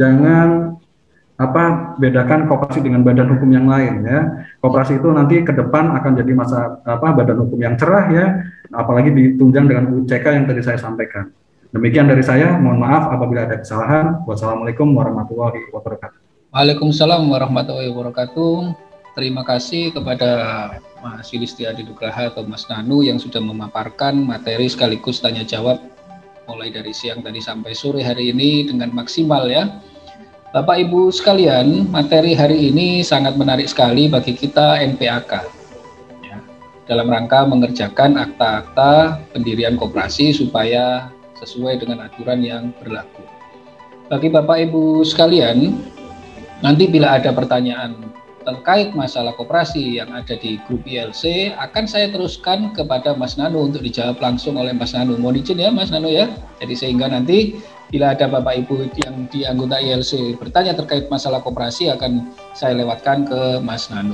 bedakan koperasi dengan badan hukum yang lain ya. Koperasi itu nanti ke depan akan jadi badan hukum yang cerah ya, apalagi ditunjang dengan UCK yang tadi saya sampaikan. Demikian dari saya, mohon maaf apabila ada kesalahan. Wassalamualaikum warahmatullahi wabarakatuh. Waalaikumsalam warahmatullahi wabarakatuh. Terima kasih kepada Mas Yudhistira Adi Nugraha atau Mas Nanu yang sudah memaparkan materi sekaligus tanya jawab mulai dari siang tadi sampai sore hari ini dengan maksimal ya. Bapak Ibu sekalian, materi hari ini sangat menarik sekali bagi kita NPAK ya, dalam rangka mengerjakan akta-akta pendirian koperasi supaya sesuai dengan aturan yang berlaku. Bagi Bapak Ibu sekalian, nanti bila ada pertanyaan terkait masalah koperasi yang ada di grup ILC, akan saya teruskan kepada Mas Nanu untuk dijawab langsung oleh Mas Nanu. Mohon izin ya Mas Nanu ya. Jadi sehingga nanti bila ada Bapak Ibu yang di anggota ILC bertanya terkait masalah koperasi, akan saya lewatkan ke Mas Nanu.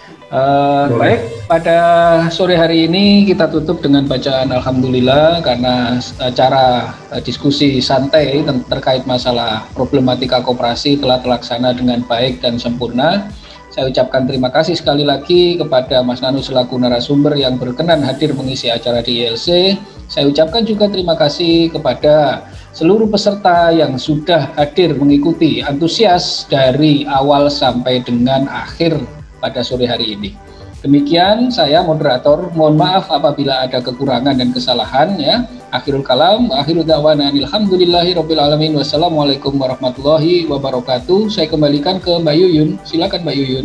Baik, pada sore hari ini kita tutup dengan bacaan Alhamdulillah, karena acara diskusi santai terkait masalah problematika koperasi telah terlaksana dengan baik dan sempurna. Saya ucapkan terima kasih sekali lagi kepada Mas Nanu selaku narasumber yang berkenan hadir mengisi acara di ILC. Saya ucapkan juga terima kasih kepada seluruh peserta yang sudah hadir mengikuti antusias dari awal sampai dengan akhir pada sore hari ini. Demikian saya moderator, mohon maaf apabila ada kekurangan dan kesalahan ya. Akhirul kalam, akhirul da'wana alhamdulillahirabbil alamin. Wassalamualaikum warahmatullahi wabarakatuh. Saya kembalikan ke Mbak Yuyun. Silakan Mbak Yuyun.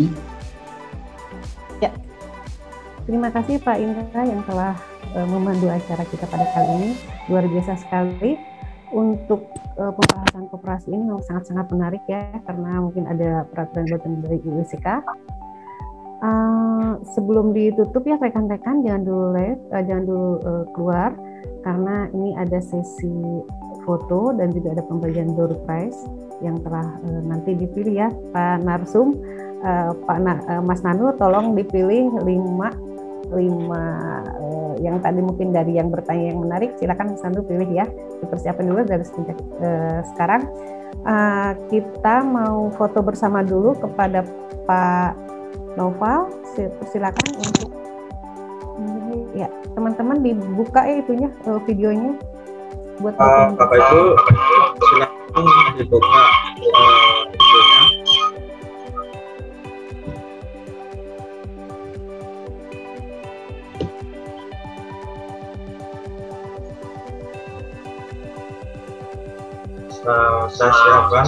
Ya. Terima kasih Pak Indra yang telah memandu acara kita pada kali ini. Luar biasa sekali. Untuk pembahasan koperasi ini memang sangat-sangat menarik ya, karena mungkin ada peraturan dari UICK. Sebelum ditutup ya rekan-rekan, jangan dulu keluar, karena ini ada sesi foto dan juga ada pemberian door prize yang telah nanti dipilih ya Pak Narsum. Mas Nanu tolong dipilih 5 yang tadi mungkin dari yang bertanya yang menarik, silakan Mas Nanu pilih ya, dipersiapkan dulu dari sekarang. Kita mau foto bersama dulu kepada Pak Noval, silakan untuk ya teman-teman dibuka ya itunya videonya buat Bapak Ibu silakan dibuka videonya. Saya siapkan.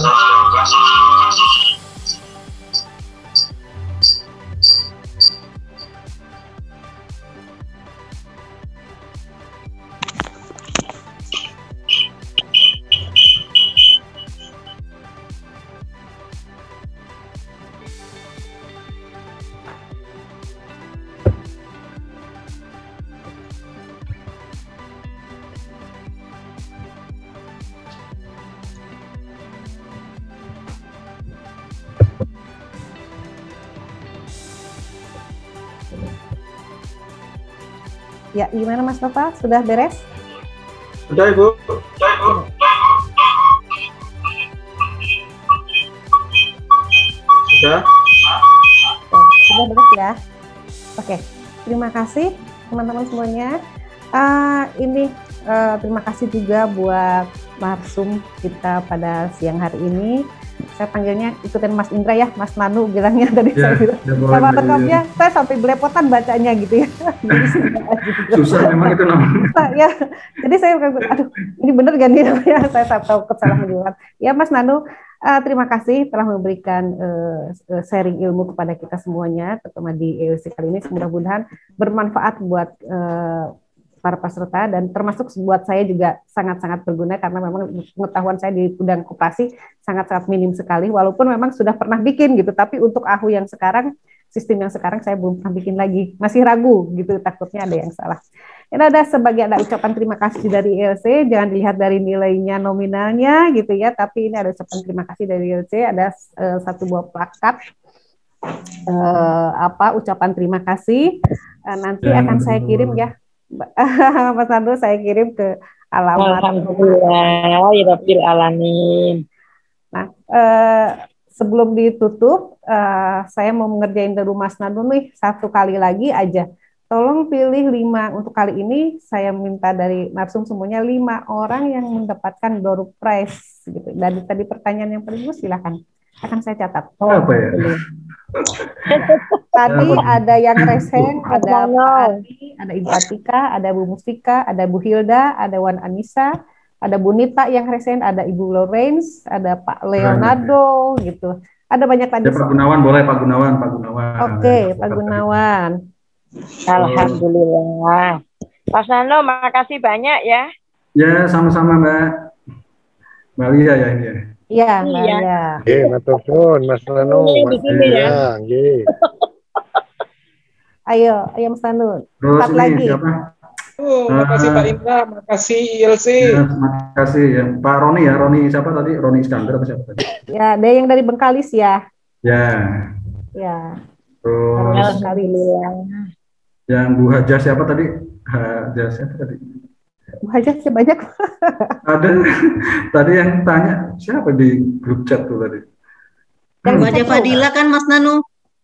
Ya, gimana Mas Nova? Sudah beres? Sudah Ibu. Sudah. sudah beres ya. Oke, terima kasih teman-teman semuanya. Terima kasih juga buat narsum kita pada siang hari ini. Saya panggilnya ikutin Mas Indra ya, Mas Nanu bilangnya tadi saya bilang. Nama lengkapnya saya sampai belepotan bacanya gitu ya. Susah memang itu namanya. Ya, jadi saya aduh ini bener gak nih ya, saya tahu salah menjelaskan. Ya Mas Nanu, terima kasih telah memberikan sharing ilmu kepada kita semuanya, terutama di EOC kali ini. Mudah-mudahan bermanfaat buat para peserta dan termasuk buat saya juga sangat-sangat berguna karena memang pengetahuan saya di bidang koperasi sangat-sangat minim sekali, walaupun memang sudah pernah bikin gitu, tapi untuk AHU yang sekarang, sistem yang sekarang saya belum pernah bikin lagi, masih ragu gitu, takutnya ada yang salah. Ini ada ucapan terima kasih dari EOC, jangan dilihat dari nilainya nominalnya gitu ya, tapi ini ada ucapan terima kasih dari EOC, ada satu buah plakat ucapan terima kasih, nanti akan saya kirim ya. Mas Nando, saya kirim ke alamat. Alhamdulillah, ya Rabbil alamin. Nah, sebelum ditutup, saya mau ngerjain dari Mas Nando nih satu kali lagi aja. Tolong pilih 5 untuk kali ini. Saya minta dari narsum semuanya 5 orang yang mendapatkan door prize gitu. Dari tadi pertanyaan yang paling bagus silakan. Akan saya catat. Apa ya? Tadi ada yang resen, ada Pak Adi, ada Ibu Atika, ada Bu Mustika, ada Bu Hilda, ada Wan Anissa, ada Bu Nita yang resen, ada Ibu Lawrence, ada Pak Leonardo gitu. Ada banyak tadi. Ya, Pak Gunawan boleh, Pak Gunawan. Oke, Pak Gunawan. Alhamdulillah. Mas Nano, makasih banyak ya. Ya, sama-sama Mbak Lia ya ini ya. Iya, Mbak. Matur suwun Mas Nano. Ayo Mas Nano. Terus lagi. Siapa? Makasih Pak Indra, makasih ILC. Ya, makasih ya. Pak Roni ya, Roni siapa tadi? Roni Iskandar apa siapa tadi? Ya, ada yang dari Bengkalis ya. Ya. Ya. Terus Alhamdulillah. Yang Bu Haja siapa tadi? Haja siapa tadi? Bu Haja sih banyak. Ada tadi yang tanya siapa di grup chat tuh tadi? Bu Haja Fadila kan Mas Nanu?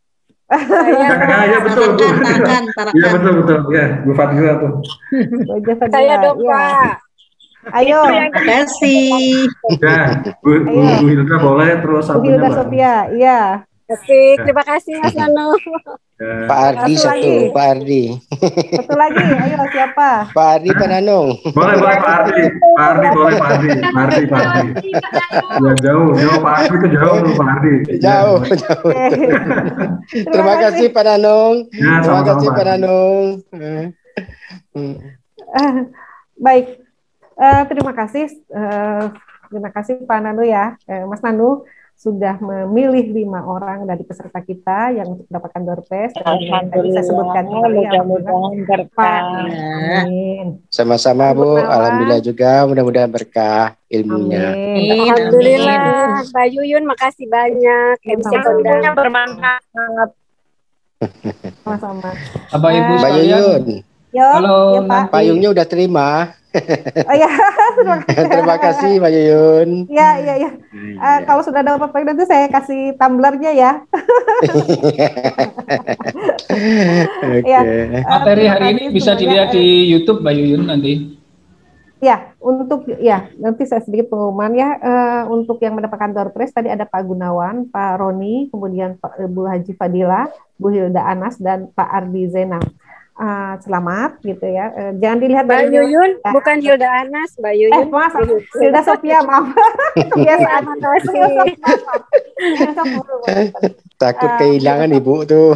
Ya betul. Iya betul ya Bu Fadila tuh. Saya dong Pak. Ayo. Terima kasih. Ya Bu Hilda boleh terus satunya Bu Hilda Sophia, iya. Terima kasih Mas Nano. Pak Ardi satu, Pak Ardi. Satu lagi, ayo siapa? Pak Ardi, Pak Nanung. Boleh Pak Ardi. Pak Ardi boleh Pak Ardi. Ya jauh Pak Ardi itu jauh Pak Ardi. Jauh. Terima kasih Pak Nanung. Ya, Terima kasih Pak Nanung. Baik, terima kasih Pak Nanu ya, Mas Nanu sudah memilih 5 orang dari peserta kita yang untuk mendapatkan door prize. Tadi saya sebutkan mudah-mudahan berkah. Amin. Sama-sama Bu, alhamdulillah juga, mudah-mudahan berkah ilmunya. Amin. Alhamdulillah, Mbak Yuyun makasih banyak. Ilmunya bermanfaat. Sama-sama. Bapak Ibu Mbak sekalian. Yuyun. Kalau Pak. Payungnya udah terima. Oh ya, terima kasih Mbak Yuyun. Iya. Kalau sudah ada apa-apa nanti saya kasih tumblernya ya. Okay. Materi hari ini bisa dilihat di YouTube Mbak Yuyun nanti. Ya, nanti saya sedikit pengumuman ya. Untuk yang mendapatkan door prize tadi ada Pak Gunawan, Pak Roni, kemudian Bu Haji Fadila, Bu Hilda Anas dan Pak Ardi Zainal. Selamat gitu ya. Jangan dilihat Mbak Yuyun, bukan Hilda Anas, Mbak Yuyun. Maaf, Hilda Sophia, maaf. Biasa makasih. Takut kehilangan Ibu tuh.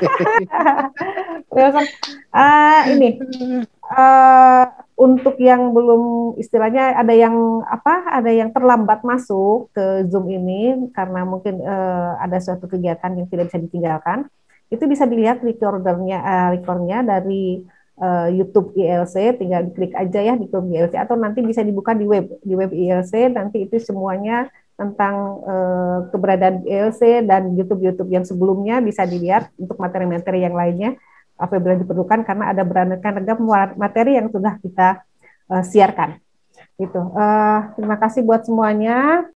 Untuk yang belum istilahnya ada yang terlambat masuk ke Zoom ini karena mungkin ada suatu kegiatan yang tidak bisa ditinggalkan. Itu bisa dilihat recordnya dari YouTube ILC, tinggal diklik aja ya di YouTube ILC atau nanti bisa dibuka di web ILC, nanti itu semuanya tentang keberadaan ILC dan YouTube yang sebelumnya bisa dilihat untuk materi-materi yang lainnya apabila diperlukan karena ada beraneka ragam materi yang sudah kita siarkan. Gitu. Terima kasih buat semuanya.